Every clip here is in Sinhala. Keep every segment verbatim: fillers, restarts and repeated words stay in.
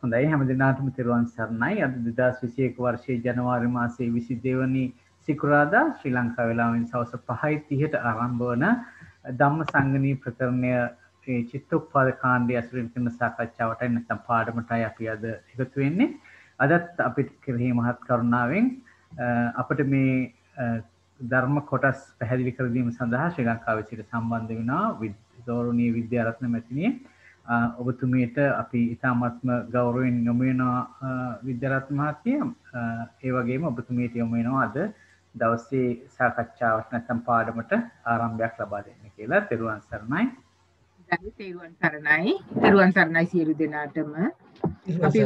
හොඳයි හැම දිනාටම තෙරුවන් සරණයි. අද දෙදාස් විසිඑක වර්ෂයේ ජනවාරි මාසයේ විසිදෙක වෙනි සිකුරාදා ශ්‍රී ලංකා වේලාවෙන් සවස් පහයි තිහට ආරම්භ වන ධම්ම සංගණී ප්‍රකරණයේ චිත්තෝපපාද කාණ්ඩය ඇසුරින් කරන සාකච්ඡාවටයි නැත්නම් පාඩමටයි අපි අද එකතු වෙන්නේ. අදත් අපිට කෙරෙහි මහත් කරුණාවෙන් අපිට මේ ධර්ම කොටස් පැහැදිලි කර දීම සඳහා ශ්‍රී ලංකාවේ සිට සම්බන්ධ වෙනවා ගෞරවනීය විද්‍යාරත්න මැතිණිය. ඔබතුමියට අපි ඉතාමත්ම ගෞරවයෙන් යොමු වෙනවා විද්‍යාරත්න මහත්මිය. ඒ වගේම ඔබතුමියට යොමු වෙනවා අද දවසේ සාකච්ඡාවට නැත්නම් පාඩමට ආරම්භයක් ලබා දෙන්න කියලා. තෙරුවන් සරණයි. දැන් තෙරුවන් සරණයි. තෙරුවන් සරණයි සියලු දෙනාටම. අපි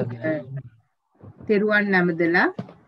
තෙරුවන් නමදලා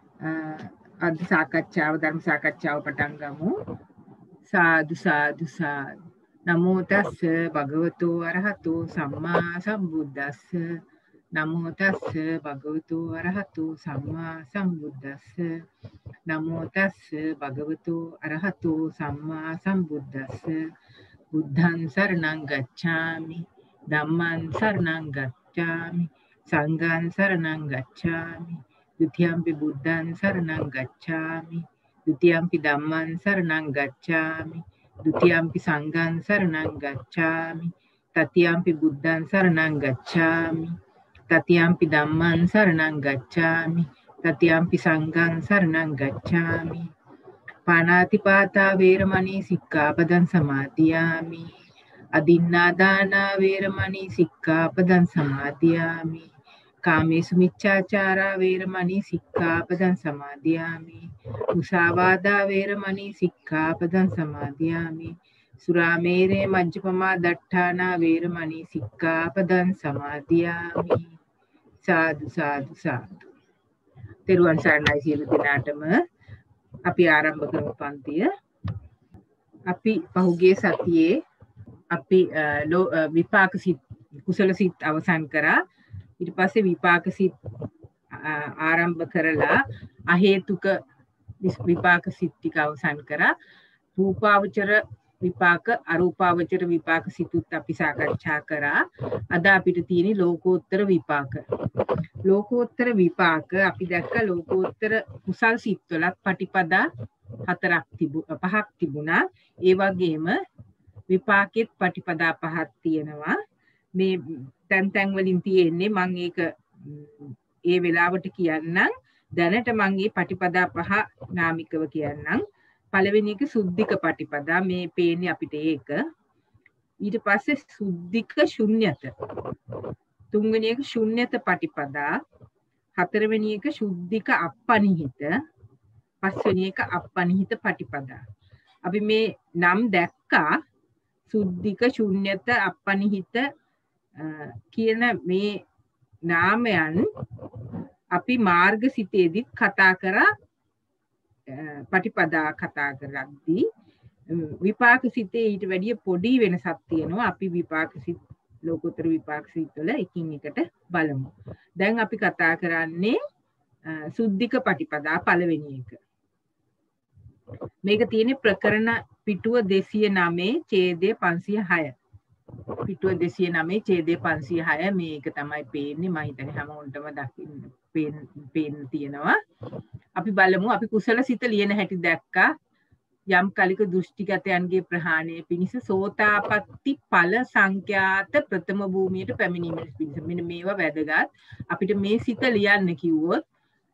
අද සාකච්ඡාව ධර්ම සාකච්ඡාව පටන් ගමු. සාදු සාදු සාදු. නමෝ තස්ස භගවතු අරහතු සම්මා සම්බුද්දස්ස. නමෝ තස්ස භගවතු අරහතු සම්මා සම්බුද්දස්ස. නමෝ තස්ස භගවතු අරහතු සම්මා සම්බුද්දස්ස. බුද්ධං සරණං ගච්ඡාමි. ධම්මං සරණං ගච්ඡාමි. සංඝං සරණං ගච්ඡාමි. ဒုတိ යම්පි බුද්ධං සරණං ගච්ඡාමි. ဒုတိ යම්පි ධම්මං සරණං ගච්ඡාමි. ဒုတိ යම්පි සංඝං සරණං ගච්ඡාමි. තතියම්පි බුද්ධං සරණං ගච්ඡාමි. තතියම්පි ධම්මං සරණං ගච්ඡාමි. තතියම්පි සංඝං සරණං ගච්ඡාමි. පාණාති පාතා වේරමණී සික්ඛාපදං සමාදියාමි. අදින්නා දාන වේරමණී සික්ඛාපදං සමාදියාමි. කාමේසු මිච්ඡාචාරා වේරමණී සික්ඛාපදං සමාදියාමි. මුසාවාදා වේරමණී සික්ඛාපදං සමාදියාමි. සුරාමේරේ මජ්ජපමා දට්ඨානා වේරමණී සික්ඛාපදං සමාදියාමි. සාදු සාදු සාදු. තෙරුවන් සරණයි සියලු දෙනාටම. අපි ආරම්භ කරමු පන්තිය. අපි පහුගිය සතියේ අපි විපාක සිත් කුසල සිත් අවසන් කරා. ඊට පස්සේ විපාක සිත් ආරම්භ කරලා අහේතුක විපාක සිත් ටික අවසන් කරා. රූපාවචර විපාක අරූපාවචර විපාක සිතුත් අපි සාකච්ඡා කරා. අද අපිට තියෙන ලෝකෝත්තර විපාක. ලෝකෝත්තර විපාක අපි දැක්ක ලෝකෝත්තර කුසල් සිත්වලත් පටිපදා හතරක් තිබු පහක් තිබුණා. ඒ වගේම විපාකෙත් පටිපදා පහක් තියෙනවා. මේ තැන් තැන් වලින් තියෙන්නේ මම ඒක ඒ වෙලාවට කියන්නම්. දැනට මම මේ පටිපදා පහ නාමිකව කියන්නම්. පළවෙනි එක සුද්ධික පටිපදා මේ පේන්නේ අපිට ඒක. ඊට පස්සේ සුද්ධික ශුන්්‍යත. තුන්වෙනි එක ශුන්්‍යත පටිපදා. හතරවෙනි එක සුද්ධික අපනිහිත. පස්වෙනි එක අපනිහිත පටිපදා. අපි මේ නම් දැක්කා සුද්ධික ශුන්්‍යත අපනිහිත කියන මේ නාමයන් අපි මාර්ග සිතේදීත් කතා කරා. පටිපදා කතා කරද්දී විපාක සිතේ ඊට වැඩිය පොඩි වෙනසක් තියෙනවා. අපි විපාක සිත ලෝකෝත්තර විපාක සිත වල එකින් එකට බලමු. දැන් අපි කතා කරන්නේ සුද්ධික පටිපදා පළවෙනි එක. මේක තියෙන්නේ ප්‍රකරණ පිටුව දෙසිය නවය ඡේදය පන්සිය හය. පිටුව දෙසිය නවය ඡේදය පන්සිය හය මේක තමයි පේන්නේ. මම හිතන්නේ හැමෝටම දකින්න පේන්න තියෙනවා. අපි බලමු අපි කුසල සිත ලියන හැටි දැක්කා. යම් කලික දෘෂ්ටිගතයන්ගේ ප්‍රහාණය පිණිස සෝතාපට්ටි ඵල සංඛ්‍යාත ප්‍රථම භූමියට පැමිණීම පිණිස. මෙන්න මේවා වැදගත්. අපිට මේ සිත ලියන්න කිව්වොත්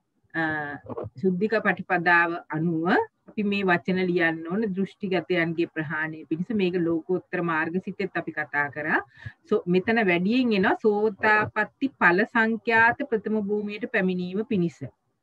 සුද්ධික පටිපදාව අනුව අපි මේ වචන ලියන්න ඕන දෘෂ්ටිගතයන්ගේ ප්‍රහාණය පිණිස. මේක ලෝකෝත්තර මාර්ග සිතෙත් අපි කතා කරා. සෝ මෙතන වැඩියෙන් එනවා සෝතාපට්ටි ඵල සංඛ්‍යාත ප්‍රථම භූමියට පැමිණීම පිණිස.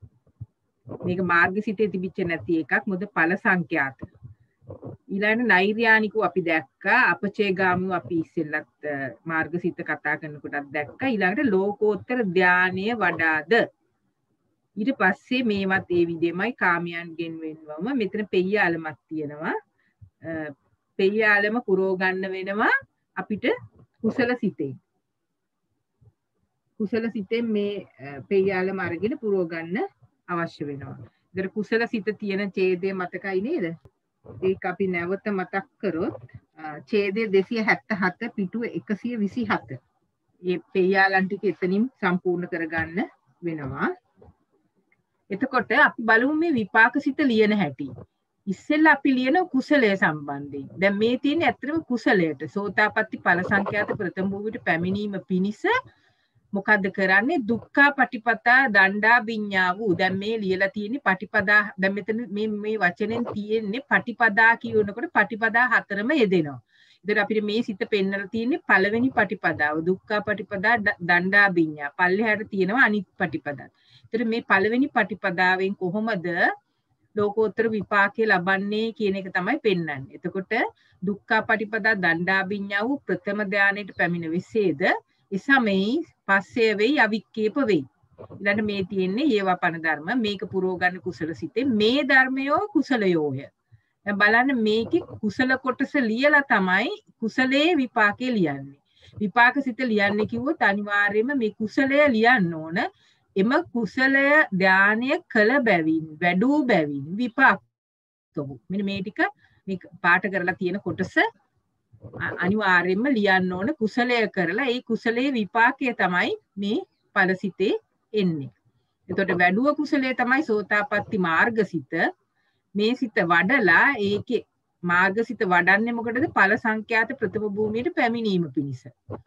මේක මාර්ග සිතේ තිබිච්ච නැති එකක්. මොකද ඵල සංඛ්‍යාත. ඊළඟ නෛර්යානිකව අපි දැක්කා. අපචේගාමීව අපි ඉස්සෙල්ලත් මාර්ග සිත කතා කරනකොටත් දැක්කා. ඊළඟට ලෝකෝත්තර ධානය වඩාද. ඊට පස්සේ මේවත් ඒ විදිහමයි කාමයන්ගෙන් වෙනවම මෙතන පෙయ్యාලමක් තියෙනවා. පෙయ్యාලම පුරව ගන්න වෙනවා අපිට කුසල සිතේ. කුසල සිතෙන් මේ පෙయ్యාලම අරගෙන පුරව ගන්න අවශ්‍ය වෙනවා. ඒතර කුසල සිත තියෙන ඡේදය මතකයි නේද? ඒක අපි නැවත මතක් කරොත් ඡේදය දෙසිය හැත්තෑ හත පිටුව එකසිය විසි හත. ඒ පෙයාලන් ටික එතනින් සම්පූර්ණ කරගන්න වෙනවා. එතකොට අපි බලමු මේ විපාක සිත ලියන හැටි. ඉස්සෙල්ලා අපි ලියන කුසලය සම්බන්ධයෙන්. දැන් මේ තියෙන්නේ ඇත්තටම කුසලයට. සෝතාපට්ටි ඵල සංඛ්‍යාත ප්‍රථම භූමියට පැමිණීම පිණිස මොකද්ද කරන්නේ? දුක්ඛා පටිපදා දණ්ඩා විඤ්ඤා වූ. දැන් මේ ලියලා තියෙන්නේ පටිපදා. දැන් මෙතන මේ මේ වචනෙන් තියෙන්නේ පටිපදා කියනකොට පටිපදා හතරම යෙදෙනවා. ඉතින් අපිට මේ සිත පෙන්නලා තියෙන්නේ පළවෙනි පටිපදාව දුක්ඛා පටිපදා දණ්ඩා විඤ්ඤා. පල්ලෙහාට තියෙනවා අනිත් පටිපදා. ඉතින් මේ පළවෙනි පටිපදාවෙන් කොහොමද ලෝකෝත්තර විපාකේ ලබන්නේ කියන එක තමයි පෙන්වන්නේ. එතකොට දුක්ඛා පටිපදා දණ්ඩා විඤ්ඤා වූ ප්‍රථම ධානයට පැමිණ විසේද ඉසමෙයි පස්සේ වෙයි අවික්කේප වෙයි. ඊළඟ මේ තියෙන්නේ ඒවපන ධර්ම මේක පුරෝගන්න කුසල සිතේ මේ ධර්මයෝ කුසලයෝය. දැන් බලන්න මේකේ කුසල කොටස ලියලා තමයි කුසලයේ විපාකේ ලියන්නේ. විපාක සිත ලියන්නේ කිව්වොත් අනිවාර්යයෙන්ම මේ කුසලය ලියන්න ඕන. එම කුසලය ධානය කළ බැවින් වැඩූ බැවින් විපාක වූ. මෙන්න මේ ටික මේ පාඨ කරලා තියෙන කොටස අනිවාර්යයෙන්ම ලියන්න ඕන කුසලය කරලා ඒ කුසලයේ විපාකය තමයි මේ ඵලසිතේ එන්නේ. එතකොට වැඩුව කුසලයේ තමයි සෝතාපට්ටි මාර්ගසිත. මේ සිත වඩලා ඒකේ මාර්ගසිත වඩන්නේ මොකටද? ඵල සංඛ්‍යාත ප්‍රථම භූමියට පැමිණීම පිණිස.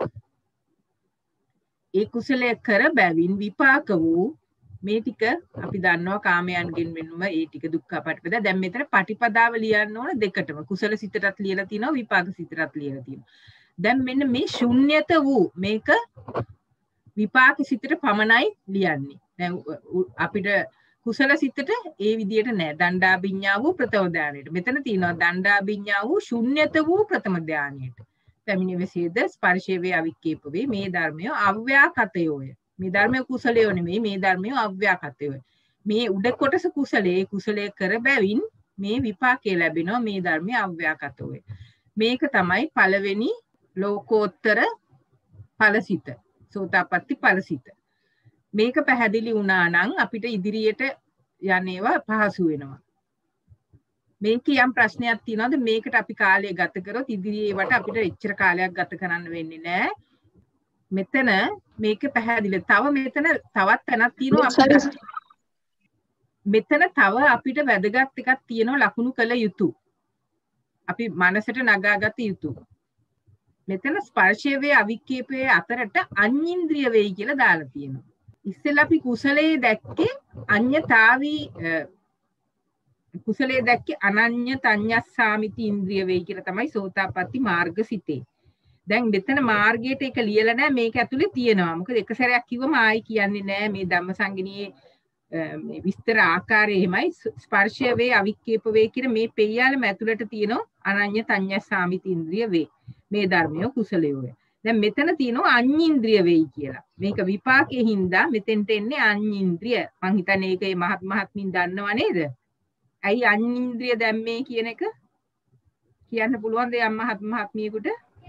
ඒ කුසලය කර බැවින් විපාක වූ මේ ටික අපි දන්නවා කාමයන්ගෙන් වෙනුම ඒ ටික දුක්ඛ පටිපදා. දැන් මෙතන පටිපදාව ලියන්න ඕන දෙකටම. කුසල සිතටත් ලියලා තිනවා විපාක සිතටත් ලියලා තිනවා. දැන් මෙන්න මේ ශුන්්‍යත වූ මේක විපාක සිතට පමණයි ලියන්නේ. දැන් අපිට කුසල සිතට ඒ විදියට නෑ. දණ්ඩා විඤ්ඤා වූ ප්‍රථම ධානයට. මෙතන තියෙනවා දණ්ඩා විඤ්ඤා වූ ශුන්්‍යත වූ ප්‍රථම ධානයට. පැමිණි විසේද ස්පර්ශයේ වේ අවික්කේප වේ මේ ධර්මය අව්‍යාකතයෝය. මේ ධර්මය කුසලයෝ නෙමෙයි මේ ධර්මය අව්‍යාකතයෝය. මේ උඩ කොටස කුසලයේ කුසලයේ කර බැවින් මේ විපාකේ ලැබෙනවා මේ ධර්මය අව්‍යාකතෝය. මේක තමයි පළවෙනි ලෝකෝත්තර ඵලසිත. සෝතාපට්ටි ඵලසිත. මේක පැහැදිලි වුණා නම් අපිට ඉදිරියට යන්නේවා පහසු වෙනවා. මේක යම් ප්‍රශ්නයක් තියෙනවද මේකට අපි කාලය ගත කරොත් ඉදිරියේ වට අපිට එච්චර කාලයක් ගත කරන්න වෙන්නේ නැහැ. මෙතන මේක පැහැදිලි. තව මෙතන තවත් තැනක් තියෙනවා අපිට. මෙතන තව අපිට වැදගත් එකක් තියෙනවා ලකුණු කළ යුතු. අපි මනසට නගාගත යුතු. මෙතන ස්පර්ශයේ වේ අවික්කේපයේ අතරට අඤ්ඤින්ද්‍රිය වෙයි කියලා දාලා තියෙනවා. ඉස්සෙල්ලා අපි කුසලයේ දැක්කේ අඤ්ඤතාවී කුසලයේ දැක්කේ අනඤ්‍ය තඤ්ඤස්සාමිති ඉන්ද්‍රිය වෙයි කියලා තමයි සෝතාපට්ටි මාර්ගසිතේ. දැන් මෙතන මාර්ගයට එක ලියලා නැහැ මේක ඇතුලේ තියෙනවා. මොකද එක සැරයක් කිව්වම ආයි කියන්නේ නැහැ මේ ධම්මසංගිනියේ මේ විස්තර ආකාරය එහෙමයි. ස්පර්ශය වේ අවික්කේප වේ කියන මේ පෙය්‍යාලම ඇතුලට තියෙනවා අනඤ්‍ය තඤ්ඤස්සාමිති ඉන්ද්‍රිය වේ. මේ ධර්මය කුසලයෝය. දැන් මෙතන තියෙනවා අඤ්ඤින්ද්‍රිය වෙයි කියලා. මේක විපාකයේ හින්දා මෙතෙන්ට එන්නේ අඤ්ඤින්ද්‍රිය. මං හිතන්නේ ඒකේ මහත් මහත්මින් දන්නව නේද? ඇයි අඤ්ඤින්ද්‍රිය දැම්මේ කියන එක කියන්න පුළුවන්ද යම් මහත් මහත්මියෙකුට?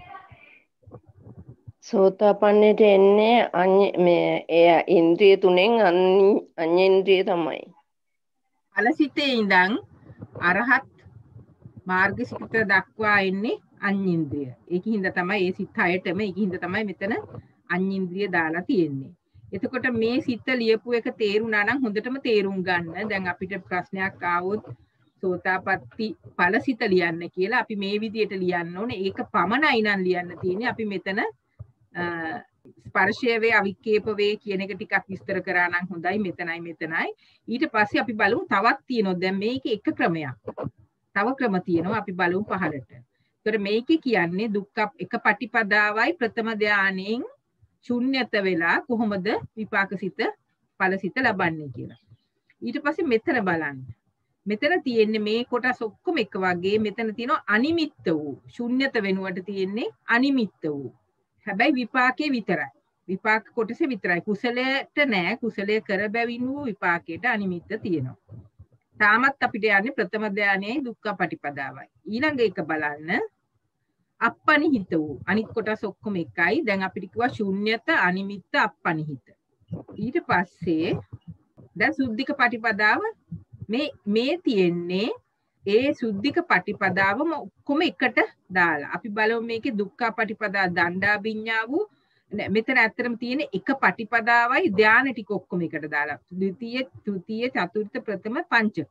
සෝතාපන්නයට එන්නේ අඤ්ඤ මේ ඒ ඉන්ද්‍රිය තුනෙන් අඤ්ඤේන්ද්‍රිය තමයි. ඵලසිතේ ඉඳන් අරහත් මාර්ගසිත දක්වා එන්නේ අඤ්ඤේන්ද්‍රිය. ඒකින්ද තමයි ඒ සිත් හයටම ඒකින්ද තමයි මෙතන අඤ්ඤේන්ද්‍රිය දාලා තියෙන්නේ. එතකොට මේ සිත ලියපු එක තේරුණා නම් හොඳටම තේරුම් ගන්න. දැන් අපිට ප්‍රශ්නයක් ආවොත් සෝතාපට්ටි ඵලසිත ලියන්න කියලා අපි මේ විදියට ලියන්න ඕනේ. ඒක පමණයි නම් ලියන්න තියෙන්නේ. අපි මෙතන ස්පර්ශය වේ අවික්කේප වේ කියන එක ටිකක් විස්තර කරා නම් හොඳයි. මෙතනයි මෙතනයි. ඊට පස්සේ අපි බලමු තවත් තියෙනවා. දැන් මේක එක ක්‍රමයක්. තව ක්‍රම තියෙනවා. අපි බලමු පහළට. ඒතර මේකේ කියන්නේ දුක්ඛ එක පටිපදාවයි ප්‍රථම ධානයෙන් ශුන්්‍යත වෙලා කොහොමද විපාකසිත ඵලසිත ලබන්නේ කියලා. ඊට පස්සේ මෙතන බලන්න. මෙතන තියෙන්නේ මේ කොටස් ඔක්කොම එක වගේ. මෙතන තියෙනවා අනිමිත්ත වූ ශුන්්‍යත වෙනුවට තියෙන්නේ අනිමිත්ත වූ. හැබැයි විපාකේ විතරයි. විපාක කොටසේ විතරයි. කුසලයට නෑ. කුසලයේ කර බැවින් වූ විපාකයට අනිමිත්ත තියෙනවා. තාමත් අපිට යන්නේ ප්‍රථම ධානයේ දුක්ඛ පටිපදාවයි. ඊළඟ එක බලන්න අපනිහිත වූ අනිත් කොටස් ඔක්කොම එකයි. දැන් අපිට කිව්වා ශුන්්‍යත අනිමිත්ත අපනිහිත. ඊට පස්සේ දැන් සුද්ධික පටිපදාව මේ මේ තියෙන්නේ ඒ සුද්ධික පටිපදාවම ඔක්කොම එකට දාලා අපි බලමු මේකේ දුක්ඛ පටිපදා දණ්ඩා විඤ්ඤා වූ නෑ මෙතන ඇත්තටම තියෙන එක පටිපදාවයි ධානය ටික ඔක්කොම එකට දාලා ද්විතීය තෘතීය චතුර්ථ ප්‍රථම පංචක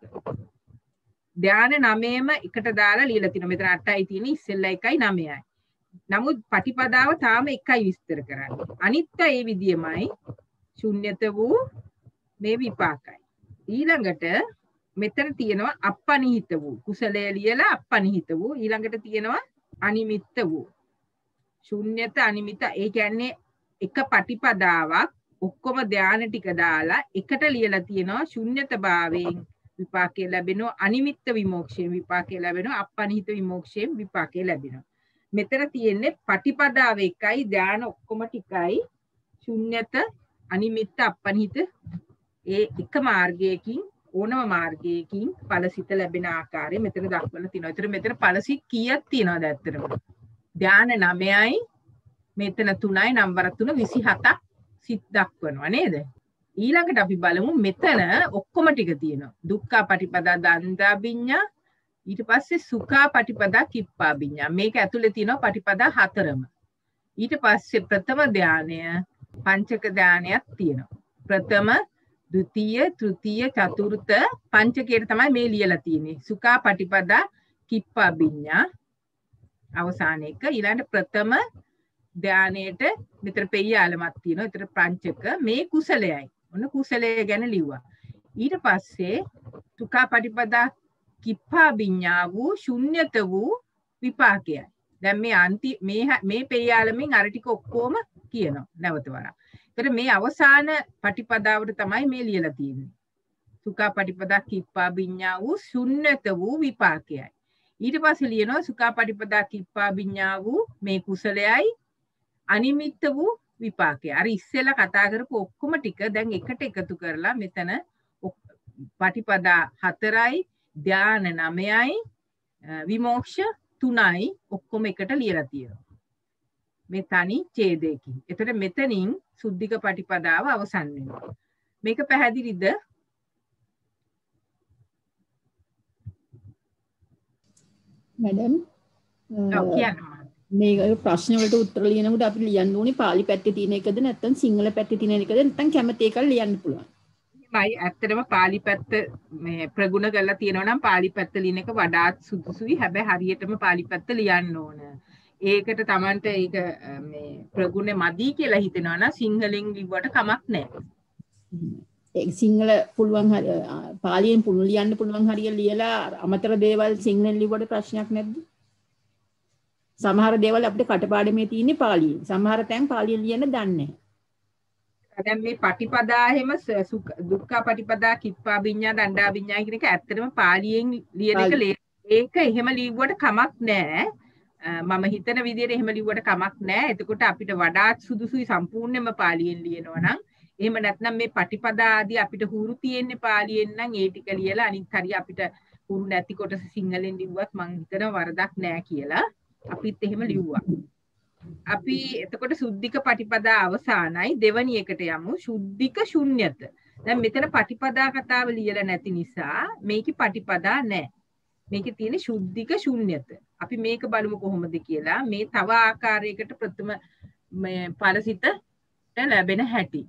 ධාන නවයම එකට දාලා ලියලා තිනවා. මෙතන අටයි තියෙන ඉස්සෙල්ලා එකයි නවයයි. නමුත් පටිපදාව තාම එකයි විස්තර කරන්නේ. අනිත් ඒ විදියමයි ශුන්්‍යත වූ මේ විපාකයි. ඊළඟට මෙතන තියෙනවා අපනිහිත වූ කුසලය ලියලා අපනිහිත වූ ඊළඟට තියෙනවා අනිමිත්ත වූ ශුන්්‍යත අනිමිත ඒ කියන්නේ එක පටිපදාවක් ඔක්කොම ධාන ටික දාලා එකට ලියලා තියෙනවා ශුන්්‍යත භාවයෙන් විපාකේ ලැබෙනවා අනිමිත්ත විමෝක්ෂයෙන් විපාකේ ලැබෙනවා අපනිහිත විමෝක්ෂයෙන් විපාකේ ලැබෙනවා. මෙතන තියෙන්නේ පටිපදාව එකයි ධාන ඔක්කොම ටිකයි ශුන්්‍යත අනිමිත්ත අපනිහිත ඒ එක මාර්ගයකින් ඕනම මාර්ගයකින් ඵලසිත ලැබෙන ආකාරය මෙතන දක්වලා තිනවා. ඒතර මෙතන ඵලසිත කීයක් තියෙනවද ඇත්තටම? ධාන නවයයි මෙතන තුනයි නම්බර තුන විසිහතක් සිත් දක්වනවා නේද? ඊළඟට අපි බලමු මෙතන ඔක්කොම ටික තියෙනවා. දුක්ඛ පටිපදා දන්දා විඤ්ඤා ඊට පස්සේ සුඛා පටිපදා කිප්පා විඤ්ඤා. මේක ඇතුලේ තියෙනවා පටිපදා හතරම. ඊට පස්සේ ප්‍රථම ධානය පංචක ධානයක් තියෙනවා. ප්‍රථම ද්විතීය තෘතීය චතුර්ථ පංචකයට තමයි මේ ලියලා තියෙන්නේ. සුඛා පටිපදා කිප්පා විඤ්ඤා අවසාන එක. ඊළඟට ප්‍රථම ධානයේට මෙතන පෙయ్యාලමක් තියෙනවා. ඒතර පංචක මේ කුසලයයි. ඔන්න කුසලය ගැන ලිව්වා. ඊට පස්සේ සුඛා පටිපදා කිප්පා විඤ්ඤා වූ ශුන්්‍යත වූ විපාකයයි. දැන් මේ අන්ති මේ මේ පෙయ్యාලමින් අර ටික ඔක්කොම කියනවා නැවත වරක්. ඒතර මේ අවසාන පටිපදාවට තමයි මේ ලියලා තියෙන්නේ. සුඛා පටිපදා කිප්පා විඤ්ඤා වූ ශුන්්‍යත වූ විපාකයයි. ඊට පස්සේ ලියනවා සුඛා පටිපදා කිප්පා විඤ්ඤා වූ මේ කුසලයයි අනිමිත්ත වූ විපාකය. අර ඉස්සෙල්ලා කතා කරපු ඔක්කොම ටික දැන් එකට එකතු කරලා මෙතන පටිපදා හතරයි ධාන නවයයි විමෝක්ෂ තුනයි ඔක්කොම එකට ලියලා තියෙනවා. මේ තනි ඡේදයකින්. එතකොට මෙතනින් සුද්ධික පටිපදාව අවසන් වෙනවා. මේක පැහැදිලිද? මැඩම් ඔව් කියන්න. මේ ප්‍රශ්න වලට උත්තර ලියනකොට අපි ලියන්න ඕනේ පාලි පැත්තේ තියෙන එකද නැත්නම් සිංහල පැත්තේ තියෙන එකද නැත්නම් කැමති එකක් ලියන්න පුළුවන්. මයි ඇත්තටම පාලි පැත්ත මේ ප්‍රගුණ කරලා තියෙනවා නම් පාලි පැත්ත ලියන එක වඩාත් සුදුසුයි. හැබැයි හරියටම පාලි පැත්ත ලියන්න ඕන. ඒකට Tamanට ඒක මේ ප්‍රගුණ මදි කියලා හිතෙනවා නම් සිංහලෙන් ලිව්වට කමක් නැහැ. ඒක සිංහල පුළුවන් හරිය පාලියෙන් පුළුවන් ලියන්න පුළුවන් හරිය ලියලා අමතර දේවල් සිංහලෙන් ලිව්වට ප්‍රශ්නයක් නැද්ද? සමහර දේවල් අපිට කටපාඩමේ තියෙන්නේ පාලියෙන්. සමහර තැන් පාලියෙන් ලියන්න දන්නේ නැහැ. දැන් මේ පටිපදා එහෙම දුක්ඛ පටිපදා කිප්පා විඤ්ඤා දණ්ඩා විඤ්ඤා කියන එක ඇත්තටම පාලියෙන් ලියන එක ඒක එහෙම ලිව්වට කමක් නැහැ. මම හිතන විදිහට එහෙම ලිව්වට කමක් නැහැ. එතකොට අපිට වඩාත් සුදුසුයි සම්පූර්ණයෙන්ම පාලියෙන් ලියනවා නම්. එහෙම නැත්නම් මේ පටිපදා ආදී අපිට හුරු තියෙන්නේ පාලියෙන් නම් ඒ ටික ලියලා අනිත් හරිය අපිට හුරු නැති කොටස සිංහලෙන් ලිව්වත් මං හිතනවා වරදක් නැහැ කියලා. අපිත් එහෙම ලිව්වා. අපි එතකොට සුද්ධික පටිපදා අවසానයි දෙවනි එකට යමු සුද්ධික ශුන්්‍යත. දැන් මෙතන පටිපදා කතාව ලියලා නැති නිසා මේකේ පටිපදා නැහැ. මේකේ තියෙන සුද්ධික ශුන්්‍යත. අපි මේක බලමු කොහොමද කියලා. මේ තව ආකාරයකට ප්‍රථම මේ ඵලසිත ලැබෙන හැටි.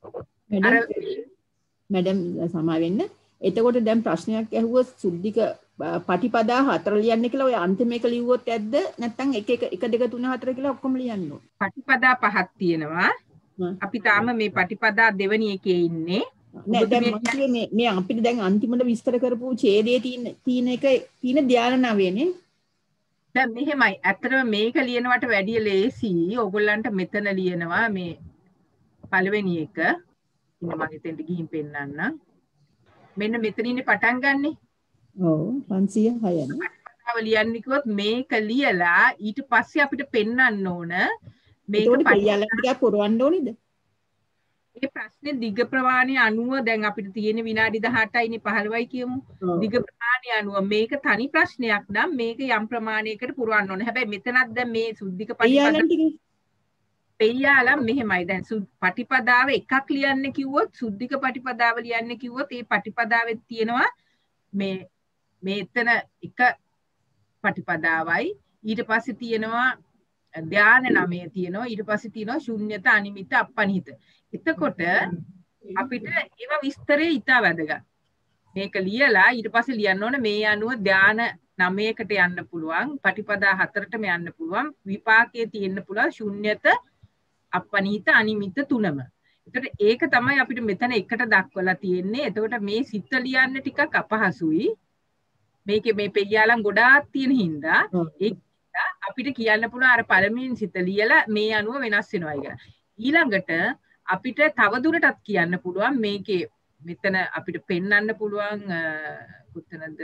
මැඩම් සමා වෙන්න. එතකොට දැන් ප්‍රශ්නයක් ඇහුවොත් සුද්ධික පටිපදා හතර ලියන්න කියලා ඔය අන්තිම එක ලිව්වොත් ඇද්ද නැත්නම් එක එක එක දෙක තුන හතර කියලා ඔක්කොම ලියන්න ඕන. පටිපදා පහක් තියෙනවා. අපි තාම මේ පටිපදා දෙවෙනි එකේ ඉන්නේ. නෑ දැන් මම මේ මේ අපිට දැන් අන්තිමට විස්තර කරපු ඡේදයේ තියෙන තියෙන එක තියෙන ධාන නවයනේ. දැන් මෙහෙමයි. ඇත්තටම මේක ලියනවට වැඩිය ලේසි. ඕගොල්ලන්ට මෙතන ලියනවා මේ පළවෙනි එක. ඉන්න මම හිතෙන්ට ගිහින් පෙන්නන්නම්. මෙන්න මෙතනින් පටන් ගන්නෙ. ඔව් පන්සිය හය නේ. පටිපදාව ලියන්න කිව්වොත් මේක ලියලා ඊට පස්සේ අපිට පෙන්වන්න ඕන මේක පරියාලන ටිකක් පුරවන්න ඕනේද? මේ ප්‍රශ්නේ දිග ප්‍රමාණය අනුව දැන් අපිට තියෙන විනාඩි දහඅටයි නේ පහළොවයි කියමු. දිග ප්‍රමාණය අනුව මේක තනි ප්‍රශ්නයක් නම් මේක යම් ප්‍රමාණයකට පුරවන්න ඕන. හැබැයි මෙතනත් දැන් මේ සුද්ධික පටිපදා පෙయ్యාලම් මෙහෙමයි. දැන් පටිපදාව එකක් ලියන්න කිව්වොත් සුද්ධික පටිපදාව ලියන්න කිව්වොත් ඒ පටිපදාවේ තියෙනවා මේ මේ එතන එක පටිපදාවයි ඊට පස්සේ තියෙනවා ධාන නමය තියෙනවා. ඊට පස්සේ තියෙනවා ශුන්්‍යත අනිමිත්ත අපනිහිත. එතකොට අපිට ඒවා විස්තරේ ඉතා වැදගත්. මේක ලියලා ඊට පස්සේ ලියන්න ඕනේ මේ අනුව ධාන නවයකට යන්න පුළුවන්, පටිපදා හතරටම යන්න පුළුවන්, විපාකයේ තියෙන්න පුළුවන් ශුන්්‍යත අපනිහිත අනිමිත්ත තුනම. එතකොට ඒක තමයි අපිට මෙතන එකට දක්වලා තියෙන්නේ. එතකොට මේ සිත ලියන්න ටිකක් අපහසුයි. මේකේ මේ පෙయ్యාලම් ගොඩාක් තියෙන හින්දා ඒක අපිට කියන්න පුළුවන් අර පළමුවෙන් සිත ලියලා මේ අනුව වෙනස් වෙනවා කියලා. ඊළඟට අපිට තව දුරටත් කියන්න පුළුවන් මේකේ මෙතන අපිට පෙන්වන්න පුළුවන් කොතනද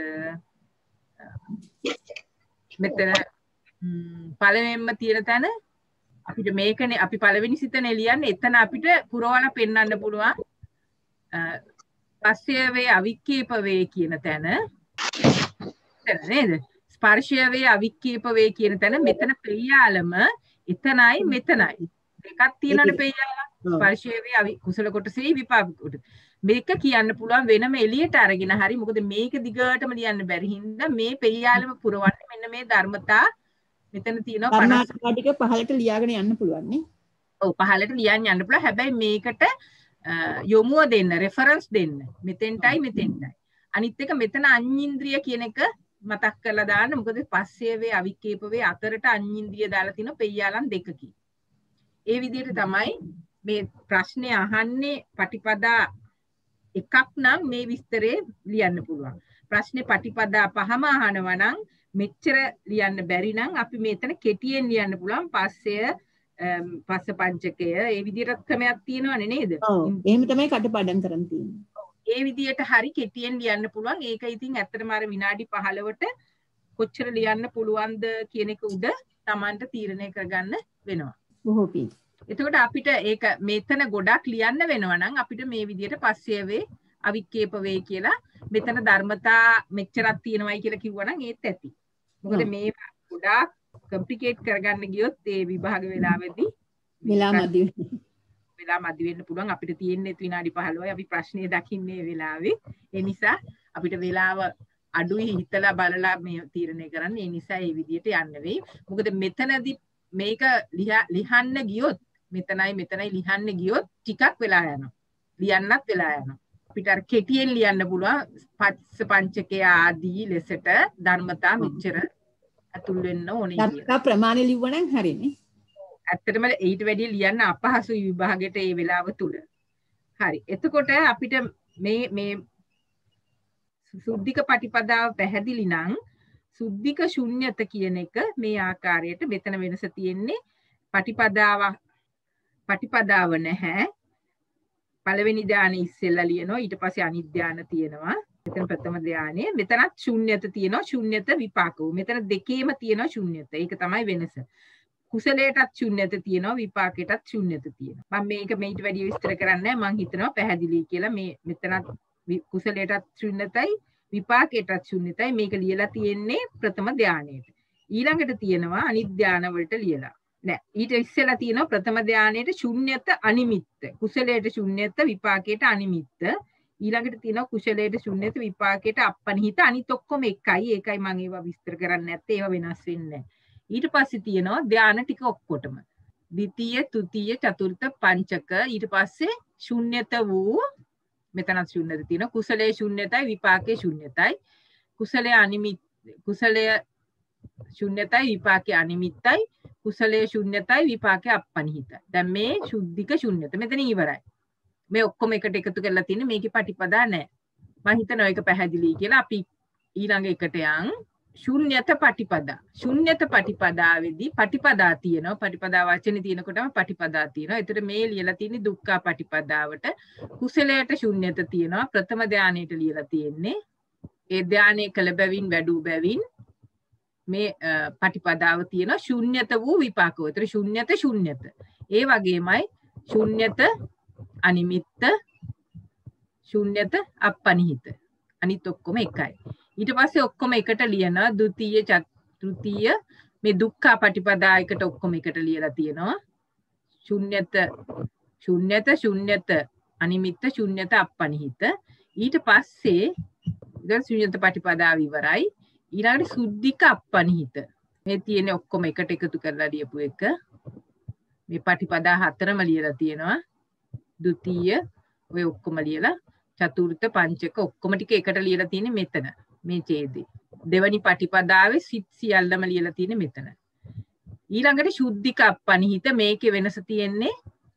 මෙතන පළවෙනිම තියෙන තැන අපිට මේකනේ අපි පළවෙනි සිතනේ ලියන්නේ. එතන අපිට පුරවලා පෙන්වන්න පුළුවන් පස්සේ වේ අවික්කේප වේ කියන තැන නේද? ස්පර්ශය වේ අවික්කේප වේ කියන තැන මෙතන පෙయ్యාලම එතනයි මෙතනයි දෙකක් තියෙනනේ පෙయ్యාලම්. ස්පර්ශය වේ අවි කුසල කොටසේ විපාක කොට මේක කියන්න පුළුවන් වෙනම එළියට අරගෙන හරි. මොකද මේක දිගටම ලියන්න බැරි හින්දා මේ පෙయ్యාලම පුරවන්නේ මෙන්න මේ ධර්මතා මෙතන තියෙනවා පනස් ටික පහලට ලියාගෙන යන්න පුළුවන් නේ. ඔව් පහලට ලියන්න යන්න පුළුවන්. හැබැයි මේකට යොමුව දෙන්න රෙෆරන්ස් දෙන්න. මෙතෙන්ටයි මෙතෙන්ටයි. අනිත් එක මෙතන අඤ්ඤින්ද්‍රිය කියන එක මතක් කරලා දාන්න. මොකද පස්සේ වේ අවික්කේප වේ අතරට අඤ්ඤින්ද්‍රිය දාලා තිනවා පෙయ్యාලම් දෙකකින්. ඒ විදිහට තමයි මේ ප්‍රශ්නේ අහන්නේ. පටිපදා එකක් නම් මේ විස්තරේ ලියන්න පුළුවන්. ප්‍රශ්නේ පටිපදා පහම අහනවා නම් මෙච්චර ලියන්න බැරි නම් අපි මෙතන කෙටියෙන් ලියන්න පුළුවන්. පස්සේ පස්ස පංචකය ඒ විදිහට ක්‍රමයක් තියෙනවනේ නේද? ඔව් එහෙම තමයි කටපාඩම් කරන් තියෙන්නේ. ඒ විදිහට හරි කෙටියෙන් ලියන්න පුළුවන්. ඒක ඉතින් ඇත්තටම අර විනාඩි පහළොවට කොච්චර ලියන්න පුළුවන්ද කියන එක උඩ Tamanට තීරණය කරගන්න වෙනවා. බොහෝ පිං. එතකොට අපිට ඒක මෙතන ගොඩක් ලියන්න වෙනවා නම් අපිට මේ විදිහට පස්සේ වේ අවික්කේප වේ කියලා මෙතන ධර්මතා මෙච්චරක් තියෙනවයි කියලා කිව්වනම් ඒත් ඇති. මොකද මේ ගොඩාක් කම්ප්ලිකේට් කරගන්න ගියොත් ඒ විභාග වෙලාවෙදී වෙලා මදි වෙලා මදි වෙන්න පුළුවන්. අපිට තියෙන්නේ විනාඩි පහළොවයි. අපි ප්‍රශ්නේ දකින්නේ වෙලාවේ. ඒ නිසා අපිට වෙලාව අඩුයි හිතලා බලලා මේ තීරණය කරන්න. ඒ නිසා මේ විදිහට යන්න වෙයි. මොකද මෙතනදී මේක ලියන්න ගියොත් මෙතනයි මෙතනයි ලියන්න ගියොත් ටිකක් වෙලා යනවා. ලියන්නත් වෙලා යනවා. අපිට අර කෙටියෙන් ලියන්න පුළුවන් පස්ස පංචකය ආදී ලෙසට ධර්මතා මෙච්චර අතුල් වෙන්න ඕනේ කියලා. ධර්මතා ප්‍රමාණය ලිව්වනම් හරිනේ. ඇත්තටම ඊට වැඩිය ලියන්න අපහසුයි විභාගෙට ඒ වෙලාව තුල. හරි. එතකොට අපිට මේ මේ සුද්ධික පටිපදාව පැහැදිලි නම් සුද්ධික ශුන්්‍යත කියන එක මේ ආකාරයට මෙතන වෙනස තියෙන්නේ. පටිපදාව පටිපදාව නැහැ. පළවෙනි ධානය ඉස්සෙල්ලා ලියනවා. ඊට පස්සේ අනිත් ධාන තියෙනවා. මෙතන ප්‍රථම ධානය. මෙතනත් ශුන්්‍යත තියෙනවා. ශුන්්‍යත විපාකෝ. මෙතන දෙකේම තියෙනවා ශුන්්‍යත. ඒක තමයි වෙනස. කුසලයටත් ශුන්්‍යත තියෙනවා. විපාකයටත් ශුන්්‍යත තියෙනවා. මම මේක මේට වැඩි විස්තර කරන්නේ නැහැ. මම හිතනවා පැහැදිලි කියලා. මේ මෙතනත් කුසලයටත් ශුන්්‍යතයි විපාකයටත් ශුන්්‍යතයි. මේක ලියලා තියෙන්නේ ප්‍රථම ධානයේට. ඊළඟට තියෙනවා අනිත් ධාන වලට ලියලා. නෑ ඊට ඉස්සෙල්ලා තියෙනවා ප්‍රථම ධානයේට ශුන්්‍යත අනිමිත්ත. කුසලයට ශුන්්‍යත විපාකයට අනිමිත්ත. ඊළඟට තියෙනවා කුසලයට ශුන්්‍යත විපාකයට අපනිහිත. අනිත් ඔක්කොම එකයි. ඒකයි මම ඒවා විස්තර කරන්නේ නැත්තේ. ඒවා වෙනස් වෙන්නේ නැහැ. ඊට පස්සේ තියෙනවා ධාන ටික ඔක්කොටම. ද්විතීය, තෘතීය, චතුර්ථ, පංචක. ඊට පස්සේ ශුන්්‍යත වූ මෙතනත් ශුන්්‍යත තියෙනවා. කුසලයේ ශුන්්‍යතයි විපාකයේ ශුන්්‍යතයි. කුසලයේ අනිමිත් කුසලයේ ශුන්්‍යතයි විපාකයේ අනිමිත්තයි. කුසලයේ ශුන්්‍යතයි විපාකයේ අපනිහිතයි. දැන් මේ සුද්ධික ශුන්්‍යත මෙතන ඉවරයි. මේ ඔක්කොම එකට එකතු කරලා තියෙන්නේ. මේකේ පටිපදා නැහැ. මම හිතනවා ඒක පැහැදිලි කියලා. අපි ඊළඟ එකට යන් ශුන්්‍යත පටිපදා. ශුන්්‍යත පටිපදාවේදී පටිපදා තියෙනවා. පටිපදා වචනේ තියෙනකොටම පටිපදා තියෙනවා. ඒතර මේ ලියලා තියෙන්නේ දුක්ඛ පටිපදාවට. කුසලයට ශුන්්‍යත තියෙනවා. ප්‍රථම ධානයට ලියලා තියෙන්නේ. ඒ ධානයේ කළ බැවින් වැඩූ බැවින් මේ පටිපදාව තියෙනවා. ශුන්්‍යත වූ විපාකෝ. ඒතර ශුන්්‍යත ශුන්්‍යත. ඒ වගේමයි ශුන්්‍යත අනිමිත්ත ශුන්්‍යත අපනිහිත. අනිත් ඔක්කොම එකයි. ඊට පස්සේ ඔක්කොම එකට ලියන ද්විතීය තෘතීය මේ දුක්ඛ පටිපදා එකට ඔක්කොම එකට ලියලා තියෙනවා. ශුන්්‍යත ශුන්්‍යත ශුන්්‍යත අනිමිත්ත ශුන්්‍යත අපනිහිත. ඊට පස්සේ දැන් ශුන්්‍යත පටිපදාව ඉවරයි. ඊළඟට සුද්ධික අපනිහිත. මේ තියෙන්නේ ඔක්කොම එකට එකතු කරලා ලියපු එක. මේ පටිපදා හතරම ලියලා තියෙනවා. ද්විතීය ඔය ඔක්කොම ලියලා චතුර්ථ පංචක ඔක්කොම ටික එකට ලියලා තියෙන්නේ මෙතන. මේ ඡේදේ. දෙවනි පටිපදාවේ සිත් සියල්ලම ලියලා තියෙන්නේ මෙතන. ඊළඟට ශුද්ධික අපනිහිත මේකේ වෙනස තියෙන්නේ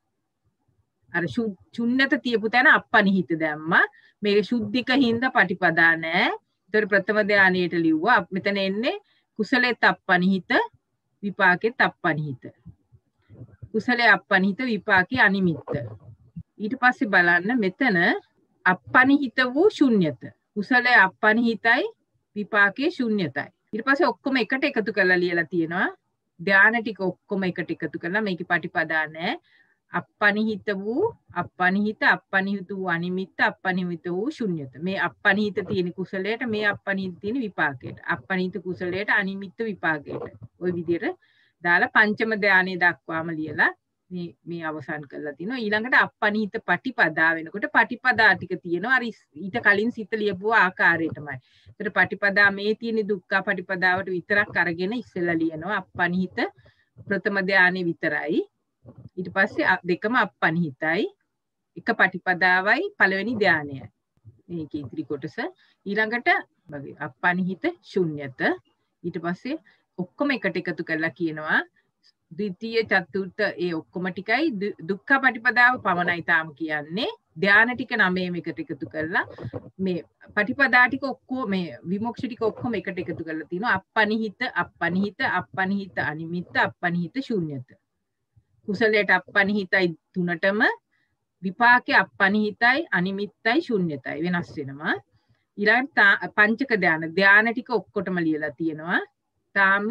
අර ශුන්්‍යත තියපු තැන අපනිහිත දැම්මා. මේක ශුද්ධික හින්දා පටිපදා නෑ. ඒතර ප්‍රථම ධානයේට ලිව්වා. මෙතන එන්නේ කුසලෙත් අපනිහිත විපාකෙත් අපනිහිත. කුසලයේ අපනිහිත විපාකේ අනිමිත්ත. ඊට පස්සේ බලන්න මෙතන අපනිහිත වූ ශුන්්‍යත. කුසලයේ අපනිහිතයි විපාකේ ශුන්්‍යතයි. ඊට පස්සේ ඔක්කොම එකට එකතු කරලා ලියලා තියෙනවා. ධාන ටික ඔක්කොම එකට එකතු කරලා මේකේ පටිපදා නැහැ. අපනිහිත වූ අපනිහිත අපනිහිත වූ අනිමිත්ත අපනිහිත වූ ශුන්්‍යත. මේ අපනිහිත තියෙන කුසලයට මේ අපනිහිත තියෙන විපාකයට. අපනිහිත කුසලයට අනිමිත්ත විපාකයට. ওই විදිහට දාලා පංචම ධානයේ දක්වාම ලියලා මේ මේ අවසන් කරලා තිනවා. ඊළඟට අපනිහිත පටිපදා වෙනකොට පටිපදා ටික තියෙනවා. අර ඊට කලින් සිත ලියපුව ආකාරයටමයි. ඒතර පටිපදා මේ තියෙන දුක්ඛ පටිපදාවට විතරක් අරගෙන ඉස්සෙල්ලා ලියනවා. අපනිහිත ප්‍රථම ධානයේ විතරයි. ඊට පස්සේ දෙකම අපනිහිතයි. එක පටිපදාවයි පළවෙනි ධානයයි. මේකේ ඉතිරි කොටස ඊළඟට වගේ අපනිහිත ශුන්්‍යත. ඊට පස්සේ ඔක්කොම එකට එකතු කරලා කියනවා ද්විතීය චතුර්ථ ඒ ඔක්කොම ටිකයි දුක්ඛ පටිපදාව පමණයි තාම කියන්නේ. ධාන ටික නවයම එකට එකතු කරලා මේ පටිපදා ටික ඔක්කොම මේ විමුක්ෂ ටික ඔක්කොම එකට එකතු කරලා තිනවා. අපනිහිත අපනිහිත අපනිහිත අනිමිත්ත අපනිහිත ශුන්්‍යත. කුසලයට අපනිහිතයි තුනටම විපාකේ අපනිහිතයි අනිමිත්තයි ශුන්්‍යතයි වෙනස් වෙනවා. ඊළඟට පංචක ධාන ධාන ටික ඔක්කොටම ලියලා තියෙනවා. තාම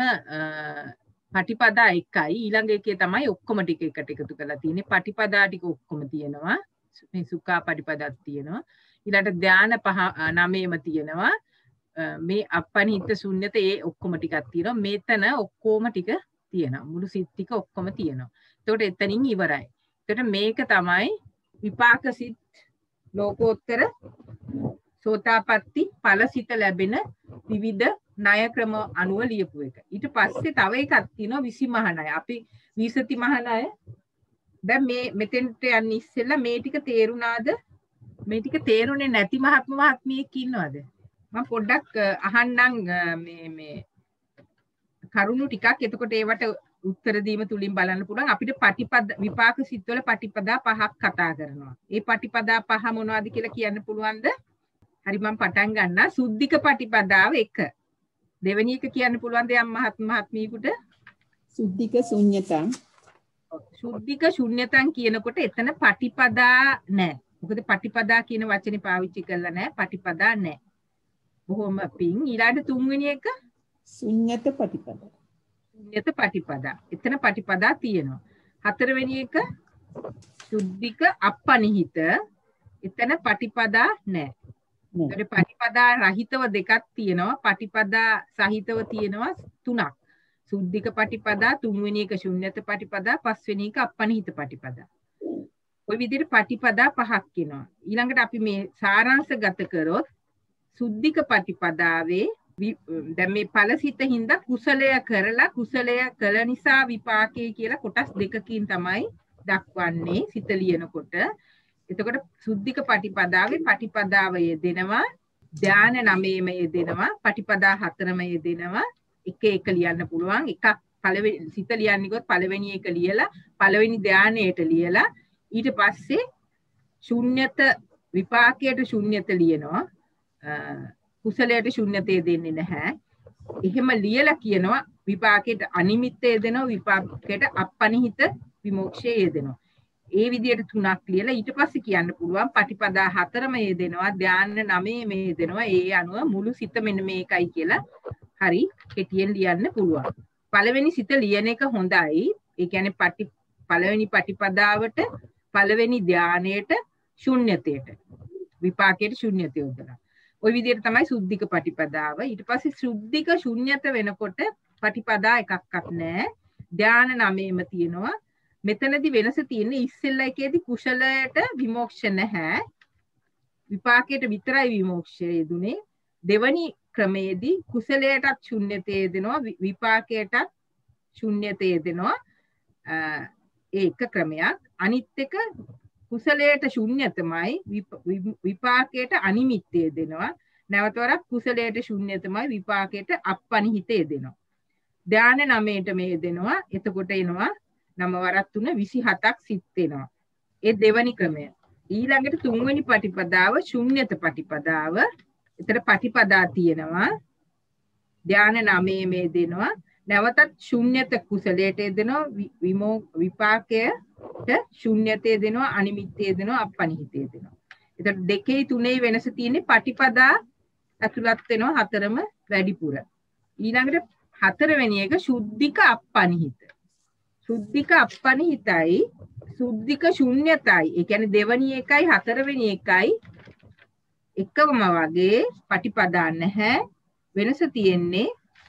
පටිපදා එකයි ඊළඟ එකේ තමයි ඔක්කොම ටික එකට එකතු කරලා තියෙන්නේ. පටිපදා ටික ඔක්කොම තියෙනවා. මේ සුඛා පටිපදාක් තියෙනවා. ඊළඟට ධාන පහ නවයම තියෙනවා. මේ අපනිහිත ශුන්්‍යත ඒ ඔක්කොම ටිකක් තියෙනවා. මෙතන ඔක්කොම ටික තියෙනවා. මුළු සිත් ටික ඔක්කොම තියෙනවා. එතකොට එතනින් ඉවරයි. එතකොට මේක තමයි විපාක සිත් ලෝකෝත්තර සෝතාපට්ටි ඵලසිත ලැබෙන විවිධ ණය ක්‍රම අනුව ලියපු එක. ඊට පස්සේ තව එකක් තියෙනවා විසි මහ ණය. අපි විසති මහ ණය දැන් මේ මෙතෙන්ට යන්න ඉස්සෙල්ලා මේ ටික තේරුණාද? මේ ටික තේරුනේ නැති මහත්ම මහත්මියෙක් ඉන්නවද? මම පොඩ්ඩක් අහන්නම් මේ මේ කරුණු ටිකක්. එතකොට ඒවට උත්තර දීම තුලින් බලන්න පුළුවන් අපිට පටිපද විපාක සිත්වල පටිපදා පහක් කතා කරනවා. ඒ පටිපදා පහ මොනවද කියලා කියන්න පුළුවන්ද? හරි මම පටන් ගන්නවා. සුද්ධික පටිපදාව එක. දෙවෙනි එක කියන්න පුළුවන්ද යම් මහත් මහත්මියෙකුට? සුද්ධික ශුන්්‍යතං. සුද්ධික ශුන්්‍යතං කියනකොට එතන පටිපදා නැහැ. මොකද පටිපදා කියන වචනේ පාවිච්චි කරලා නැහැ. පටිපදා නැහැ. බොහොම පිං. ඊළඟ තුන්වෙනි එක ශුන්්‍යත පටිපදා. ශුන්්‍යත පටිපදා. එතන පටිපදා තියෙනවා. හතරවෙනි එක සුද්ධික අපනිහිත. එතන පටිපදා නැහැ. ඒතර පටිපදා රහිතව දෙකක් තියෙනවා. පටිපදා සහිතව තියෙනවා තුනක්. සුද්ධික පටිපදා, තුන්වෙනි එක ශුන්්‍යත පටිපදා, පස්වෙනි එක අපනිහිත පටිපදා. ওই විදිහට පටිපදා පහක් වෙනවා. ඊළඟට අපි මේ සාරාංශගත කරොත් සුද්ධික පටිපදාවේ දැන් මේ ඵලසිත හින්දා කුසලය කරලා කුසලය කළ නිසා විපාකේ කියලා කොටස් දෙකකින් තමයි දක්වන්නේ සිත ලියනකොට. එතකොට සුද්ධික පටිපදාවේ පටිපදාව යෙදෙනවා, ධාන නවයම යෙදෙනවා, පටිපදා හතරම යෙදෙනවා. එක එක ලියන්න පුළුවන්. එකක් පළවෙනි සිත ලියන්නේ ගොත් පළවෙනි එක ලියලා පළවෙනි ධානයට ලියලා ඊට පස්සේ ශුන්්‍යත විපාකයට ශුන්්‍යත ලියනවා. කුසලයට ශුන්්‍යතේ දෙන්නේ නැහැ. එහෙම ලියලා කියනවා විපාකයට අනිමිත්තය දෙනවා, විපාකයට අපනිහිත විමෝක්ෂය යෙදෙනවා. ඒ විදිහට තුනක් ලියලා ඊට පස්සේ කියන්න පුළුවන් පටිපදා හතරම යෙදෙනවා, ධාන නවයම යෙදෙනවා. ඒ අනුව මුළු සිත මෙන්න මේකයි කියලා හරි කෙටියෙන් ලියන්න පුළුවන්. පළවෙනි සිත ලියන එක හොඳයි. ඒ කියන්නේ පටි පළවෙනි පටිපදාවට පළවෙනි ධානයේට ශුන්්‍යතයට විපාකයට ශුන්්‍යතය යොදලා. ওই විදිහට තමයි සුද්ධික පටිපදාව. ඊට පස්සේ සුද්ධික ශුන්්‍යත වෙනකොට පටිපදා එකක්වත් නැහැ. ධාන නවයම තියෙනවා. මෙතනදී වෙනස තියෙන්නේ ඉස්සෙල්ලා එකේදී කුසලයට විමෝක්ෂ නැහැ. විපාකයට විතරයි විමෝක්ෂය දුනේ. දෙවනි ක්‍රමයේදී කුසලයටත් ශුන්‍යතේ දෙනවා විපාකයටත් ශුන්‍යතේ දෙනවා. ඒ එක ක්‍රමයක්. අනිත් එක කුසලයට ශුන්‍යතමයි විපාකයට අනිමිත්තේ දෙනවා. නැවත වරක් කුසලයට ශුන්‍යතමයි විපාකයට අපනිහිතේ දෙනවා. ධාන නවයට මේ දෙනවා. එතකොට එනවා නම වරක් තුන විසිහතක් සිත් වෙනවා. ඒ දෙවනි ක්‍රමය. ඊළඟට තුන්වෙනි පටිපදාව ශුන්‍යත පටිපදාව. එතන පටිපදා තියෙනවා. ධාන නවයේ මේ දෙනවා. නැවතත් ශුන්‍යත කුසලයට දෙනවා විමෝ විපාකයට ශුන්‍යතේ දෙනවා අනිමිත්තේ දෙනවා අපනිහිතේ දෙනවා. එතකොට දෙකේ තුනේ වෙනස තියෙන්නේ පටිපදා ඇතුළත් වෙනවා හතරම වැඩිපුර. ඊළඟට හතරවෙනි එක සුද්ධික අපනිහිත. සුද්ධික අපනිහිතයි සුද්ධික ශුන්‍යතයි. ඒ කියන්නේ දෙවෙනි එකයි හතරවෙනි එකයි එකම වගේ පටිපදා නැහැ. වෙනස තියෙන්නේ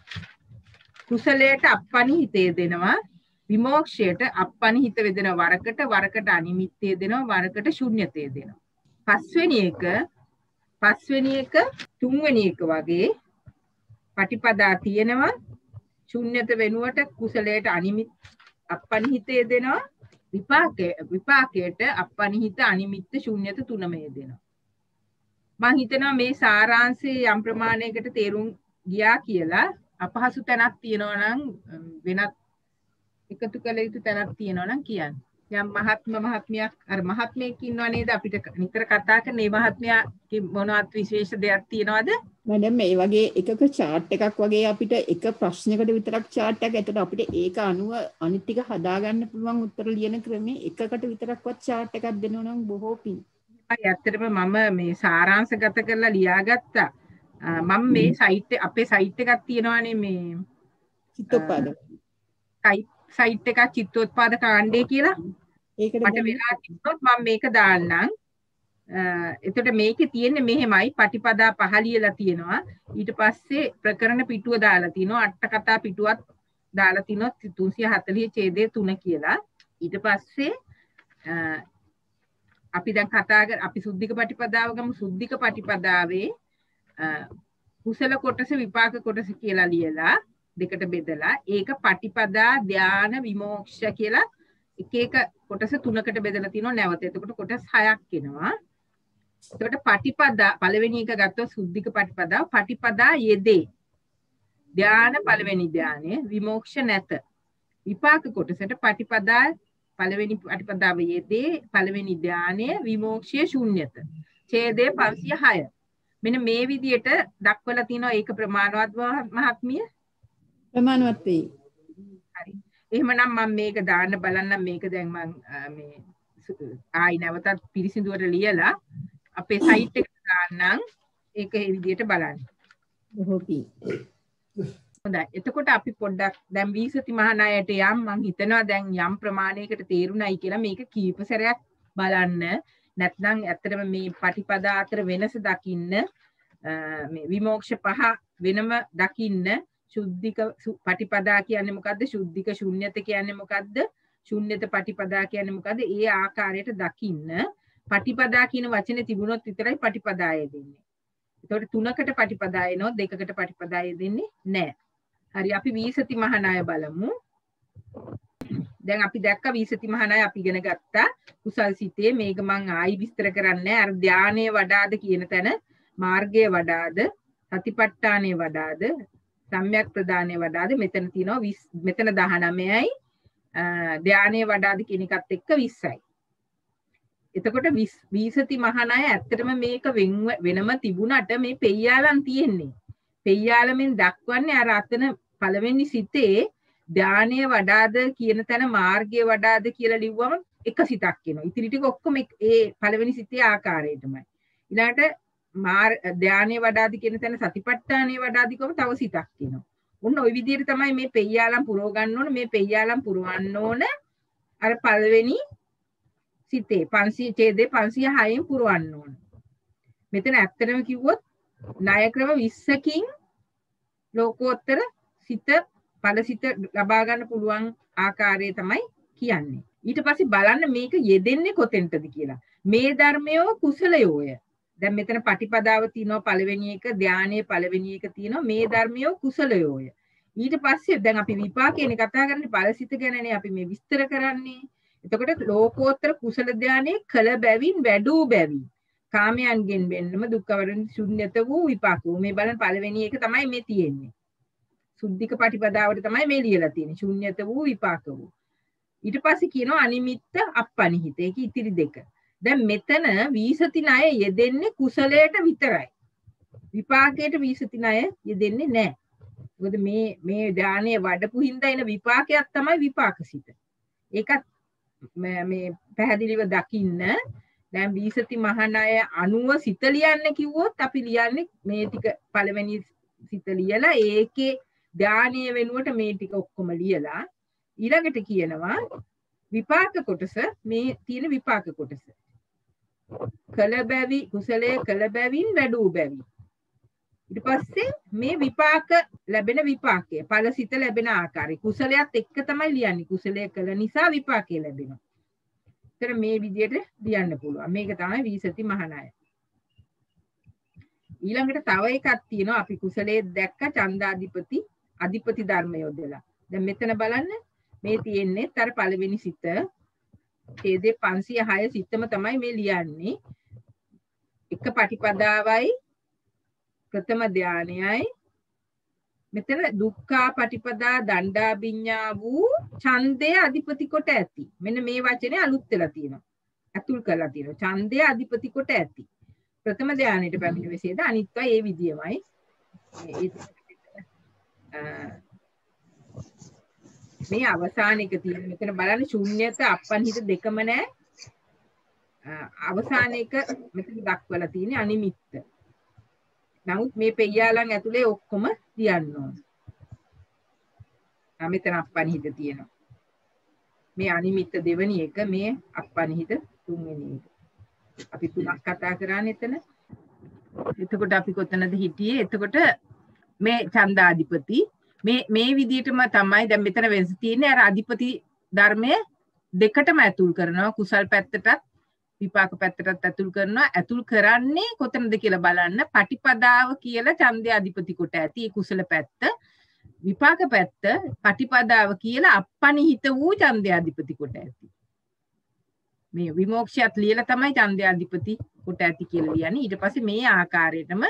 කුසලයට අපනිහිතේ දෙනවා විමෝක්ෂයට අපනිහිත වෙදෙන වරකට වරකට අනිමිත්තේ දෙනවා වරකට ශුන්‍යතේ දෙනවා. පස්වෙනි එක පස්වෙනි එක තුන්වෙනි එක වගේ පටිපදා තියෙනවා ශුන්‍යත වෙනුවට කුසලයට අනිමිත් අපනිහිතේ දෙනවා විපාකේ විපාකයට අපනිහිත අනිමිත්ත ශුන්‍යත තුනම දෙනවා. මම හිතනවා මේ සාරාංශයේ යම් ප්‍රමාණයකට තේරුම් ගියා කියලා. අපහසු තැනක් තියෙනවා නම් වෙනත් එකතු කළ යුතු තැනක් තියෙනවා නම් කියන්න. යම් මහත්ම මහත්මියක් අර මහත්මයෙක් ඉන්නව නේද අපිට නිතර කතා කරන මේ මහත්මයාගේ මොනවත් විශේෂ දෙයක් තියනවද? මැඩම් මේ වගේ එකක chart එකක් වගේ අපිට එක ප්‍රශ්නයකට විතරක් chart එකක්. ඒතකොට අපිට ඒක අනුව අනිත් ටික හදාගන්න පුළුවන් උත්තර ලියන ක්‍රමේ එකකට විතරක්වත් chart එකක් දෙනවා නම් බොහෝ පිං. ඇත්තටම මම මේ සාරාංශගත කරලා ලියාගත්තා. මම මේ සයිට් අපේ සයිට් එකක් තියෙනවානේ මේ චිත්තෝත්පාද සයිට් එකක් චිත්තෝත්පාද කාණ්ඩය කියලා. ඒකට මට වෙලා තිබ්බොත් මම මේක දාන්නම්. එතකොට මේකේ තියෙන්නේ මෙහෙමයි පටිපදා පහ ලියලා තියෙනවා. ඊට පස්සේ ප්‍රකරණ පිටුව දාලා තිනවා. අට කතා පිටුවක් දාලා තිනවා තුන්සිය හතළිහ ඡේදය තුන කියලා. ඊට පස්සේ අපි දැන් කතා කර අපි සුද්ධික පටිපදාව ගමු. සුද්ධික පටිපදාවේ කුසල කොටස විපාක කොටස කියලා ලියලා දෙකට බෙදලා ඒක පටිපදා ධාන විමෝක්ෂ කියලා එක එක කොටස තුනකට බෙදලා තිනවා නැවත. එතකොට කොටස් හයක් එනවා. එතකොට පටිපදා පළවෙනි එක ගත්තොත් සුද්ධික පටිපදාව පටිපදා යෙදේ. ධාන පළවෙනි ධානය විමෝක්ෂ නැත. විපාක කොටසට පටිපදා පළවෙනි පටිපදාව යෙදේ පළවෙනි ධානය විමෝක්ෂය ශුන්‍යත. ඡේදය පන්සිය හය. මෙන්න මේ විදියට දක්වලා තිනවා ඒක ප්‍රමාණවත් මහත්මිය ප්‍රමාණවත් වෙයි. හරි. එහෙමනම් මම මේක දාන්න බලන්නම් මේක දැන් මම මේ ආයි නැවතත් පිරිසිදුවට ලියලා අපේ සයිට් එකට දාන්නම් ඒක ඒ විදියට බලන්න. බොහෝපි. හොඳයි. එතකොට අපි පොඩ්ඩක් දැන් වීසති මහානායට යම් මම හිතනවා දැන් යම් ප්‍රමාණයකට තේරුණයි කියලා මේක කීප සැරයක් බලන්න. නැත්නම් ඇත්තටම මේ පටිපදා අතර වෙනස දකින්න මේ විමෝක්ෂ පහ වෙනම දකින්න සුද්ධික පටිපදා කියන්නේ මොකද්ද සුද්ධික ශුන්‍යත කියන්නේ මොකද්ද ශුන්‍යත පටිපදා කියන්නේ මොකද්ද ඒ ආකාරයට දකින්න පටිපදා කියන වචනේ තිබුණොත් විතරයි පටිපදාය දෙන්නේ. ඒතකොට තුනකට පටිපදාය නෝ දෙකකට පටිපදාය දෙන්නේ නැහැ. හරි අපි වීසති මහානාය බලමු. දැන් අපි දැක්ක වීසති මහානාය අපි ඉගෙන ගත්තා කුසල් සිතේ මේක මං ආයි විස්තර කරන්නේ අර ධානයේ වඩාද කියන තැන මාර්ගයේ වඩාද සතිපට්ඨානයේ වඩාද සම්‍යක් ප්‍රදානයේ වඩාද මෙතන තියෙනවා මෙතන දහනවයයි ධානයේ වඩාද කියන එකත් එක්ක විස්සයි. එතකොට වීසති මහානාය ඇත්තටම මේක වෙනම තිබුණට මේ පෙయ్యාලන් තියෙන්නේ. පෙయ్యාලෙන් දක්වන්නේ අර අතන පළවෙනි සිතේ ධානයේ වඩාද කියන තැන මාර්ගයේ වඩාද කියලා ලිව්වම එක සිතක් එනවා. ඉතිරි ටික ඔක්කොම ඒ පළවෙනි සිතේ ආකාරයටමයි. ඊළඟට මාර් ධානයේ වඩාද කියන තැන සතිපට්ඨානයේ වඩාද කියවම තව සිතක් එනවා. ඔන්න ওই විදිහට තමයි මේ පෙయ్యාලම් පුරව ගන්න ඕන. මේ පෙయ్యාලම් පුරවන්න ඕන අර පළවෙනි සිතේ පන්සිය ඡේදේ පන්සිය හයෙන් පුරවන්න ඕන. මෙතන ඇත්තටම කිව්වොත් ණය ක්‍රම විස්සකින් ලෝකෝත්තර සිත ඵලසිත ලබා ගන්න පුළුවන් ආකාරය තමයි කියන්නේ. ඊට පස්සේ බලන්න මේක යෙදෙන්නේ කොතෙන්ටද කියලා. මේ ධර්මයෝ කුසලයෝය. දැන් මෙතන පටිපදාව තියෙනවා පළවෙනි එක, ධානයේ පළවෙනි එක තියෙනවා. මේ ධර්මියෝ කුසලයෝය. ඊට පස්සේ දැන් අපි විපාකේනේ කතා කරන්නේ, ඵලසිත ගැනනේ අපි මේ විස්තර කරන්නේ. එතකොට ලෝකෝත්තර කුසල ධානයේ කළ බැවින් වැඩූ බැවින් කාමයන්ගෙන් වෙන්නම දුක්ඛ වරණ ශුන්්‍යත වූ විපාක වූ. මේ බලන්න පළවෙනි එක තමයි මේ තියෙන්නේ. සුද්ධික පටිපදාවට තමයි මේ ලියලා තියෙන්නේ. ශුන්්‍යත වූ විපාක වූ. ඊට පස්සේ කියනවා අනිමිත්ත අප්පනිහිත. ඒක ඉතිරි දෙක. දැන් මෙතන වීසති ණය යෙදෙන්නේ කුසලයට විතරයි. විපාකයට වීසති ණය යෙදෙන්නේ නැහැ. මොකද මේ මේ ධානයේ වඩපු හින්දා එන විපාකයක් තමයි විපාකසිත. ඒකත් මේ පැහැදිලිව දකින්න. දැන් වීසති මහණය අනුව සිත ලියන්න කිව්වොත් අපි ලියන්නේ මේ ටික පළවෙනි සිත ලියලා ඒකේ ධානයේ වෙනුවට මේ ටික ඔක්කොම ලියලා ඊළඟට කියනවා විපාක කොටස මේ තියෙන විපාක කොටස. කළ බැවි කුසලයේ කළ බැවින් වැඩූ බැවි. ඊට පස්සේ මේ විපාක ලැබෙන විපාකය ඵලසිත ලැබෙන ආකාරය කුසලයක් එක්ක තමයි ලියන්නේ. කුසලයේ කළ නිසා විපාකය ලැබෙනවා. ඒතර මේ විදිහට ලියන්න පුළුවන්. මේක තමයි වීසති මහණය. ඊළඟට තව එකක් තියෙනවා අපි කුසලයේ දැක්ක ඡන්දාධිපති අධිපති ධර්ම යොදලා. දැන් මෙතන බලන්න මේ තියෙන්නේ තර පළවෙනි සිත ඡේදේ පන්සිය හය සිතම තමයි මේ ලියන්නේ. එක පටිපදාවයි ප්‍රථම ධානයයි මෙතන දුක්ඛා පටිපදා දණ්ඩාභිඤ්ඤා වූ ඡන්දය අධිපති කොට ඇති. මෙන්න මේ වචනේ අලුත් වෙලා තියෙනවා. අතුල් කරලා තියෙනවා. ඡන්දය අධිපති කොට ඇති. ප්‍රථම ධානයට පැමිණ වෙසේද අනිත්වා ඒ විදියමයි. මේ අවසාන එක තියෙන මෙතන බලන්න ශුන්‍යත අපන්හිත දෙකම නැහැ. අවසාන එක මෙතන දක්වලා තියෙන්නේ අනිමිත්ත. නමුත් මේ පෙయ్యාලන් ඇතුලේ ඔක්කොම තියන්න ඕන. ආ මෙතන අපන්හිත තියෙනවා. මේ අනිමිත්ත දෙවෙනි එක මේ අපන්හිත තුන්වෙනි එක. අපි තුනක් කතා කරන්නේ එතන. එතකොට අපි කොතනද හිටියේ? එතකොට මේ ඡන්දාධිපති මේ මේ විදිහටම තමයි දැන් මෙතන වෙනස තියෙන්නේ. අර අධිපති ධර්මයේ දෙකටම ඇතුල් කරනවා. කුසල් පැත්තටත් විපාක පැත්තටත් ඇතුල් කරනවා. ඇතුල් කරන්නේ කොතනද කියලා බලන්න. පටිපදාව කියලා ඡන්දය අධිපති කොට ඇති. ඒ කුසල පැත්ත. විපාක පැත්ත පටිපදාව කියලා අපනිහිත වූ ඡන්දය අධිපති කොට ඇති. මේ විමෝක්ෂයත් ලියලා තමයි ඡන්දය අධිපති කොට ඇති කියලා ලියන්නේ. ඊට පස්සේ මේ ආකාරයටම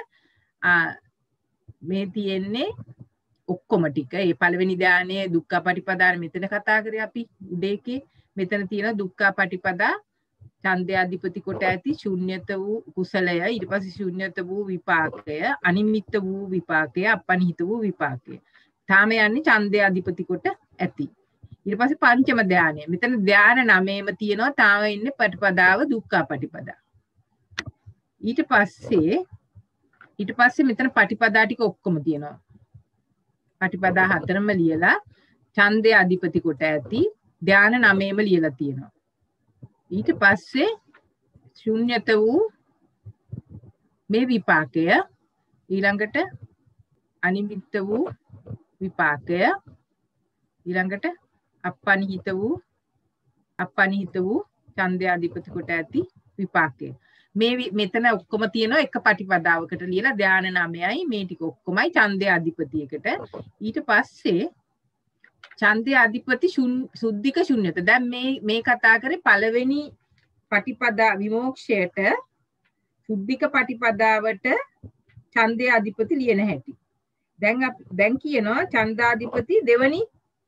මේ තියෙන්නේ ඔක්කොම ටික. ඒ පළවෙනි ධානයේ දුක්ඛ පටිපදාන මෙතන කතා කරේ අපි උඩේකේ. මෙතන තියෙන දුක්ඛ පටිපදා ඡන්දය අධිපති කොට ඇති ශුන්්‍යත වූ කුසලය. ඊට පස්සේ ශුන්්‍යත වූ විපාකය, අනිමිත්ත වූ විපාකය, අපනිහිත වූ විපාකය. තාම යන්නේ ඡන්දය අධිපති කොට ඇති. ඊට පස්සේ පංචම ධානය. මෙතන ධාන නවයේම තියෙනවා තාම ඉන්නේ පටිපදාව දුක්ඛ පටිපදා. ඊට පස්සේ ඊට පස්සේ මෙතන පටිපදා ටික ඔක්කොම තියෙනවා. පටිපදා හතරම ලියලා ඡන්දය අධිපති කොට ඇති ධාන නවයේම ලියලා තියෙනවා. ඊට පස්සේ ශුන්්‍යත වූ මේ විපාකය ඊළඟට අනිමිත්ත වූ විපාකය ඊළඟට අපනිහිත වූ අපනිහිත වූ ඡන්දය අධිපති කොට ඇති විපාකය. මේ මෙතන ඔක්කොම තියෙනවා එක පටිපදාවකට ලියලා ධාන නවයයි මේ ටික ඔක්කොමයි ඡන්දය අධිපතියකට. ඊට පස්සේ ඡන්දය අධිපති සුද්ධික ශුන්්‍යත. දැන් මේ මේ කතා කරේ පළවෙනි පටිපදා විමෝක්ෂයට සුද්ධික පටිපදාවට ඡන්දය අධිපති ලියන හැටි. දැන් දැන් කියනවා ඡන්දාධිපති දෙවනි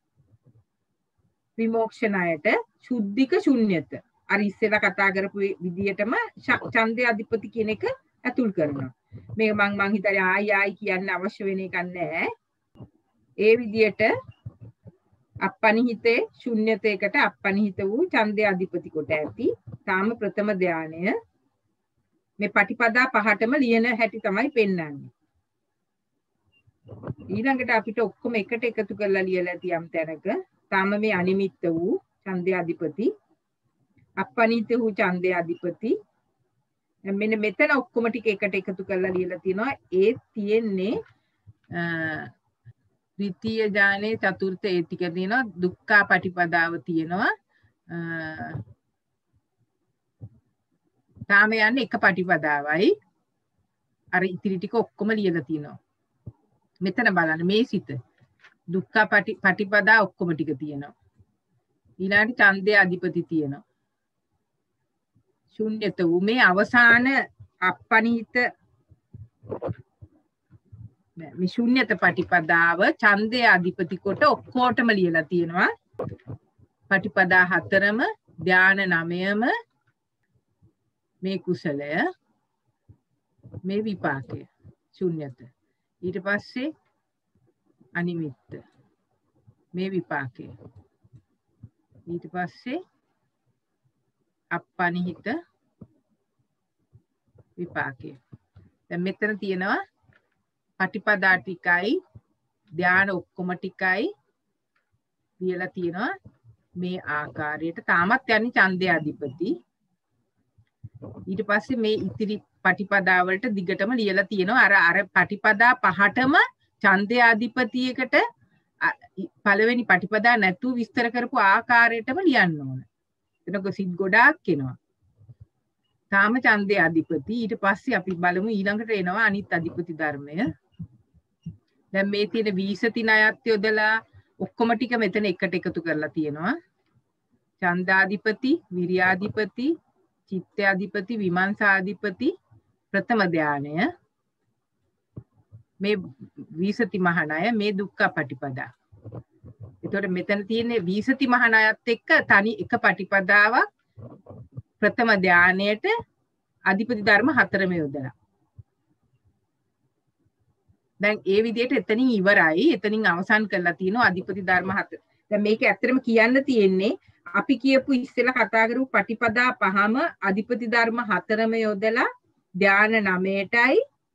විමෝක්ෂණයට සුද්ධික ශුන්්‍යත. අර ඉස්සෙල්ලා කතා කරපු විදියටම ඡන්දය අධිපති කියන එක ඇතුල් කරනවා. මේක මං මං හිතන්නේ ආයි ආයි කියන්න අවශ්‍ය වෙන එකක් නැහැ. ඒ විදියට අපනිහිතේ ශුන්්‍යතයකට අපනිහිත වූ ඡන්දය අධිපති කොට ඇති. තාම ප්‍රථම ධානය මේ පටිපදා පහටම ලියන හැටි තමයි පෙන්වන්නේ. ඊළඟට අපිට ඔක්කොම එකට එකතු කරලා ලියලා ඇති යම් තැනක තාම මේ අනිමිත්ත වූ ඡන්දය අධිපති අපනිහිත වූ ඡන්දය අධිපති මෙන්න මෙතන ඔක්කොම ටික එකට එකතු කරලා ලියලා තිනවා. ඒ තියෙන්නේ ද්විතීය ඥානේ චතුර්ථ ඒ ටික තියෙනවා. දුක්ඛ පටිපදාව තියෙනවා. තාම යන්නේ එක පටිපදාවයි. අර ඉතිරි ටික ඔක්කොම ලියලා තියෙනවා. මෙතන බලන්න මේ සිත දුක්ඛ පටි පටිපදා ඔක්කොම ටික තියෙනවා. ඊළඟට ඡන්දේ අධිපති තියෙනවා. ශුන්්‍යත වූ මේ අවසාන අපනිහිත මේ ශුන්්‍යත පටිපදාව ඡන්දේ අධිපති කොට ඔක්කොටම ලියලා තියෙනවා. පටිපදා හතරම ධාන නවයම මේ කුසලය මේ විපාකය ශුන්්‍යත ඊට පස්සේ අනිමිත්ත මේ විපාකය ඊට පස්සේ අපනිහිත විපාකය. දැන් මෙතන තියෙනවා පටිපදා ටිකයි ධාන ඔක්කොම ටිකයි ලියලා තියෙනවා මේ ආකාරයට. තාමත් යන්නේ ඡන්දේ අධිපති. ඊට පස්සේ මේ ඉතිරි පටිපදා වලට දිගටම ලියලා තියෙනවා අර අර පටිපදා පහටම ඡන්දේ අධිපතියකට පළවෙනි පටිපදා නැතුව විස්තර කරපු ආකාරයටම ලියන්න ඕන. එතකොට සිත් ගොඩාක් එනවා. තාම ඡන්දේ අධිපති. ඊට පස්සේ අපි බලමු ඊළඟට එනවා අනිත් අධිපති ධර්මය. දැන් මේ තියෙන වීසති ණයත් යොදලා ඔක්කොම ටික මෙතන එකට එකතු කරලා තියෙනවා. ඡන්දාධිපති, විරියාධිපති, චිත්තාධිපති, විමර්ශාධිපති, ප්‍රථම ධානය. මේ වීසති මහණය මේ දුක්ඛ පටිපදා. එතකොට මෙතන තියෙන්නේ වීසති මහණයත් එක්ක තනි එක පටිපදාවක් ප්‍රථම ධානයේට අධිපති ධර්ම හතරම යොදලා. දැන් ඒ විදිහට එතනින් ඉවරයි. එතනින් අවසන් කරලා තියෙනවා අධිපති ධර්ම හතර. දැන් මේක ඇත්තටම කියන්න තියෙන්නේ අපි කියපු ඉස්සෙල්ලා කතා කරපු පටිපදා පහම අධිපති ධර්ම හතරම යොදලා ධාන නවයටයි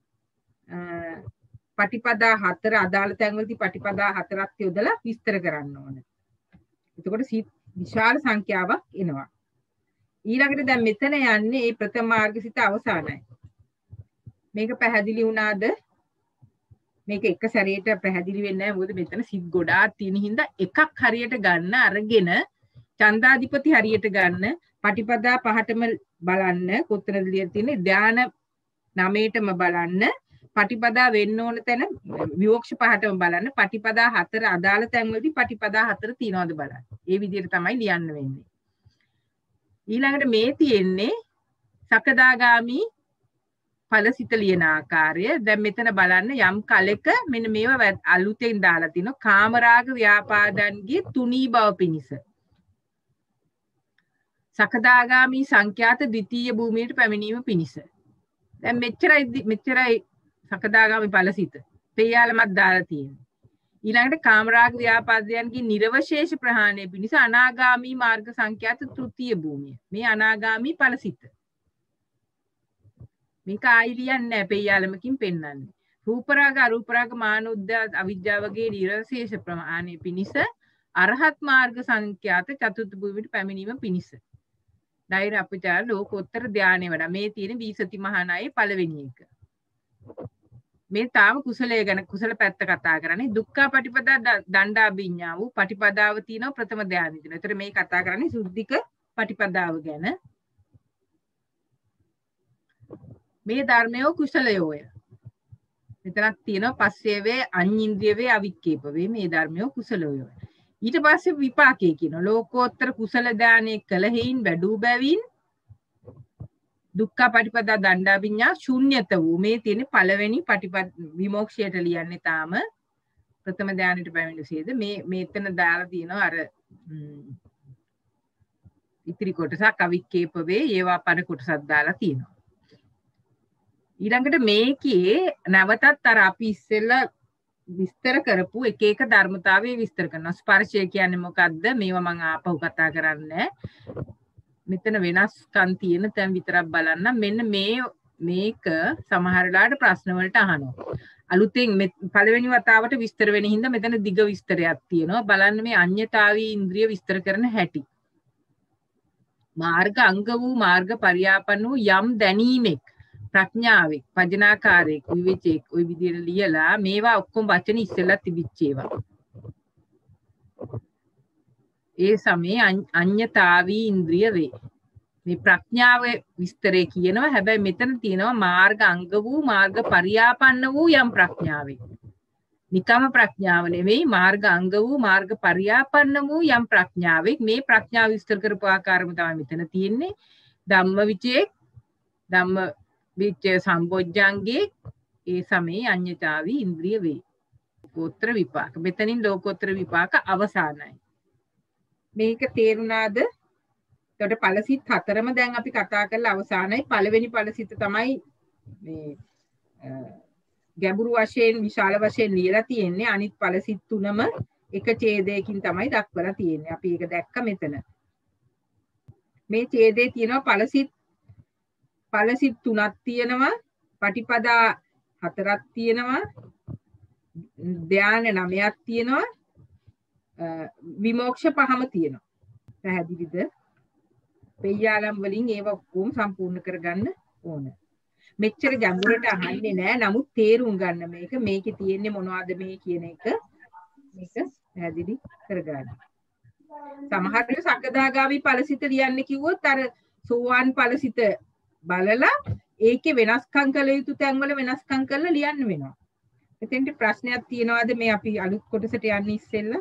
පටිපදා හතර අදාළ තැන්වලදී පටිපදා හතරක් යොදලා විස්තර කරන්න ඕන. එතකොට විශාල සංඛ්‍යාවක් එනවා. ඊළඟට දැන් මෙතන යන්නේ මේ ප්‍රථම මාර්ගසිත අවසానයි. මේක පැහැදිලි වුණාද? මේක එක සැරේට පැහැදිලි වෙන්නේ නැහැ. මොකද මෙතන සිත් ගොඩාක් තියෙන හින්දා එකක් හරියට ගන්න අරගෙන ඡන්දාධිපති හරියට ගන්න පටිපදා පහටම බලන්න කොතනද ලියලා තියෙන්නේ ධාන නවයටම බලන්න පටිපදා වෙන්න ඕන තැන විවක්ෂ පහටම බලන්න පටිපදා හතර අදාළ තැන්වලදී පටිපදා හතර තියනවද බලන්න. ඒ විදිහට තමයි ලියන්න වෙන්නේ. ඊළඟට මේ තියෙන්නේ සකදාගාමි ඵලසිත ලියන ආකාරය. දැන් මෙතන බලන්න යම් කලෙක මෙන්න මේවා අලුතෙන් දාලා තිනවා කාමරාග ව්‍යාපාදන්ගේ තුනී බව පිණිස. සකදාගාමි සංඛ්‍යාත ද්විතීය භූමියට පැමිණීම පිණිස. දැන් මෙච්චරයි මෙච්චරයි සකදාගාමි ඵලසිත. පෙයාලමක් දාලා තියෙනවා. ඊළඟට කාමරාග ව්‍යාපාදයන්ගේ නිර්වශේෂ ප්‍රහාණය පිණිස අනාගාමි මාර්ග සංඛ්‍යාත තෘතීය භූමිය. මේ අනාගාමි ඵලසිත. මේක ආයි ලියන්නේ නැහැ පෙයාලමකින් පෙන්වන්නේ. රූපරාග අරූපරාග මානෝද්ද අවිජ්ජාවගේ නිර්වශේෂ ප්‍රහාණය පිණිස අරහත් මාර්ග සංඛ්‍යාත චතුර්ථ භූමියට පැමිණීම පිණිස. ධෛර්ය අපචාර ලෝකෝත්තර ධානය වඩා මේ තියෙන වීසති මහානායේ පළවෙනි එක. මේ තාම කුසලයේ ගැන කුසල පැත්ත කතා කරන්නේ දුක්ඛ පටිපදා දණ්ඩාභිඥා වූ පටිපදාව තියෙනවා ප්‍රථම ධානය තියෙනවා. ඒතර මේ කතා කරන්නේ සුද්ධික පටිපදාව ගැන. මේ ධර්මයෝ කුසලයෝය. මෙතනක් තියෙනවා පස්සේ වේ අඤ්ඤින්ද්‍රිය වේ අවික්කේප වේ මේ ධර්මයෝ කුසලයෝය. ඊට පස්සේ විපාකේ කියන ලෝකෝත්තර කුසල දානේ කළ හේයින් වැඩූ බැවින් දුක්ඛ පටිපදා දණ්ඩාභිඥා ශුන්්‍යත වූ මේ තියෙන පළවෙනි පටිපද විමෝක්ෂයට ලියන්නේ තාම ප්‍රථම ධානයට පැමිණෙසේද මේ මෙතන දාලා තියෙනවා අර ඉතිරි කොටසක් අවික්කේප වේ ඒවා පර කොටසක් දාලා තියෙනවා. ඊළඟට මේකේ නැවතත් අර අපි ඉස්සෙල්ලා විස්තර කරපු එක එක ධර්මතාවය විස්තර කරනවා. ස්පර්ශය කියන්නේ මොකක්ද? මේවා මම ආපහු කතා කරන්නේ. මෙතන වෙනස්කම් තියෙන තැන් විතරක් බලන්න. මෙන්න මේ මේක සමහර වෙලාවට ප්‍රශ්න වලට අහනවා. අලුතෙන් පළවෙනි වතාවට විස්තර වෙන හින්දා මෙතන දිග විස්තරයක් තියෙනවා. බලන්න මේ අඤ්ඤතාවී ඉන්ද්‍රිය විස්තර කරන හැටි. මාර්ග අංග වූ මාර්ග පරියාපන්න වූ යම් දැනීමෙක් ප්‍රඥාවෙක් පජනාකාරයෙක් විවේචෙක් ওই විදිහට ලියලා මේවා ඔක්කොම වචන ඉස්සෙල්ලා තිබිච්ච ඒවා. ඒ සමේ අඤ්ඤතාවී ඉන්ද්‍රිය වේ. මේ ප්‍රඥාව විස්තරේ කියනවා. හැබැයි මෙතන තියෙනවා මාර්ග අංග වූ මාර්ග පරියාපන්න වූ යම් ප්‍රඥාවෙක්. නිකම ප්‍රඥාව නෙවෙයි මාර්ග අංග වූ මාර්ග පරියාපන්න වූ යම් ප්‍රඥාවෙක්. මේ ප්‍රඥාව විස්තර කරපු ආකාරම තමයි මෙතන තියෙන්නේ. ධම්ම විචේ ධම්ම විචේ සම්බොජ්ජංගේ ඒ සමේ අඤ්ඤතාවි ඉන්ද්‍රිය වේ. ලෝකෝත්තර විපාක. මෙතනින් ලෝකෝත්තර විපාක අවසానයි. මේක තේරුණාද? එතකොට ඵලසිත හතරම දැන් අපි කතා කරලා අවසానයි. පළවෙනි ඵලසිත තමයි මේ ගැඹුරු වශයෙන් විශාල වශයෙන් ලියලා තියෙන්නේ. අනිත් ඵලසිත තුනම එක ඡේදයකින් තමයි දක්වලා තියෙන්නේ. අපි ඒක දැක්ක මෙතන. මේ ඡේදයේ තියෙනවා ඵලසිත ඵලසිත තුනක් තියෙනවා. පටිපදා හතරක් තියෙනවා. ධ්‍යාන නවයක් තියෙනවා. විමෝක්ෂ පහම තියෙනවා. පැහැදිලිද? පෙය්‍යාලම් වලින් ඒව ඔක්කොම සම්පූර්ණ කරගන්න ඕන. මෙච්චර ගැඹුරට අහන්නේ නැහැ. නමුත් තේරුම් ගන්න මේක මේකේ තියෙන්නේ මොනවද මේ කියන එක මේක පැහැදිලි කරගන්න. සමහර වෙලාවට සකදාගාමි ඵලසිත ලියන්න කිව්වොත් අර සෝවාන් ඵලසිත බලලා ඒකේ වෙනස්කම් කළ යුතු තැන්වල වෙනස්කම් කරලා ලියන්න වෙනවා. එතෙන්ට ප්‍රශ්නයක් තියෙනවද මේ අපි අලුත් කොටසට යන්න ඉස්සෙල්ලා?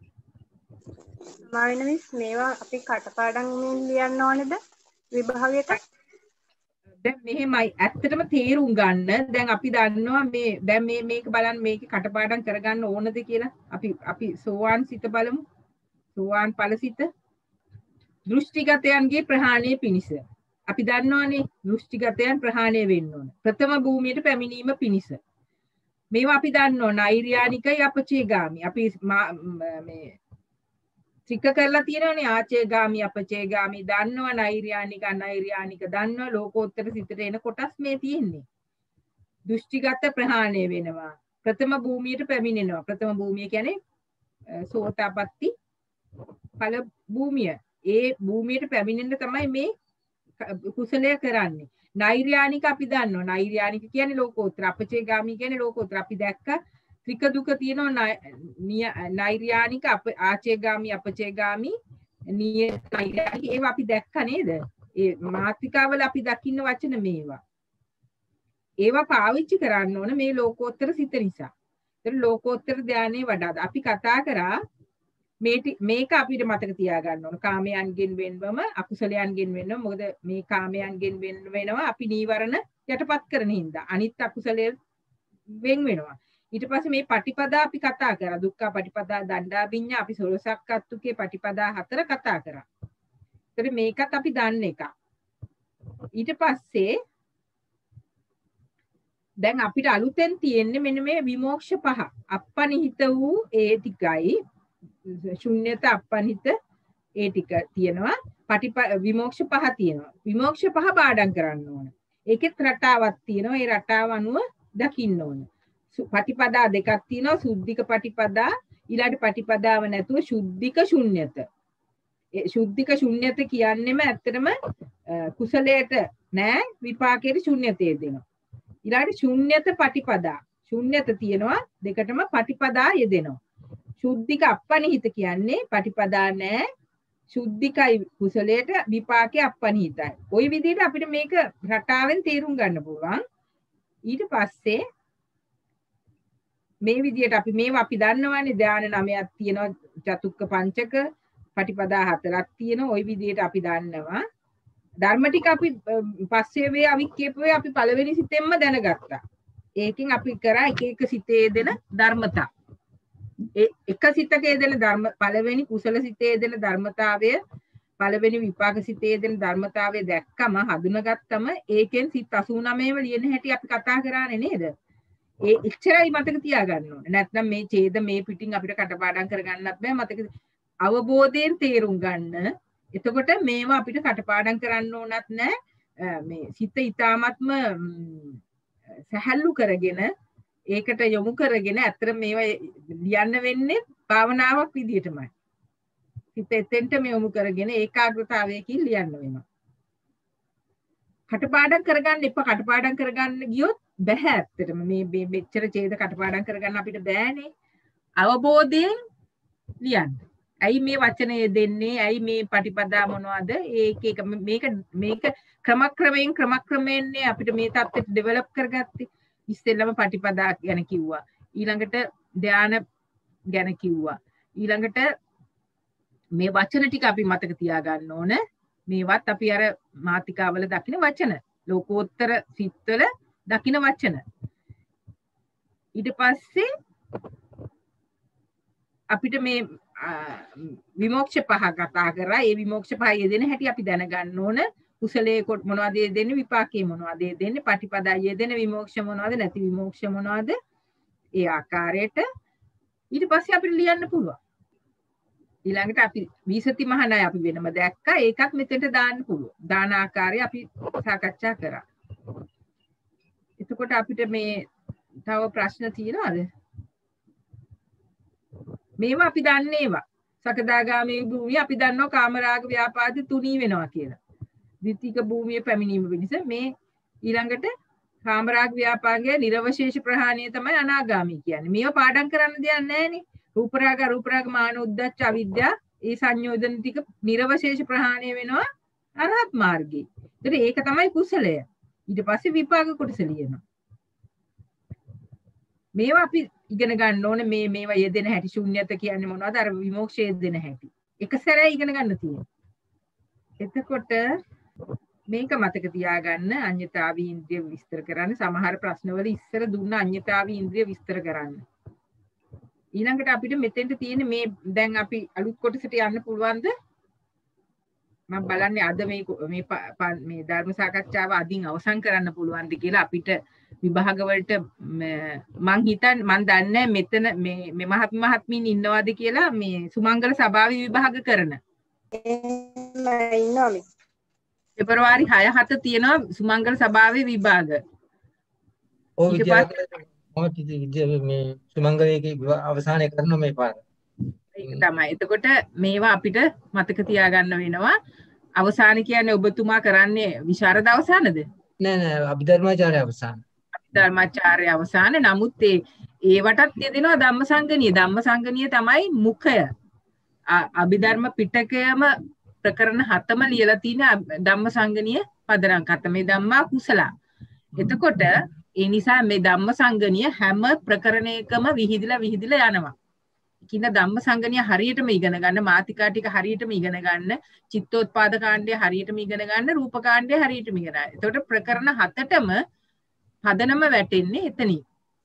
මාවිනවිස් මේවා අපි කටපාඩම් වලින් ලියන්න ඕනේද විභාගයට? දැන් මෙහෙමයි ඇත්තටම තේරුම් ගන්න. දැන් අපි දන්නවා මේ දැන් මේ මේක බලන්න මේක කටපාඩම් කරගන්න ඕනද කියලා. අපි අපි සෝවාන් සිත බලමු. සෝවාන් ඵලසිත දෘෂ්ටිගතයන්ගේ ප්‍රහාණය පිණිස. අපි දන්නවනේ දෘෂ්ටිගතයන් ප්‍රහාණය වෙන්න ඕන. ප්‍රථම භූමියට පැමිණීම පිණිස. මේවා අපි දන්නවා නෛර්යානිකයි අපචේගාමි. අපි මේ ත්‍රික කරලා තියෙනවනේ ආචේගාමි අපචේගාමි දන්නවා නෛර්යානික අනෛර්යානික දන්නවා ලෝකෝත්තර සිතට එන කොටස් මේ තියෙන්නේ. දෘෂ්ටිගත ප්‍රහාණය වෙනවා. ප්‍රථම භූමියට පැමිණෙනවා. ප්‍රථම භූමිය කියන්නේ සෝතාපට්ටි ඵල භූමිය. ඒ භූමියට පැමිණෙන්න තමයි මේ කුසලය කරන්නේ. නෛර්යානික අපි දන්නවා. නෛර්යානික කියන්නේ ලෝකෝත්තර. අපචේගාමි කියන්නේ ලෝකෝත්තර. අපි දැක්ක ත්‍රික දුක තියෙනවා නෛර්යානික ආචේගාමි අපචේගාමි නිය නෛර්යානික ඒවා අපි දැක්ක නේද? ඒ මාත්‍රිකාවල අපි දකින්න වචන මේවා. ඒවා පාවිච්චි කරන්න ඕන මේ ලෝකෝත්තර සිත නිසා. ඒතර ලෝකෝත්තර ධානයේ වඩා අපි කතා කරා මේක අපිට මතක තියාගන්න ඕන. කාමයන්ගෙන් වෙන්වම අකුසලයන්ගෙන් වෙන්වම. මොකද මේ කාමයන්ගෙන් වෙන් වෙනවා අපි නීවරණ යටපත් කරන හින්දා. අනිත් අකුසලයේ වෙන් වෙනවා. ඊට පස්සේ මේ පටිපදා අපි කතා කරා. දුක්ඛ පටිපදා දණ්ඩා විඤ්ඤා අපි සෝලසක්කත්තුකේ පටිපදා හතර කතා කරා. ඒතර මේකත් අපි දන්න එක. ඊට පස්සේ දැන් අපිට අලුතෙන් තියෙන්නේ මෙන්න මේ විමෝක්ෂ පහ. අපනිහිත වූ ඒ ටිකයි ශුන්්‍යත අපනිහිත ඒ ටික තියෙනවා. පටිප විමෝක්ෂ පහ තියෙනවා. විමෝක්ෂ පහ පාඩම් කරන්න ඕන. ඒකෙත් රටාවක් තියෙනවා. ඒ රටාව අනුව දකින්න ඕන. පටිපදා දෙකක් තියෙනවා. සුද්ධික පටිපදා ඊළඟ පටිපදාව නැතුව ශුද්ධික ශුන්්‍යත. ඒ ශුද්ධික ශුන්්‍යත කියන්නේම ඇත්තටම කුසලයට නෑ විපාකයේ ශුන්්‍යතේ දෙනවා. ඊළඟ ශුන්්‍යත පටිපදා ශුන්්‍යත තියෙනවා දෙකටම පටිපදා යෙදෙනවා. ශුද්ධික අපනිහිත කියන්නේ පටිපදා නෑ ශුද්ධිකයි කුසලයට විපාකයේ අපනිහිතයි. ওই විදිහට අපිට මේක රටාවෙන් තේරුම් ගන්න පුළුවන්. ඊට පස්සේ මේ විදිහට අපි මේවා අපි දන්නවනේ ධාන නවයක් තියෙනවා චතුක්ක පංචක පටිපදා හතරක් තියෙනවා. ওই විදිහට අපි දන්නවා. ධර්ම ටික අපි පස්සේ වේ අවික්කේපවේ අපි පළවෙනි සිතෙන්ම දැනගත්තා. ඒකෙන් අපි කරා එක එක සිතේ දෙන ධර්මතා. ඒ එක සිතකේ දෙන ධර්ම පළවෙනි කුසල සිතේ දෙන ධර්මතාවය පළවෙනි විපාක සිතේ දෙන ධර්මතාවය දැක්කම හඳුනගත්තම ඒකෙන් සිත අසූ නවයම ලියන හැටි අපි කතා කරානේ නේද? ඒ ඉච්චරයි මතක තියාගන්න ඕනේ. නැත්නම් මේ ඡේද මේ පිටින් අපිට කටපාඩම් කරගන්නත් බෑ. මතක අවබෝධයෙන් තේරුම් ගන්න. එතකොට මේවා අපිට කටපාඩම් කරන්න ඕනත් නෑ. මේ සිත ඊ타ත්ම සැහැල්ලු කරගෙන ඒකට යොමු කරගෙන අතර මේවා ලියන්න වෙන්නේ භාවනාවක් විදියටමයි. සිත එතෙන්ට මේ යොමු කරගෙන ඒකාග්‍රතාවයකින් ලියන්න වෙනවා. කටපාඩම් කරගන්න එපා. කටපාඩම් කරගන්න ගියොත් බෑ ඇත්තටම මේ මෙච්චර ඡේද කටපාඩම් කරගන්න අපිට බෑනේ. අවබෝධයෙන් ලියන්න. ඇයි මේ වචනය දෙන්නේ? ඇයි මේ පටිපදා මොනවද? ඒක එක මේක මේක ක්‍රමක්‍රමයෙන් ක්‍රමක්‍රමයෙන් අපිට මේ தත්ත්වයට ඩෙවලොප් කරගත්තේ. ඉස්සෙල්ලම පටිපදා ගැන කිව්වා. ඊළඟට ධාන ගැන කිව්වා. ඊළඟට මේ වචන ටික අපි මතක තියාගන්න ඕන. මේවත් අපි අර මාතිකාවල දකින වචන. ලෝකෝත්තර සිත්වල දකින වචන. ඊට පස්සේ අපිට මේ විමෝක්ෂ පහ කතා කරා. ඒ විමෝක්ෂ පහ යෙදෙන හැටි අපි දැනගන්න ඕන. කුසලයේ කොට මොනවද යෙදෙන්නේ? විපාකයේ මොනවද යෙදෙන්නේ? පටිපදා යෙදෙන විමෝක්ෂ මොනවද? නැති විමෝක්ෂ මොනවද? ඒ ආකාරයට ඊට පස්සේ අපිට ලියන්න පුළුවන්. ඊළඟට අපි විසති මහණයි අපි වෙනම දැක්කා. ඒකත් මෙතෙන්ට දාන්න පුළුවන්. දාන ආකාරය අපි සාකච්ඡා කරා. එතකොට අපිට මේ තව ප්‍රශ්න තියෙනවද? මේවා අපි දන්නේ ඒවා. සකදාගාමී භූමිය අපි දන්නවා කාමරාග ව්‍යාපාද තුනී වෙනවා කියලා. ද්විතීක භූමිය පැමිණීම වෙනස මේ ඊළඟට කාමරාග ව්‍යාපාදයේ නිර්වශේෂ ප්‍රහාණය තමයි අනාගාමී කියන්නේ. මේවා පාඩම් කරන්න දෙයක් නැහැනේ. රූපරාග රූපරාග මාන උද්දච්ච අවිද්‍යාව ඒ සංයෝජන ටික නිර්වශේෂ ප්‍රහාණය වෙනවා අරහත් මාර්ගයේ. ඒතර ඒක තමයි කුසලය. ඊට පස්සේ විපාක කොටස ලියනවා. මේවා අපි ඉගෙන ගන්න ඕනේ. මේ මේවා යෙදෙන හැටි ශුන්‍යත කියන්නේ මොනවද? අර විමෝක්ෂය යෙදෙන හැටි. එක සැරේ ඉගෙන ගන්න තියෙනවා. එතකොට මේක මතක තියාගන්න. අඤ්ඤතාවී ඉන්ද්‍රිය විස්තර කරන්න. සමහර ප්‍රශ්නවල ඉස්සර දුන්න අඤ්ඤතාවී ඉන්ද්‍රිය විස්තර කරන්න. ඊළඟට අපිට මෙතෙන්ට තියෙන මේ දැන් අපි අලුත් කොටසට යන්න පුළුවන්ද? මම බලන්නේ අද මේ මේ මේ ධර්ම සාකච්ඡාව අදින් අවසන් කරන්න පුළුවන්ද කියලා. අපිට විභාග වලට මං හිතන්නේ මං දන්නේ මෙතන මේ මේ මහත් මහත්මීන් ඉන්නවද කියලා මේ සුමංගල සභාවේ විභාග කරන. ඉන්නවා මේ. පෙබරවාරි හය හත තියෙනවා සුමංගල සභාවේ විභාග. ඔව් විද්‍යාව මේ සුමංගලයේ අවසානය කරන මේ පාර. ඒක තමයි. එතකොට මේවා අපිට මතක තියාගන්න වෙනවා. අවසාන කියන්නේ ඔබතුමා කරන්නේ විශාරද අවසානද? නෑ නෑ අභිධර්මාචාර්ය අවසාන. අභිධර්මාචාර්ය අවසාන. නමුත් ඒ ඒවටත් දෙනවා ධම්මසංගණිය. ධම්මසංගණිය තමයි මුඛය. අභිධර්ම පිටකයම ප්‍රකරණ හතම ලියලා තියෙන ධම්මසංගණිය පදනම් කතමේ ධම්මා කුසල. එතකොට ඒ නිසා මේ ධම්මසංගණිය හැම ප්‍රකරණයකම විහිදිලා විහිදිලා යනවා. කින ධම්මසංගණිය හරියටම ඉගෙන ගන්න, මාතිකා ටික හරියටම ඉගෙන ගන්න, චිත්තෝත්පාද කාණ්ඩය හරියටම ඉගෙන ගන්න, රූප කාණ්ඩය හරියටම ඉගෙන ගන්න. එතකොට ප්‍රකරණ හතටම පදනම වැටෙන්නේ එතනින්.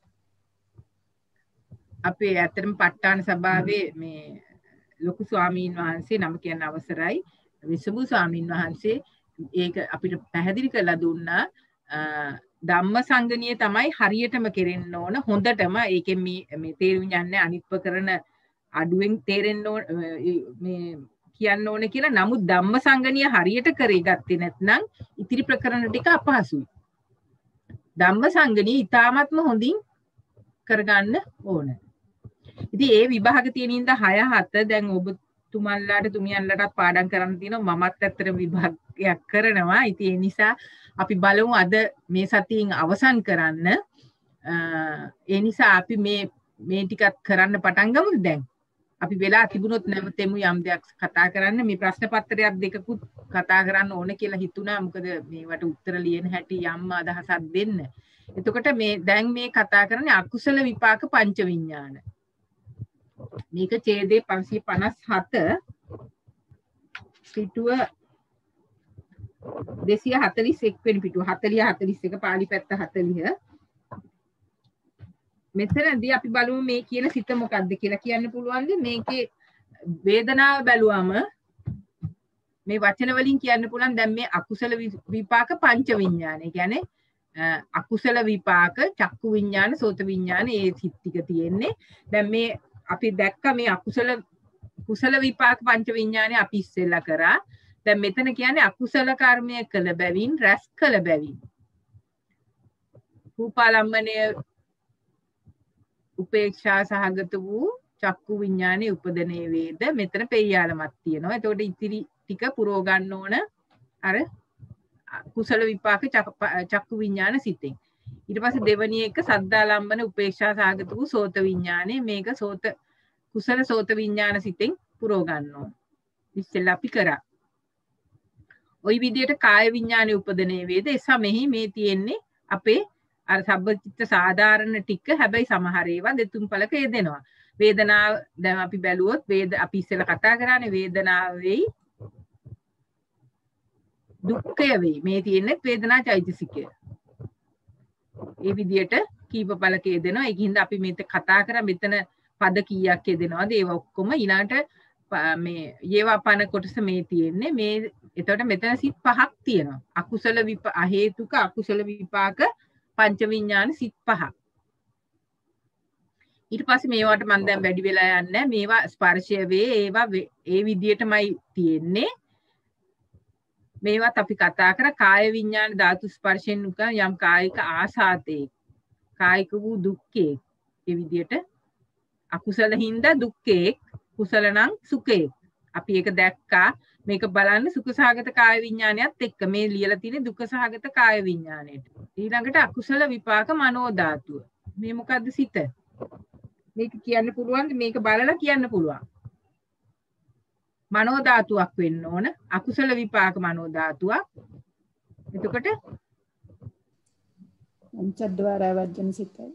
අපේ ඇත්තටම ප ဋ ාණ සභාවේ මේ ලොකු ස්වාමීන් වහන්සේ නම කියන්න අවසරයි. විසබු ස්වාමීන් වහන්සේ ඒක අපිට පැහැදිලි කරලා දුන්නා. ධම්මසංගණිය තමයි හරියටම කෙරෙන්න ඕන. හොඳටම ඒකෙන් මේ මේ තේරුම් යන්නේ අනිත්ව කරන අඩුවෙන් තේරෙන්න ඕන මේ කියන්න ඕන කියලා. නමුත් ධම්මසංගණිය හරියට කරේ ගත්තේ නැත්නම් ඉතිරි ප්‍රකරණ ටික අපහසුයි. ධම්මසංගණිය ඊටාත්ම හොඳින් කරගන්න ඕන. ඉතින් ඒ විභාග තියෙන ඉඳ හය හත දැන් ඔබතුමන්ලාට තුමියන්ලාට පාඩම් කරන්න තියෙනවා. මමත් ඇත්තට විභාගයක් කරනවා. ඉතින් ඒ නිසා අපි බලමු අද මේ සතියෙන් අවසන් කරන්න. ඒ නිසා අපි මේ මේ ටිකත් කරන්න පටන් ගමුද දැන්? අපි වෙලා තිබුණොත් නැවතෙමු යම් දෙයක් කතා කරන්න. මේ ප්‍රශ්න පත්‍රයක් දෙකකුත් කතා කරන්න ඕන කියලා හිතුණා. මොකද මේවට උත්තර ලියන හැටි යම් අදහසක් දෙන්න. එතකොට මේ දැන් මේ කතා කරන්නේ අකුසල විපාක පංච විඥාන. මේක ඡේදේ පන්සිය පනස් හත පිටුව දෙසිය හතලිස් එක් වෙනි පිටුව හතලිය හතලිස් එක පාලි පැත්ත හතලිය. මෙතනදී අපි බලමු මේ කියන සිත මොකක්ද කියලා කියන්න පුළුවන්ද? මේකේ වේදනාව බැලුවම මේ වචන වලින් කියන්න පුළුවන් දැන් මේ අකුසල විපාක පංච විඥාන. ඒ කියන්නේ අකුසල විපාක චක්කු විඥාන, සෝත විඥාන ඒ සිත් ටික තියෙන්නේ. දැන් මේ අපි දැක්ක මේ අකුසල කුසල විපාක පංච විඥානේ අපි ඉස්සෙල්ලා කරා. දැන් මෙතන කියන්නේ අකුසල කර්මය කළ බැවින් රැස් කළ බැවින් රූපාලම්බනය උපේක්ෂා සහගත වූ චක්කු විඥානේ උපදනේ වේද මෙතන පෙය්‍යාලමක් තියෙනවා. එතකොට ඉතිරි ටික පුරව ගන්න ඕන අර කුසල විපාක චක්කු විඥාන සිතෙන්. ඊට පස්සේ දෙවැනි එක සද්දාලම්බන උපේක්ෂා සහගත වූ සෝත විඥානේ. මේක සෝත කුසල සෝත විඥාන සිතෙන් පුරව ගන්න ඕන. ඉස්සෙල්ලා අපි කරා. ওই විදිහට කාය විඥානේ උපදනේ වේද එසමෙහි මේ තියෙන්නේ අපේ අර සබ්බචිත්ත සාධාරණ ටික. හැබැයි සමහර ඒවා දෙතුන් පළක යෙදෙනවා. වේදනාව දැන් අපි බැලුවොත් වේද අපි ඉස්සෙල්ලා කතා කරානේ වේදනාව වෙයි දුක්ඛය වෙයි. මේ තියෙන්නේ වේදනා චෛතසිකය. ඒ විදිහට කීප පළක යෙදෙනවා. ඒකින්ද අපි මේක කතා කරා මෙතන පද කීයක් යෙදෙනවද ඒවා ඔක්කොම ඊළඟට මේ යේවාපන කොටස මේ තියෙන්නේ. මේ එතකොට මෙතන සිත් පහක් තියෙනවා. අකුසල විප අහේතුක අකුසල විපාක පංච විඥාන සිත් පහ. ඊට පස්සේ මේවට මම දැන් වැඩි වෙලා යන්නේ මේවා ස්පර්ශය වේ ඒවා ඒ විදිහටමයි තියෙන්නේ. මේවත් අපි කතා කර කාය විඥාන ධාතු ස්පර්ශයෙන් උක යම් කායික ආසාතේ කායික වූ දුක්ඛේ ඒ විදිහට අකුසල හින්දා දුක්ඛේ කුසල නම් සුඛේ. අපි ඒක දැක්කා. මේක බලන්න සුඛසහගත කාය විඥානයත් එක්ක මේ ලියලා තියෙන දුක්ඛසහගත කාය විඥාණයට. ඊළඟට අකුසල විපාක මනෝ ධාතුව. මේ මොකද්ද සිත? මේක කියන්න පුළුවන් මේක බලලා කියන්න පුළුවන්. මනෝ ධාතුවක් වෙන්න ඕන. අකුසල විපාක මනෝ ධාතුවක්. එතකොට පංචද්වාර වර්ජන සිතයි.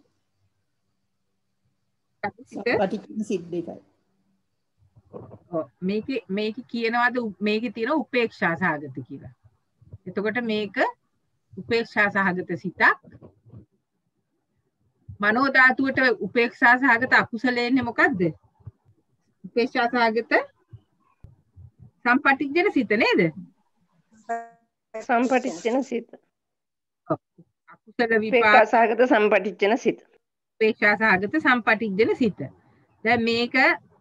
පටිච්ච සිත් දෙකයි. මේකේ මේකේ කියනවාද මේකේ තියෙන උපේක්ෂා සහගත කියලා. එතකොට මේක උපේක්ෂා සහගත සිතක්. මනෝ ධාතුවට උපේක්ෂා සහගත අකුසලෙන්නේ මොකද්ද? උපේක්ෂා සහගත සම්පටිච්ඡන සිත නේද? සම්පටිච්ඡන සිත. අකුසල විපාක සහගත සම්පටිච්ඡන සිත. උපේක්ෂා සහගත සම්පටිච්ඡන සිත. දැන් මේක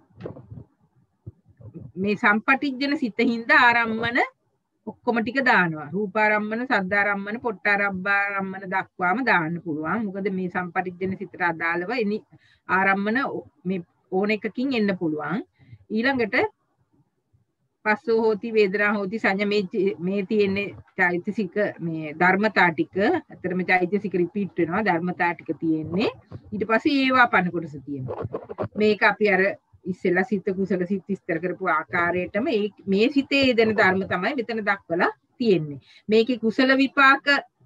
මේ සම්පටිච්ඡන සිතින්ද ආරම්මන ඔක්කොම ටික දානවා. රූපාරම්මන, සද්ධාරම්මන, පොට්ටාරම්මන දක්වාම දාන්න පුළුවන්. මොකද මේ සම්පටිච්ඡන සිතට අදාළව එනි ආරම්මන මේ ඕන එකකින් එන්න පුළුවන්. ඊළඟට පස්සෝ හෝති වේදනා හෝති සංඥා මේ මේ තියෙන්නේ චෛතසික මේ ධර්මතා ටික. ඇත්තටම චෛතසික රිපීට් වෙනවා. ධර්මතා ටික තියෙන්නේ. ඊට පස්සේ ඒවා පන කොටස තියෙනවා. මේක අපි අර ඉස්සෙල්ලා සිත කුසල සිත් විස්තර කරපු ආකාරයටම මේ සිතේ යෙදෙන ධර්ම තමයි මෙතන දක්වලා තියෙන්නේ. මේකේ කුසල විපාක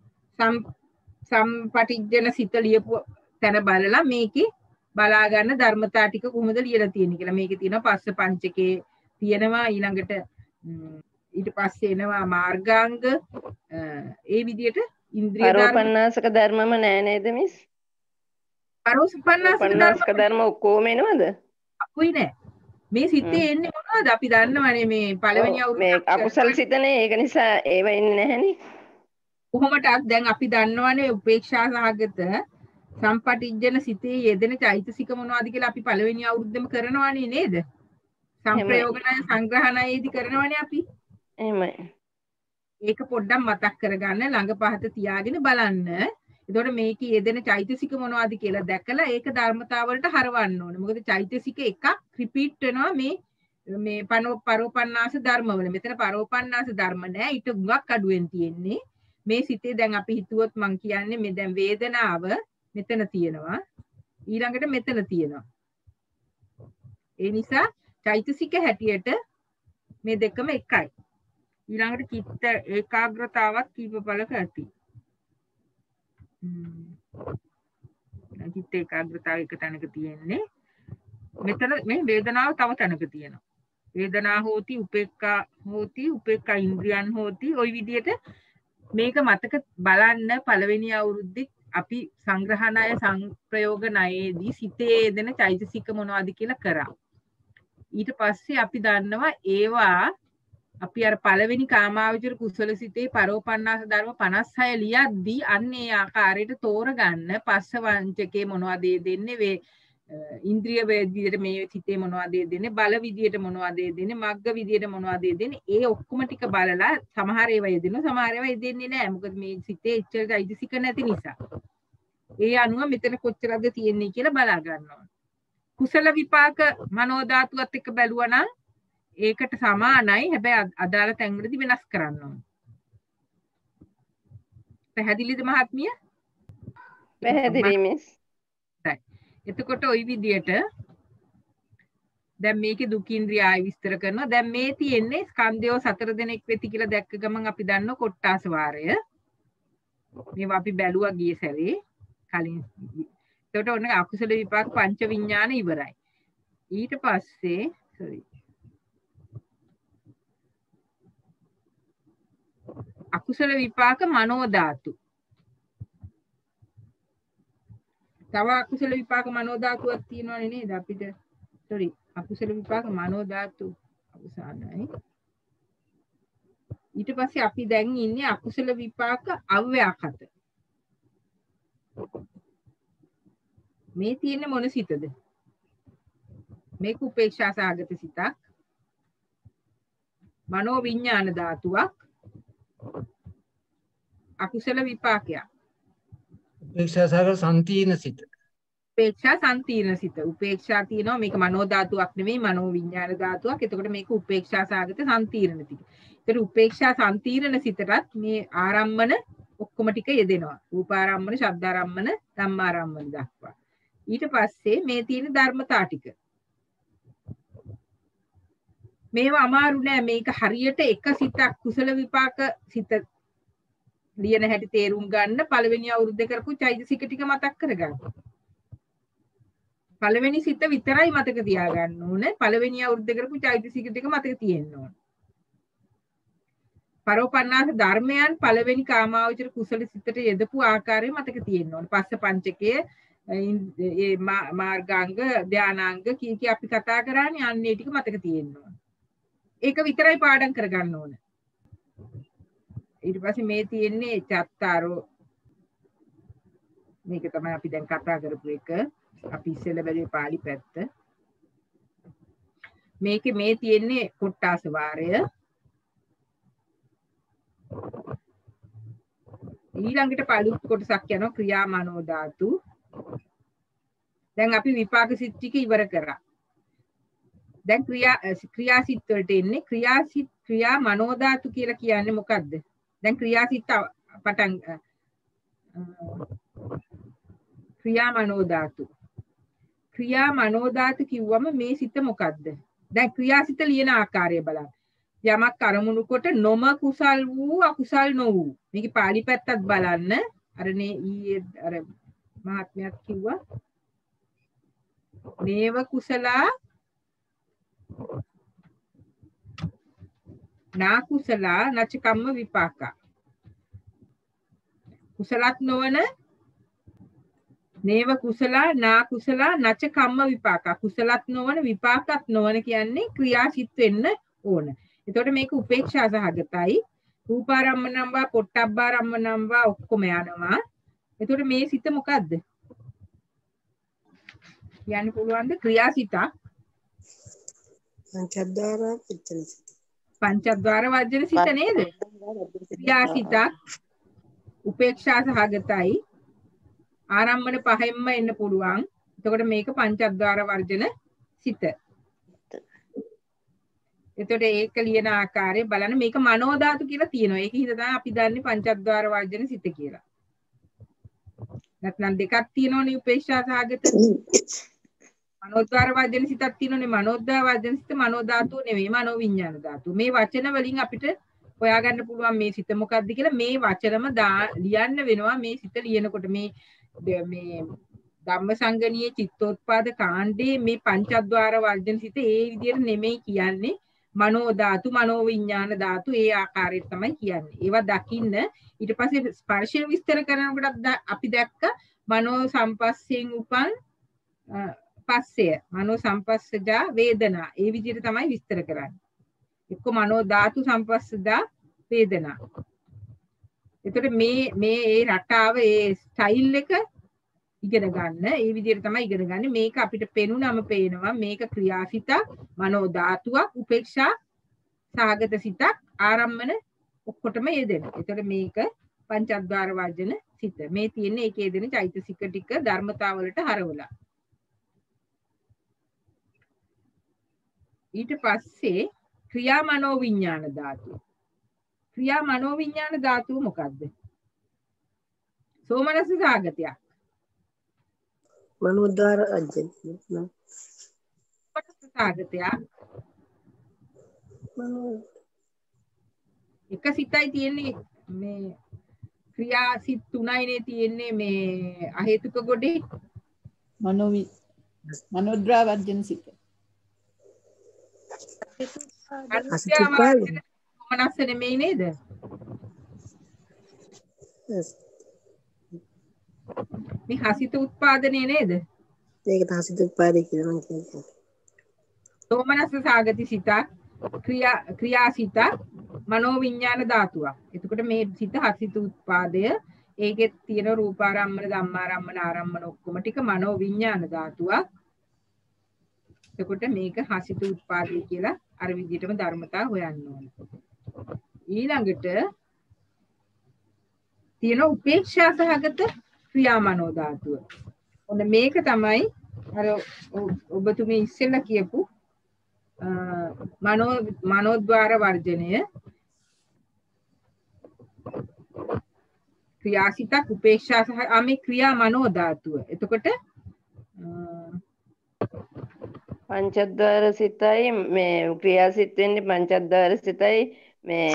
සම්පටිච්ඡන සිත ලියපු තැන බලලා මේකේ බලා ගන්න ධර්මතා ටික කොහොමද ලියලා තියෙන්නේ කියලා. මේකේ තියෙනවා පස්ස පංචකේ තියෙනවා. ඊළඟට ඊට පස්සේ එනවා මාර්ගාංග. ඒ විදිහට ඉන්ද්‍රිය ධර්ම පරෝපන්නාසක ධර්මම නෑ නේද මිස්? පරෝපන්නාසක ධර්ම ඔක්කොම එනවද? අකුයි නෑ. මේ සිතේ එන්නේ මොනවද? අපි දන්නවනේ මේ පළවෙනි අවුරුද්ද මේ අකුසල සිතනේ. ඒක නිසා ඒව එන්නේ නැහෙනේ. කොහොමටත් දැන් අපි දන්නවනේ උපේක්ෂා සහගත සම්පටිච්ඡන සිතේ යෙදෙන චෛතසික මොනවද කියලා අපි පළවෙනි අවුරුද්දෙම කරනවනේ නේද? සංප්‍රයෝගණය සංග්‍රහණයේදී කරනවනේ අපි. එහෙමයි. ඒක පොඩ්ඩක් මතක් කරගන්න ළඟ පහත තියාගෙන බලන්න. එතකොට මේකේ යෙදෙන චෛතසික මොනවද කියලා දැකලා ඒක ධර්මතාවලට හරවන්න ඕනේ. මොකද චෛතසික එකක් රිපීට් වෙනවා මේ මේ පරෝපන්නාස ධර්මවල. මෙතන පරෝපන්නාස ධර්ම නෑ. ඊට ගුණක් අඩුවෙන් තියෙන්නේ. මේ සිතේ දැන් අපි හිතුවොත් මං කියන්නේ මේ දැන් වේදනාව මෙතන තියෙනවා. ඊළඟට මෙතන තියෙනවා. ඒ නිසා චෛතසික හැටියට මේ දෙකම එකයි. ඊළඟට චිත්ත ඒකාග්‍රතාවක් කීප බලක ඇති. හ්ම්. චිත්ත ඒකාග්‍රතාව එක තැනක තියෙන්නේ. මෙතන මේ වේදනාව තව තැනක තියෙනවා. වේදනා හෝති උපේක්ඛා හෝති උපේක්ඛා ඉන්ද්‍රියන් හෝති ওই විදිහට මේක මතක බලන්න පළවෙනි අවුරුද්දේ අපි සංග්‍රහණය සංප්‍රයෝගණයේදී සිතේ දෙන චෛතසික මොනවද කියලා කරා. ඊට පස්සේ අපි දන්නවා ඒවා අපි අර පළවෙනි කාමාවචර කුසල සිතේ පරෝපන්නාස ධර්ම පනස් හය ලියද්දී අන්න ඒ ආකාරයට තෝරගන්න පස්ස වංචකේ මොනවද දෙන්නේ වේ ඉන්ද්‍රිය වේදිතේ මේ සිතේ මොනවද දෙන්නේ බල විදියට මොනවද දෙන්නේ මග්ග විදියට මොනවද දෙන්නේ ඒ ඔක්කොම ටික බලලා සමහර ඒවා යෙදෙනවා සමහර ඒවා යෙදෙන්නේ නැහැ මොකද මේ සිතේ ඉච්ඡා චෛතසික නැති නිසා ඒ අනුව මෙතන කොච්චරද තියෙන්නේ කියලා බලා ගන්නවා කුසල විපාක මනෝ ධාතුවත් එක්ක බැලුවා නම් ඒකට සමානයි හැබැයි අදාළ තැන්වලදී වෙනස් කරන්න ඕනේ පැහැදිලිද මහත්මිය පැහැදිලි මිස් එතකොට ওই විදියට දැන් මේකේ දුකින්ද්‍රිය ආයි විස්තර කරනවා. දැන් මේ තියෙන්නේ ස්කන්ධයෝ සතර දෙනෙක් වෙති කියලා දැක්ක ගමන් අපි දන්න කොට්ටාස වාරය. මේවා අපි බැලුවා ගිය සැරේ කලින්. එතකොට ඔන්න අකුසල විපාක පංච විඥාන ඉවරයි. ඊට පස්සේ sorry අකුසල විපාක මනෝ ධාතු. තව අකුසල විපාක මනෝ ධාතුවක් තියෙනවනේ නේද අපිට? sorry අකුසල විපාක මනෝ ධාතු අවසానයි. ඊට පස්සේ අපි දැන් ඉන්නේ අකුසල විපාක අව්‍යාකත. මේ තියෙන්නේ මොන සිතද? මේක උපේක්ෂා සාගත සිතක්. මනෝ විඥාන ධාතුවක්. අකුසල විපාකයක්. උපේක්ෂා සාගත සම්පීර්ණ සිත. උපේක්ෂා සම්පීර්ණ සිත. උපේක්ෂා තියෙනවා මේක මනෝ ධාතුවක් නෙමෙයි මනෝ විඥාන ධාතුවක්. එතකොට මේක උපේක්ෂා සාගත සම්පීර්ණ සිත. ඒතර උපේක්ෂා සම්පීර්ණ සිතටත් මේ ආරම්මන ඔක්කොම ටික යෙදෙනවා. රූපාරම්මන, ශබ්දාරම්මන, ධම්මාරම්මන දක්වා. ඊට පස්සේ මේ තියෙන ධර්මතා ටික. මේවා අමාරු නෑ. මේක හරියට එක සිතක් කුසල විපාක සිත ලියන හැටි තේරුම් ගන්න පළවෙනි අවුරුද්දේ කරපු චෛතසික ටික මතක් කරගන්න. පළවෙනි සිත විතරයි මතක තියාගන්න ඕනේ. පළවෙනි අවුරුද්දේ කරපු චෛතසික ටික මතක තියෙන්න ඕනේ. පරෝපන්නාස ධර්මයන් පළවෙනි කාමාවචර කුසල සිතට යෙදපු ආකාරය මතක තියෙන්න ඕනේ. පස්ස පංචකයේ ඒ මාර්ගාංග ධානාංග කී කී අපි කතා කරානේ අන්නේ ටික මතක තියෙන්න ඕනේ. ඒක විතරයි පාඩම් කරගන්න ඕනේ. ඊට පස්සේ මේ තියෙන්නේ චත්තාරෝ මේක තමයි අපි දැන් කතා කරපු එක. අපි ඉස්සෙල්ලා බැලුවේ පාලි පැත්ත. මේකේ මේ තියෙන්නේ කොට්ටාස වාරය. ඊළඟට පළු කොටසක් යනවා ක්‍රියා මනෝ ධාතු. දැන් අපි විපාක සිත් ටික ඉවර කරා. දැන් ක්‍රියා ක්‍රියාසිත වලට එන්නේ. ක්‍රියාසිත ක්‍රියා මනෝ ධාතු කියලා කියන්නේ මොකද්ද? දැන් ක්‍රියාසිත පටන් ක්‍රියා මනෝ ධාතු. ක්‍රියා මනෝ ධාතු කිව්වම මේ සිත මොකද්ද? දැන් ක්‍රියාසිත ලියන ආකාරය බලන්න. යමක් අරමුණු කොට නොම කුසල් වූ අකුසල් නොවූ. මේකේ පාලි පැත්තත් බලන්න. අරනේ ඊයේ අර මහත්මයාත් කිව්වා. නේව කුසලා නා කුසලා නච කම්ම විපාක. කුසලත් නොවන නේව කුසලා නා කුසලා නච කම්ම විපාක. කුසලත් නොවන විපාකත් නොවන කියන්නේ ක්‍රියාසිත වෙන්න ඕන. එතකොට මේක උපේක්ෂා සහගතයි. රූපාරම්මනම් වා පොට්ටබ්බාරම්මනම් වා ඔක්කොම යනවා. එතකොට මේ සිත මොකද්ද? කියන්න පුළුවන්ද ක්‍රියාසිතක්? පංචද්වාර වජ්ජන සිත. පංචද්වාර වජ්ජන සිත නේද? ක්‍රියාසිතක් උපේක්ෂා සහගතයි. ආරම්මන පහෙන්ම එන්න පුළුවන්. එතකොට මේක පංචද්වාර වර්ජන සිත. එතකොට ඒක ලියන ආකාරය බලන්න. මේක මනෝ ධාතු කියලා තියෙනවා. ඒක හින්දා තමයි අපි දන්නේ පංචද්වාර වර්ජන සිත කියලා. නැත්නම් දෙකක් තියෙනවනේ උපේක්ෂා සහගත. මනෝද්වාර වර්ජන සිතක් තියෙනවනේ. මනෝද්වාර වර්ජන සිත මනෝ ධාතුව නෙවෙයි මනෝ විඥාන ධාතුව. මේ වචන වලින් අපිට හොයාගන්න පුළුවන් මේ සිත මොකක්ද කියලා. මේ වචනම ලියන්න වෙනවා මේ සිත ලියනකොට. මේ මේ ධම්මසංගණීය චිත්තෝත්පාද කාණ්ඩේ මේ පංචද්වාර වර්ජන සිත ඒ විදිහට නෙමෙයි කියන්නේ. මනෝ ධාතු මනෝ විඥාන ධාතු ඒ ආකාරයට තමයි කියන්නේ. ඒවා දකින්න ඊට පස්සේ ස්පර්ශය විස්තර කරනකොට අපි දැක්ක මනෝ සම්පස්සයෙන් උපන් පස්සය මනෝ සම්පස්සජා වේදනා ඒ විදිහට තමයි විස්තර කරන්නේ. එක්ක මනෝ ධාතු සම්පස්සජා වේදනා. එතකොට මේ මේ ඒ රටාව ඒ ස්ටයිල් එක ඉගෙන ගන්න. ඒ විදිහට තමයි ඉගෙන ගන්න. මේක අපිට පෙනුනම පේනවා මේක ක්‍රියාසිත මනෝ ධාතුවක් උපේක්ෂා සාගත සිතක් ආරම්මන ඔක්කොටම යෙදෙන. එතකොට මේක පංචද්වාර වර්ජන සිත. මේ තියෙන්නේ ඒකේ දෙන චෛතසික ටික ධර්මතාවලට හරවලා. ඊට පස්සේ ක්‍රියා මනෝ විඥාන ධාතුව. ක්‍රියා මනෝ විඥාන ධාතුව මොකද්ද? සෝමනස්ස සාගතයක්. මනෝද්වාර වජ්ජන. සාගතයක් එක සිතයි තියෙන්නේ මේ ක්‍රියා සිත් තුනයිනේ තියෙන්නේ මේ අහේතුක ගොඩේ මනෝ මනෝද්‍රාවර්ජන සිත. මනස්ස නෙමෙයි නේද? මේ හසිත උත්පාදනය නේද? ඒක හසිත උත්පාදේ කියලා මම කියන්නේ. සෝමනස්ස සාගති සිත ක්‍රියා ක්‍රියාසිත මනෝ විඥාන ධාතුවක්. එතකොට මේ සිත හසිත උත්පාදය ඒකේ තියෙන රූපාරම්මන ධම්මාරම්මන ආරම්මන ඔක්කොම ටික මනෝ විඥාන ධාතුවක්. එතකොට මේක හසිත උත්පාදේ කියලා අර විදිහටම ධර්මතා හොයන්න ඕනේ. ඊළඟට තියෙන උපේක්ෂා සහගත ක්‍රියා මනෝ ධාතුව. ඔන්න මේක තමයි අර ඔබතුමී ඉස්සෙල්ලා කියපු මනෝ මනෝද්වාර වර්ජනය ක්‍රියාසිතක් උපේක්ෂා සහ ආමේ ක්‍රියා මනෝ ධාතුව. එතකොට පංචද්වාර සිතයි මේ ක්‍රියාසිත වෙන්නේ පංචද්වාර සිතයි මේ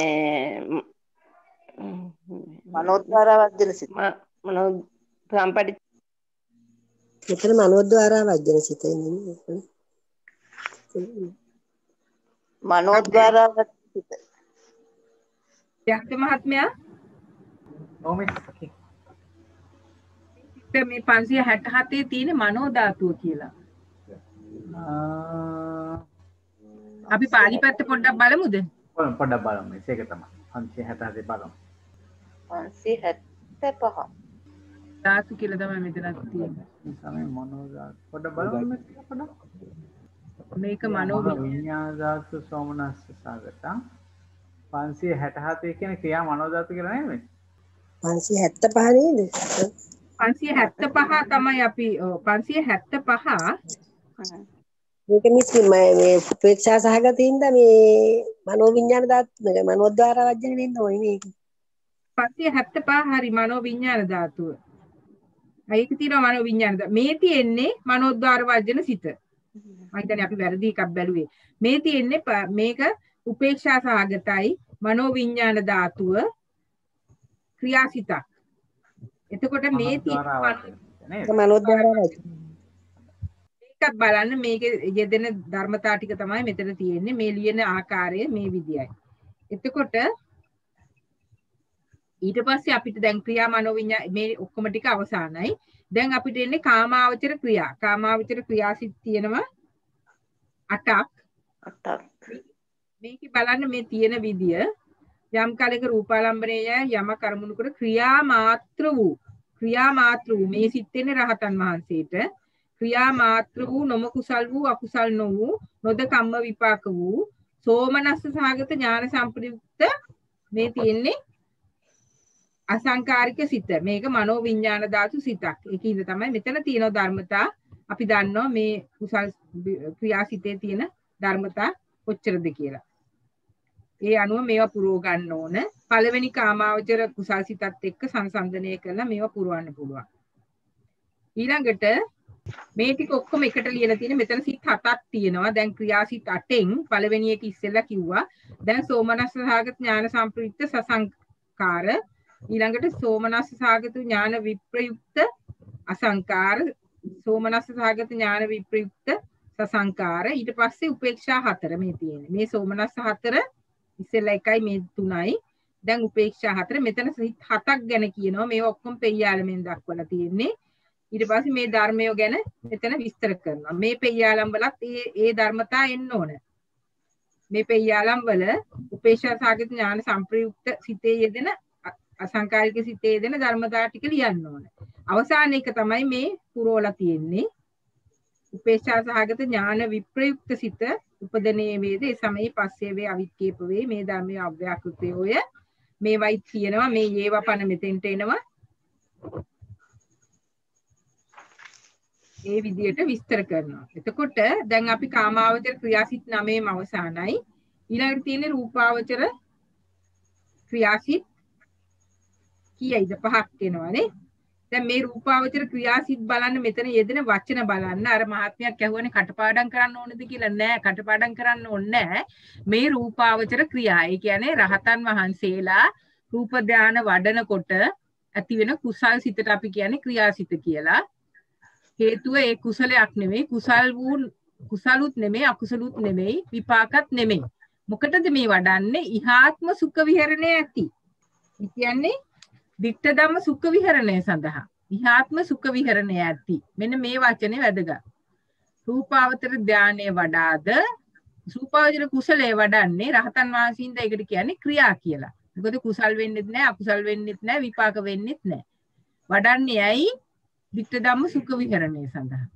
මනෝද්වාර වර්ජන සිත. මනෝ සම්පටි මෙතන මනෝද්වාර වර්ජන සිත ඉන්නේ. මනෝද්වාර වර්ජන සිත. යක්ත මහත්මයා ඕමෙත් මේ පන්සිය හැට හතේ තියෙන මනෝ ධාතුව කියලා. අපි පාලි පැත්ත පොඩ්ඩක් බලමුද? පොඩ්ඩක් බලමු. ඒක තමයි. පන්සිය හැට හතේ බලමු. පන්සිය හැත්තෑ පහ. ධාතු කියලා තමයි මෙතනක් තියෙන්නේ. මේ තමයි මනෝ ධාතු. පොඩ්ඩක් බලමු මේක පොඩ්ඩක්. මේක මනෝ විඤ්ඤාණ ධාතු සෝමනස්ස සාගත. පන්සිය හැට හතේ කියන්නේ ක්‍රියා මනෝ ධාතු කියලා නෙමෙයි. පන්සිය හැත්තෑ පහ නේද? පන්සිය හැත්තෑ පහ තමයි අපි පන්සිය හැත්තෑ පහ මේක මිස් මේ උපේක්ෂා සහගතින්ද මේ මනෝ විඥාන ධාතු මේ මනෝද්වාර වර්ජන වෙන්න ඕනේ මේක. පන්සිය හැත්තෑ පහ හරි මනෝ විඥාන ධාතුව. ඒක තියෙනවා මනෝ විඥාන ධාතුව. මේ තියෙන්නේ මනෝද්වාර වර්ජන සිත. මම හිතන්නේ අපි වැරදි එකක් බැලුවේ. මේ තියෙන්නේ මේක උපේක්ෂා සහගතයි මනෝ විඥාන ධාතුව ක්‍රියාසිතක්. එතකොට මේ තියෙන මනෝද්වාර වර්ජන එකක් බලන්න මේකේ යෙදෙන ධර්මතා ටික තමයි මෙතන තියෙන්නේ. මේ ලියන ආකාරය මේ විදියයි. එතකොට ඊට පස්සේ අපිට දැන් ක්‍රියා මනෝවිඤ්ඤා මේ ඔක්කොම ටික අවසానයි. දැන් අපිට එන්නේ කාමාවචර ක්‍රියා. කාමාවචර ක්‍රියාසිත තියෙනවා අටක්. අටක්. මේකේ බලන්න මේ තියෙන විදිය යම් කාලයක රූපාලම්බනය යම කර්මුණු කර ක්‍රියා මාත්‍ර වූ ක්‍රියා මාත්‍ර වූ මේ සිත් වෙන්නේ රහතන් වහන්සේට ක්‍රියා මාත්‍ර වූ නොම කුසල් වූ අකුසල් නො වූ නොද කම්ම විපාක වූ සෝමනස්ස සහගත ඥාන සම්ප්‍රයුක්ත මේ තියෙන්නේ අසංකාරික සිත. මේක මනෝ විඥාන ධාතු සිතක්. ඒකින්ද තමයි මෙතන තියෙන ධර්මතා අපි දන්නවා මේ කුසල් ක්‍රියාසිතේ තියෙන ධර්මතා කොච්චරද කියලා. ඒ අනුව මේවා පුරව ගන්න ඕන. පළවෙනි කාමාවචර කුසල් සිතත් එක්ක සංසන්දනය කරලා මේවා පුරවන්න පුළුවන්. ඊළඟට මේ ටික ඔක්කොම එකට ලියලා තියෙන මෙතන සිත් හතක් තියෙනවා. දැන් ක්‍රියාසිත අටෙන් පළවෙනි එක ඉස්සෙල්ලා කිව්වා. දැන් සෝමනස්ස සහගත ඥාන සම්ප්‍රයුක්ත සසංකාර ඊළඟට සෝමනස්ස සහගත ඥාන විප්‍රයුක්ත අසංකාර සෝමනස්ස සහගත ඥාන විප්‍රයුක්ත සසංකාර ඊට පස්සේ උපේක්ෂා හතර මේ තියෙන්නේ. මේ සෝමනස්ස හතර ඉස්සෙල්ලා එකයි මේ තුනයි. දැන් උපේක්ෂා හතර මෙතන සිත් හතක් ගැන කියනවා. මේවා ඔක්කොම පෙయ్యాලමෙන් දක්වලා තියෙන්නේ. ඊට පස්සේ මේ ධර්මය ගැන මෙතන විස්තර කරනවා. මේ පෙయ్యాලම් වලත් ඒ ඒ ධර්මතා එන්න ඕන. මේ පෙయ్యాලම් වල උපේක්ෂා සහගත ඥාන සම්ප්‍රයුක්ත සිතේ යෙදෙන අසංකාරික සිතේ යෙදෙන ධර්මතා ටික ලියන්න ඕන. අවසාන එක තමයි මේ පුරවලා තියෙන්නේ. උපේක්ෂා සහගත ඥාන විප්‍රයුක්ත සිත උපදනේ වේද ඒ සමයේ පස්සේ වේ අවික්කේප වේ මේ ධර්මයේ අව්‍යාකෘතය ඔය මේවයි කියනවා මේ ඒවා පන මෙතෙන්ට එනවා. ඒ විදියට විස්තර කරනවා. එතකොට දැන් අපි කාමාවචර ක්‍රියාසිත නවයේම අවසానයි. ඊළඟට තියෙන්නේ රූපාවචර ක්‍රියාසිත කීයයිද? පහක් වෙනවානේ. දැන් මේ රූපාවචර ක්‍රියාසිත බලන්න මෙතන යෙදෙන වචන බලන්න අර මහත්මයක් කියවනේ කටපාඩම් කරන්න ඕනද කියලා නෑ කටපාඩම් කරන්න ඕනේ නෑ මේ රූපාවචර ක්‍රියා ඒ කියන්නේ රහතන් වහන්සේලා රූප ධානය වඩනකොට ඇති වෙන කුසල් සිතට අපි කියන්නේ ක්‍රියාසිත කියලා හේතුව ඒ කුසලයක් නෙමෙයි කුසල් වූ කුසලුත් නෙමෙයි අකුසලුත් නෙමෙයි විපාකත් නෙමෙයි මොකටද මේ වඩන්නේ ඉහාත්ම සුඛ විහරණය ඇති ඒ කියන්නේ දිට්ඨ ධම්ම සුඛ විහරණය සඳහා ඉහාත්ම සුඛ විහරණය ඇති මෙන්න මේ වචනේ වැදගත් රූපාවචර ධානයේ වඩාද රූපාවචර කුසලයේ වඩන්නේ රහතන් වහන්සේින්ද ඒකට කියන්නේ ක්‍රියා කියලා මොකද කුසල් වෙන්නෙත් නැහැ අකුසල් වෙන්නෙත් නැහැ විපාක වෙන්නෙත් නැහැ වඩන්නේ ඇයි දිට්ඨ ධම්ම සුඛ විහරණය සඳහා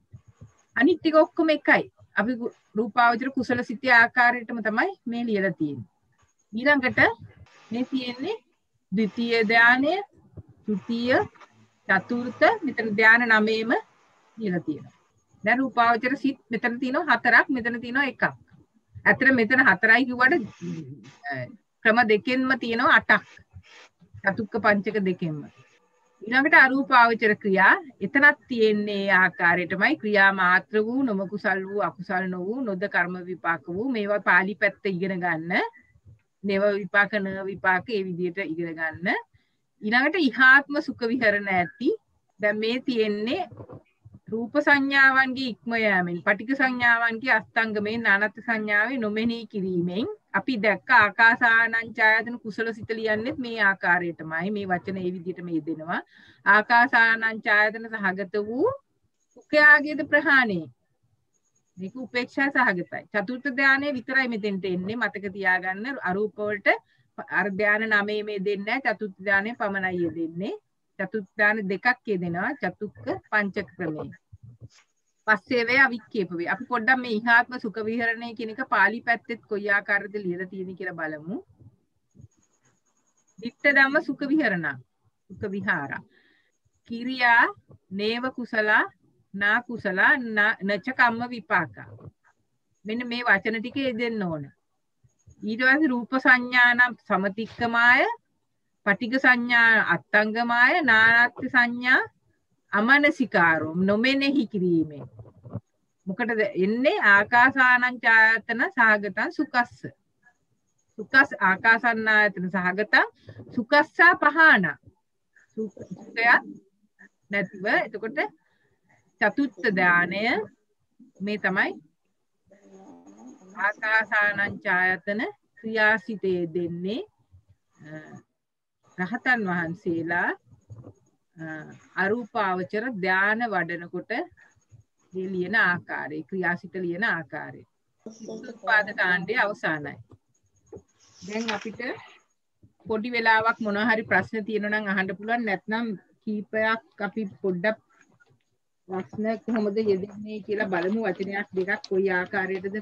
අනිත් ටික ඔක්කොම එකයි අපි රූපාවචර කුසල සිතේ ආකාරයටම තමයි මේ ලියලා තියෙන්නේ ඊළඟට මේ තියෙන්නේ ද්විතීය ධානය තෘතීය චතුර්ථ මෙතන ධාන නවයේම ලියලා තියෙනවා දැන් රූපාවචර සිත් මෙතන තියෙනවා හතරක් මෙතන තියෙනවා එකක් ඇත්තට මෙතන හතරයි කිව්වට ක්‍රම දෙකෙන්ම තියෙනවා අටක් චතුක්ක පංචක දෙකෙන්ම ඊළඟට අරූපාවචර ක්‍රියා එතනක් තියෙන්නේ ආකාරයටමයි ක්‍රියා මාත්‍ර වූ නොම කුසල් වූ අකුසල් නොවූ නොද කර්ම විපාක වූ මේවා පාලි පැත්ත ඉගෙන ගන්න නේව විපාක න විපාක ඒ විදිහට ඉගෙන ගන්න ඊළඟට ඉහාත්ම සුඛ විහරණ ඇති දැන් මේ තියෙන්නේ රූප සංඥාවන්ගේ ඉක්ම යෑමෙන් පටික සංඥාවන්ගේ අස්තංගමෙන් නානත් සංඥාවේ නොමෙනී කිරීමෙන් අපි දැක්ක ආකාසානංචායතන කුසල සිත ලියන්නේත් මේ ආකාරයටමයි මේ වචන ඒ විදිහටම යෙදෙනවා ආකාසානංචායතන සහගත වූ සුඛයාගේද ප්‍රහාණය මේක උපේක්ෂා සහගතයි චතුර්ථ ධානයේ විතරයි මෙතෙන්ට එන්නේ මතක තියාගන්න අරූප වලට අර ධාන නවයේ මේ දෙන්නේ චතුර්ථ ධානයේ පමණයි යෙදෙන්නේ චතුර්ථ ධාන දෙකක් යෙදෙනවා චතුක්ක පංචක ක්‍රමයේ පස්සේ වේ අවික්කේප වේ අපි පොඩ්ඩක් මේ ඉහාත්ම සුඛ විහරණය කියන එක පාලි පැත්තෙත් කොයි ආකාරද ලියලා තියෙන්නේ කියලා බලමු ditta dhamma sukha viharana sukha vihara kiriya neva kusala na kusala nacha kamma vipaka මෙන්න මේ වචන ටික දෙන්න ඕන ඊට පස්සේ රූප සංඥානම් සමතික්කමාය පටිඝ සංඥා අත්තංගමාය නානත්ති සංඥා අමනසිකාරෝ නොමෙනෙහි කිරීමෙන් මොකටද එන්නේ ආකාසානං ඡායතන සහගතං සුකස්ස සුකස් ආකාසන්නායතන සහගතං සුකස්සා පහාන සුඛය නැතිව එතකොට චතුත්ථ ධානය මේ තමයි ආකාසානං ඡායතන ක්‍රියාසිතේ දෙන්නේ රහතන් වහන්සේලා අරූපාවචර ධාන වඩනකොට මේ ලියන ආකාරය ක්‍රියාසිත ලියන ආකාරය උත්පාද කාණ්ඩයේ අවසానයි දැන් අපිට පොඩි වෙලාවක් මොනවා හරි ප්‍රශ්න තියෙනවා නම් අහන්න පුළුවන් නැත්නම් කීපයක් අපි පොඩ්ඩක් ප්‍රශ්න කොහොමද යෙදෙන්නේ කියලා බලමු වචනයක් දෙකක් කොයි ආකාරයටද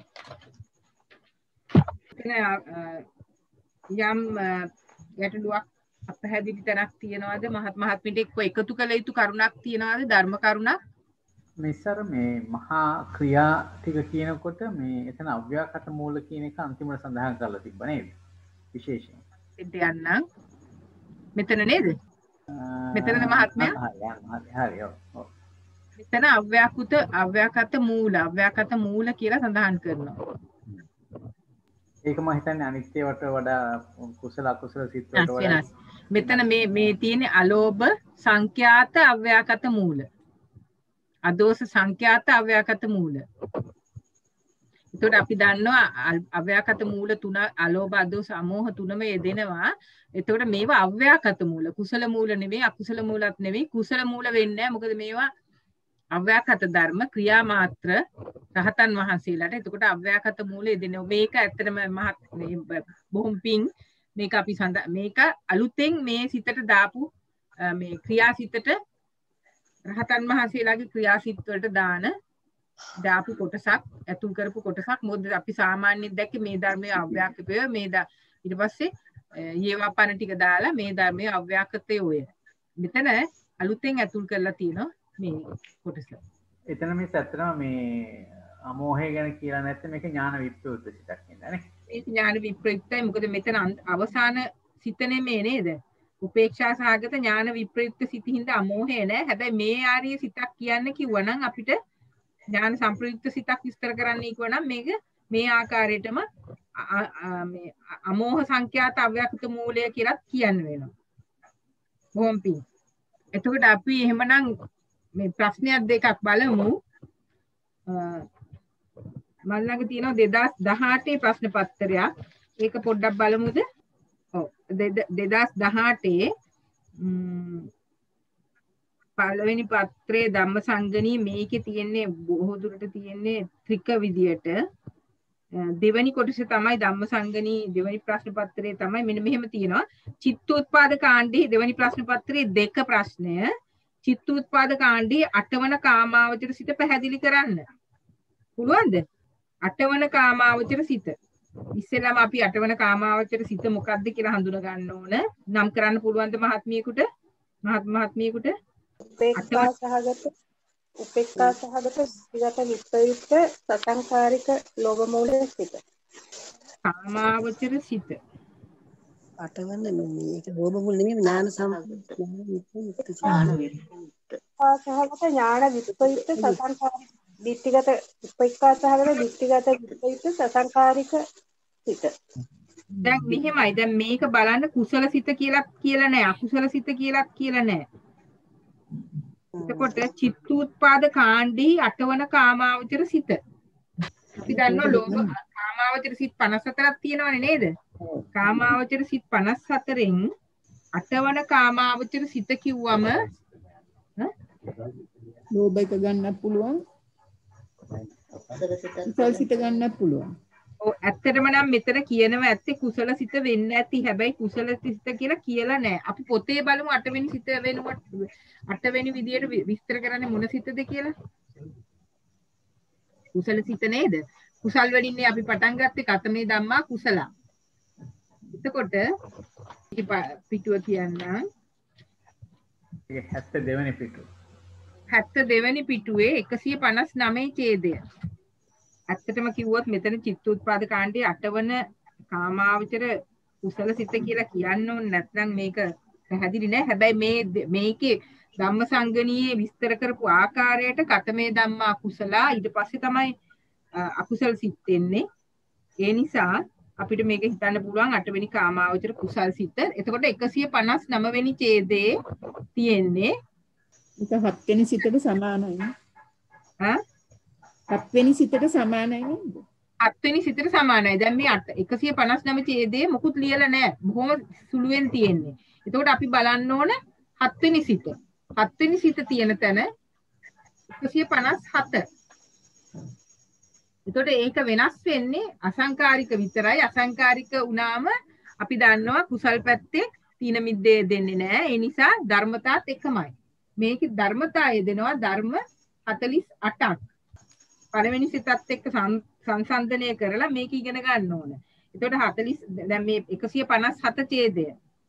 යම් ගැටලුවක් අපහැදිලි තැනක් තියනවාද මහත් මහත්මිට එක්ක එකතු කළ යුතු කරුණක් තියනවාද ධර්ම කරුණක් මෙසර මේ මහා ක්‍රියා ටික කියනකොට මේ එතන අව්‍යාකට මූල කියන එක අන්තිමට සඳහන් කරලා තිබ්බ නේද විශේෂයෙන් එන්න යන්නම් මෙතන නේද මෙතනද මහත්මයා හරි හරි ඔව් මෙතන අව්‍යාකృత අව්‍යාකත මූල අව්‍යාකත මූල කියලා සඳහන් කරනවා ඒක මම හිතන්නේ අනිත්‍යවට වඩා කුසල අකුසල සිත් වලට වඩා මෙතන මේ මේ තියෙන අලෝභ සංඛ්‍යාත අව්‍යාකත මූල අදෝස සංඛ්‍යාත අව්‍යාකත මූල එතකොට අපි දන්නවා අව්‍යාකත මූල තුන අලෝභ අදෝස අමෝහ තුනම යෙදෙනවා එතකොට මේවා අව්‍යාකත මූල කුසල මූල නෙමෙයි අකුසල මූලත් නෙමෙයි කුසල මූල වෙන්නේ නැහැ මොකද මේවා අව්‍යාකත ධර්ම ක්‍රියා මාත්‍ර රහතන් වහන්සේලාට එතකොට අව්‍යාකත මූලය දෙනවා මේක ඇත්තටම මහත් බොහොම පිං මේක අපි සඳ මේක අලුතෙන් මේ සිතට දාපු මේ ක්‍රියාසිතට රහතන් වහන්සේලාගේ ක්‍රියාසිත වලට දාන දාපු කොටසක් ඇතුල් කරපු කොටසක් මොකද අපි සාමාන්‍යයෙන් දැක්කේ මේ ධර්මයේ අව්‍යාකතය මේ ඊට පස්සේ යේවාපන ටික දාලා මේ ධර්මයේ අව්‍යාකතය ඔය මෙතන අලුතෙන් ඇතුල් කරලා තියෙනවා මේ කොටස. එතන මේ ඇත්තටම මේ අමෝහය ගැන කියලා නැත්නම් මේක ඥාන විප්‍රයුක්ත සිතක් නේද නේ? ඒක ඥාන විප්‍රයුක්තයි මොකද මෙතන අවසාන සිත නෙමෙයි නේද? උපේක්ෂා සහගත ඥාන විප්‍රයුක්ත සිතින්ද අමෝහය නෑ. හැබැයි මේ ආර්ය සිතක් කියන්න කිව්වනම් අපිට ඥාන සංප්‍රයුක්ත සිතක් විස්තර කරන්න කිව්වනම් මේක මේ ආකාරයටම මේ අමෝහ සංඛ්‍යාත අව්‍යක්ත මූලය කියලා කියන්න වෙනවා. බොහොම පිං. එතකොට අපි එහෙමනම් මේ ප්‍රශ්නයක් දෙකක් බලමු. මම ළඟ තියෙනවා දෙදාස් දහඅටේ ප්‍රශ්න පත්‍රයක්. ඒක පොඩ්ඩක් බලමුද? ඔව් දෙදාස් දහඅටේ පළවෙනි පත්‍රයේ ධම්මසංගණී මේකේ තියෙන්නේ බොහෝ දුරට තියෙන්නේ ත්‍රික විදියට. දෙවැනි කොටස තමයි ධම්මසංගණී දෙවැනි ප්‍රශ්න පත්‍රයේ තමයි මෙන්න මෙහෙම තියෙනවා. චිත්තෝත්පාද කාණ්ඩයේ දෙවැනි ප්‍රශ්න පත්‍රයේ දෙක ප්‍රශ්නය චිත්තෝත්පාද කාණ්ඩයේ අටවන කාමාවචර සිත පැහැදිලි කරන්න. පුළුවන්ද? අටවන කාමාවචර සිත. ඉස්සෙල්ලාම අපි අටවන කාමාවචර සිත මොකක්ද කියලා හඳුනා ගන්න ඕන. නම් කරන්න පුළුවන්ද මහත්මියෙකුට? මහත් මහත්මියෙකුට? උපේක්ෂා සහගත උපේක්ෂා සහගත විගත විප්‍රයුක්ත සසංකාරික ලෝභ මූල සිත. කාමාවචර සිත. අටවන්න මේක ලෝභ මූල නෙමෙයි ඥාන සම්පූර්ණ සහගත ඥාන විප්‍රයුක්ත සසංකාරික දිට්ඨිගත උපේක්ෂා සහගත දිට්ඨිගත විප්‍රයුක්ත සසංකාරික සිත. දැන් මෙහෙමයි. දැන් මේක බලන්න කුසල සිත කියලා කියලා නෑ. අකුසල සිත කියලා කියලා නෑ. එතකොට චිත්තූත්පාද කාණ්ඩී අටවන කාමාවචර සිත. අපි දන්නවා ලෝභ කාමාවචර සිත් පනස් හතරක් තියෙනවනේ නේද? කාමාවචර සිත් පනස් හතරෙන් අටවන කාමාවචර සිත කිව්වම ලෝභ එක ගන්නත් පුළුවන්. කුසල සිත ගන්නත් පුළුවන්. ඔව් ඇත්තටම නම් මෙතන කියනවා ඇත්තේ කුසල සිත වෙන්න ඇති. හැබැයි කුසල සිත කියලා කියලා නෑ. අපි පොතේ බලමු අටවෙනි සිත වෙනකොට අටවෙනි විදියට විස්තර කරන්නේ මොන සිතද කියලා. කුසල සිත නේද? කුසල් වලින්නේ අපි පටන් ගත්තේ කතමේ ධම්මා කුසල. එතකොට පිටුව කියන්නම්. ඒක හැත්තෑ දෙවෙනි පිටුව. හැත්තෑ දෙවෙනි පිටුවේ එකසිය පනස් නවය ඡේදය. ඇත්තටම කිව්වොත් මෙතන චිත්තෝත්පාද කාණ්ඩයේ අටවන කාමාවචර කුසල සිත කියලා කියන්න ඕනේ නැත්නම් මේක පැහැදිලි නෑ. හැබැයි මේ මේකේ ධම්මසංගණීයේ විස්තර කරපු ආකාරයට කතමේ ධම්මා කුසලා ඊට පස්සේ තමයි අකුසල සිත් එන්නේ. ඒ නිසා අපිට මේක හිතන්න පුළුවන් අටවෙනි කාමාවචර කුසල් සිත. එතකොට එකසිය පනස් නවය වෙනි ඡේදයේ තියෙන්නේ ඒක හත්වෙනි සිතට සමානයි. ඈ හත්වෙනි සිතට සමානයි නේද? හත්වෙනි සිතට සමානයි. දැන් මේ එකසිය පනස් නවය ඡේදයේ මොකුත් ලියලා නැහැ. බොහොම සුළුෙන් තියෙන්නේ. එතකොට අපි බලන්න ඕන හත්වෙනි සිත. හත්වෙනි සිත තියෙන තැන එකසිය පනස් හත. එතකොට ඒක වෙනස් වෙන්නේ අසංකාරික විතරයි. අසංකාරික වුණාම අපි දන්නවා කුසල් පැත්තේ තීන මිද්දේ දෙන්නේ නැහැ. ඒ නිසා ධර්මතාවත් එකමයි. මේකේ ධර්මතාවය දෙනවා ධර්ම හතළිස් අටක්. පළවෙනි සිතත් එක්ක සංසන්දනය කරලා මේක ඉගෙන ගන්න ඕන. එතකොට හතළිස් දැන් මේ එකසිය පනස් හත ඡේදය.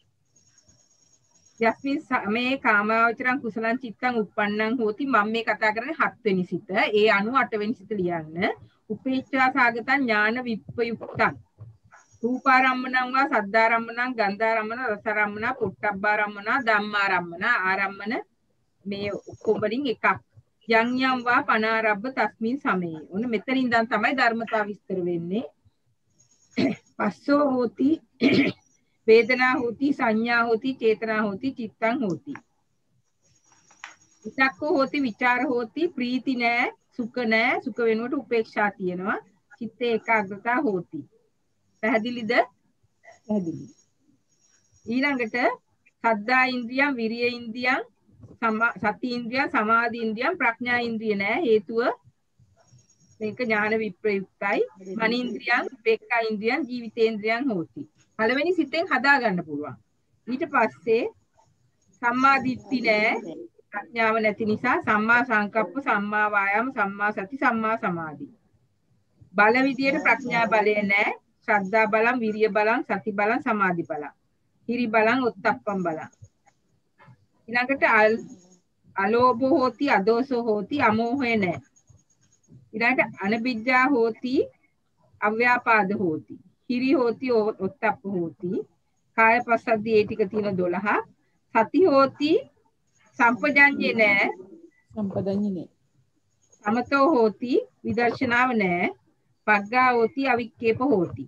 යස්මින් මේ කාමාවචරං කුසලං චිත්තං උප්පන්නං හෝති. මම මේ කතා කරන්නේ හත්වෙනි සිත. ඒ අනුව අටවෙනි සිත ලියන්න. උපේක්ෂා සාගතං ඥාන විප්පයුක්තං. රූපාරම්මණං වා සද්ධාරම්මණං ගන්ධාරම්මන රසාරම්මන පොට්ටබ්බාරම්මන ධම්මාරම්මන ආරම්මන මේ ඔක්කොම වලින් එකක්. යම් යම් වා පනාරබ්බ තස්මින් සමේ. ඔන්න මෙතන ඉඳන් තමයි ධර්මතාව විස්තර වෙන්නේ. පස්සෝ හෝති වේදනා හෝති සංඥා හෝති චේතනා හෝති චිත්තං හෝති. විතක්කෝ හෝති විචාර හෝති ප්‍රීති නෑ සුඛ නෑ සුඛ වෙනුවට උපේක්ෂා තියෙනවා. චිත්තේ ඒකාග්‍රතා හෝති. පැහැදිලිද? පැහැදිලි. ඊළඟට සද්ධා ඉන්ද්‍රියං විරිය ඉන්ද්‍රියං සති ඉන්ද්‍රියං සමාධි ඉන්ද්‍රියං ප්‍රඥා ඉන්ද්‍රිය නෑ. හේතුව මේක ඥාන විප්‍රයුක්තයි. මන ඉන්ද්‍රියං උපේක්ඛා ඉන්ද්‍රියං ජීවිතේන්ද්‍රියං හෝති. පළවෙනි සිතෙන් හදා ගන්න පුළුවන්. ඊට පස්සේ සම්මා දිට්ඨි නෑ ප්‍රඥාව නැති නිසා සම්මා සංකප්ප සම්මා වායාම සම්මා සති සම්මා සමාධි. බල විදියට ප්‍රඥා බලය නෑ. ශ්‍රද්ධා බලං විරිය බලං සති බලං සමාධි බලං හිරි බලං උත්තප්පම් බලං. ඊළඟට අලෝභ හෝති අදෝසෝ හෝති අමෝහය නෑ. ඊළඟට අනබිජ්ජා හෝති අව්‍යාපාද හෝති හිරි හෝති උත්තප්ප හෝති කාය පස්සද්ධි ඒ ටික තියෙන දොළහ. සති හෝති සම්පජඤ්ඤේ නෑ. සම්පජඤ්ඤේ නෑ. සමතෝ හෝති විදර්ශනාව නෑ. පග්ගා හෝති අවික්කේප හෝති.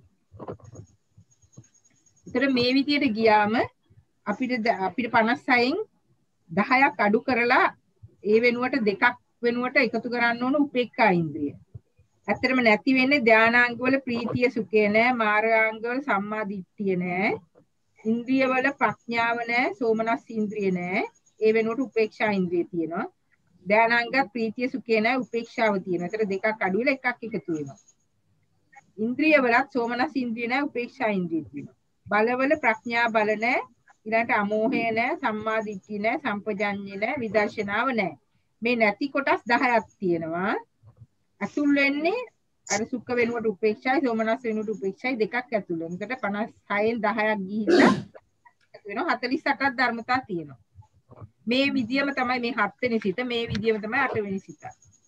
ඒතර මේ විදියට ගියාම අපිට අපිට පනස් හයෙන් දහයක් අඩු කරලා ඒ වෙනුවට දෙකක් වෙනුවට එකතු කරන්න ඕන උපේක්ඛා ඉන්ද්‍රිය. ඇත්තටම නැති වෙන්නේ ධානාංග වල ප්‍රීතිය සුඛය නෑ, මාර්ගාංග වල සම්මා දිට්ඨිය නෑ, ඉන්ද්‍රිය වල ප්‍රඥාව නෑ, සෝමනස් ඉන්ද්‍රිය නෑ. ඒ වෙනුවට උපේක්ෂා ඉන්ද්‍රිය තියෙනවා. ධානාංගත් ප්‍රීතිය සුඛය නෑ, උපේක්ෂාව තියෙනවා. ඒතර දෙකක් අඩු වෙලා එකක් එකතු වෙනවා. ඉන්ද්‍රිය වලත් සෝමනස් ඉන්ද්‍රිය නෑ, උපේක්ෂා ඉන්ද්‍රිය තියෙනවා. බලවල ප්‍රඥා බල නෑ, ඊළඟට අමෝහය නෑ, සම්මා දිට්ඨිය නෑ, සම්පජඤ්ඤය නෑ, විදර්ශනාව නෑ. මේ නැති කොටස් දහයක් තියෙනවා. අතුල් වෙන්නේ අර සුඛ වෙනුවට උපේක්ෂායි, සෝමනස් වෙනුවට උපේක්ෂායි දෙකක් ඇතුල් වෙනවා. එතකොට පනස් හයෙන් දහයක් ගිහිල්ලා වෙනවා හතළිස් අටක් ධර්මතා තියෙනවා. මේ විදියම තමයි මේ හත් වෙනි සිත, මේ විදියම තමයි අට වෙනි සිත.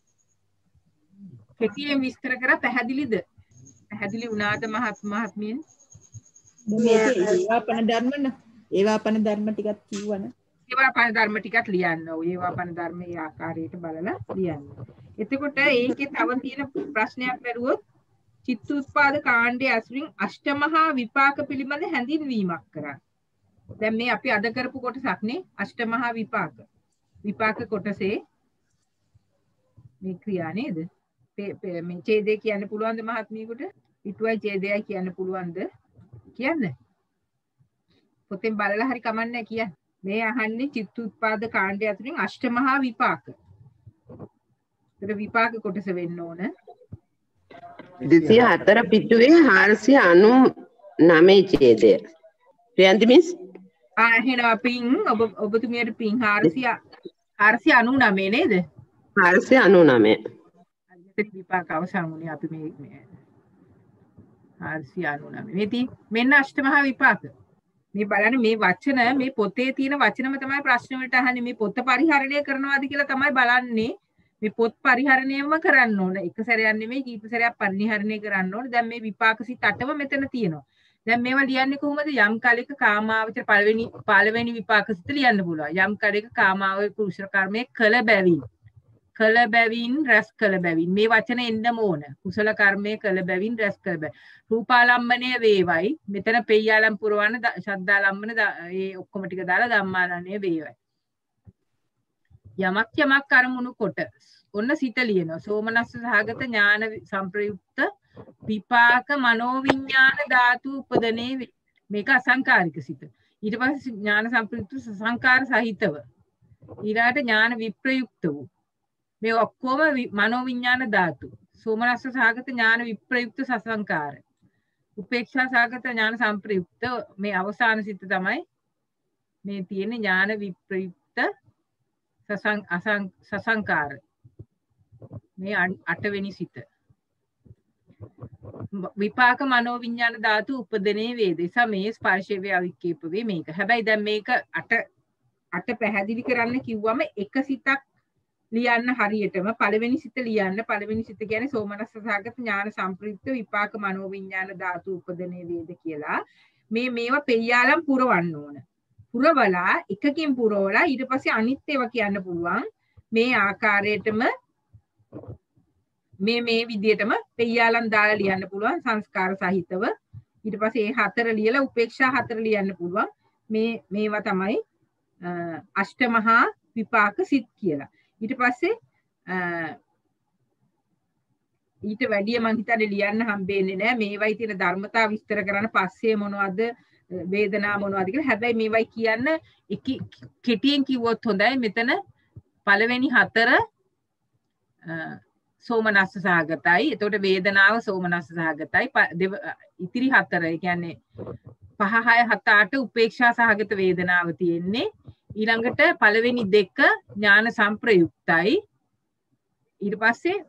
කෙටියෙන් විස්තර කරා පැහැදිලිද? පැහැදිලි වුණාද මහත් මහත්මියන්? මේක ඒවාපන ධර්ම න ඒවාපන ධර්ම ටිකක් කියවන. ඒවාපන ධර්ම ටිකක් ලියන්න ඕ. ඒවාපන ධර්ම ඒ ආකාරයට බලලා ලියන්න. එතකොට ඒකේ තව තියෙන ප්‍රශ්නයක් බැලුවොත් චිත්තූත්පාද කාණ්ඩයේ අසුරින් අෂ්ටමහා විපාක පිළිබඳ හැඳින්වීමක් කරා. දැන් මේ අපි අද කරපු කොටසක් නේ අෂ්ටමහා විපාක. විපාක කොටසේ මේ ක්‍රියා නේද? මේ ඡේදය කියන්න පුළුවන්ද මහත්මියකට? පිටුවයි ඡේදයයි කියන්න පුළුවන්ද? කියන්න. පොතෙන් බලලා හරි කමන්නේ කියන්න. මේ අහන්නේ චිත්තූත්පාද කාණ්ඩය අතරින් අෂ්ටමහා විපාක. ඒතර විපාක කොටස වෙන්න ඕන. දෙසිය හතර පිටුවේ හාරසිය අනූනවය ඡේදය. ප්‍රියන්ති මිස්? ආ එහෙනම් පින් ඔබ ඔබතුමියට පින් හාරසිය හාරසිය අනූනවය නේද? හාරසිය අනූනවය. විපාක අවසන් වුණේ අපි මේ හාරසිය අනූනවය. මේ මෙන්න අෂ්ටමහා විපාක. මේ බලන්න මේ වචන මේ පොතේ තියෙන වචනම තමයි ප්‍රශ්න වලට අහන්නේ. මේ පොත පරිහරණය කරනවාද කියලා තමයි බලන්නේ. මේ පොත් පරිහරණයම කරන්න ඕන. එක සැරයක් නෙමෙයි කීප සැරයක් පරිහරණය කරන්න ඕන. දැන් මේ විපාක සිත් අටම මෙතන තියෙනවා. දැන් මේවා ලියන්නේ කොහොමද? යම් කාලයක කාමාවචර පළවෙනි පළවෙනි විපාක සිත් ලියන්න පුළුවන්. යම් කාලයක කාමාවචර කුසල කර්මයේ කළ බැවින් කළ බැවින් රැස් කළ බැවින් මේ වචන එන්නම ඕන. කුසල කර්මයේ කළ බැවින් රැස් කළ බැවින් රූපාලම්බණය වේවයි. මෙතන පෙය්‍යාලම් පුරවන ශබ්දාලම්බන ඒ ඔක්කොම ටික දාලා ධම්මාලම්බණය වේවයි. යමක් යමක් අරමුණු කොට ඔන්න සිත ලියනවා. සෝමනස්ස සහගත ඥාන සංප්‍රයුක්ත විපාක මනෝවිඤ්ඤාණ ධාතු උපදනේ මේක අසංකාරික සිත. ඊට පස්සේ ඥාන සංප්‍රයුක්ත සංකාර සහිතව ඊළාට ඥාන විප්‍රයුක්ත වූ මේ ඔක්කොම මනෝවිඤ්ඤාණ ධාතු. සෝමනස්ස සහගත ඥාන විප්‍රයුක්ත සසංකාර. උපේක්ෂා සහගත ඥාන සංප්‍රයුක්ත මේ අවසාන සිත තමයි මේ තියෙන ඥාන විප්‍රයුක්ත සසං අසං සසංකාර. මේ අටවෙනි සිත. විපාක මනෝවිඤ්ඤාණ ධාතු උපදනේ වේද. සමේ ස්පර්ශ වේ අවික්කේප වේ මේක. හැබැයි දැන් මේක අට අට පැහැදිලි කරන්න කිව්වම එක සිතක් ලියන්න හරියටම පළවෙනි සිත ලියන්න. පළවෙනි සිත කියන්නේ සෝමනස්ස සහගත ඥාන සංප්‍රයුක්ත විපාක මනෝවිඤ්ඤාණ ධාතු උපදනේ වේද කියලා. මේ මේවා පෙය්‍යාලම් පුරවන්න ඕන. පුරවලා එකකින් පුරවලා ඊට පස්සේ අනිත් ඒවා කියන්න පුළුවන්. මේ ආකාරයටම මේ මේ විදියටම පෙය්‍යාලම් දාලා ලියන්න පුළුවන් සංස්කාර සහිතව. ඊට පස්සේ ඒ හතර ලියලා උපේක්ෂා හතර ලියන්න පුළුවන්. මේ මේවා තමයි අෂ්ටමහා විපාක සිත් කියලා. ඊට පස්සේ ඊට වැඩිය මං හිතන්නේ ලියන්න හම්බෙන්නේ නැහැ. මේවයි තියෙන ධර්මතා විස්තර කරන්න පස්සේ මොනවද වේදනා මොනවද කියලා. හැබැයි මේවයි කියන්න එක කෙටියෙන් කිව්වොත් හොඳයි. මෙතන පළවෙනි හතර සෝමනස්ස සහගතයි. එතකොට වේදනාව සෝමනස්ස සහගතයි. ඉතිරි හතර ඒ කියන්නේ පහ හය හත අට උපේක්ෂා සහගත වේදනාව තියෙන්නේ. ඊළඟට පළවෙනි දෙක ඥාන සංප්‍රයුක්තයි. ඊට පස්සේ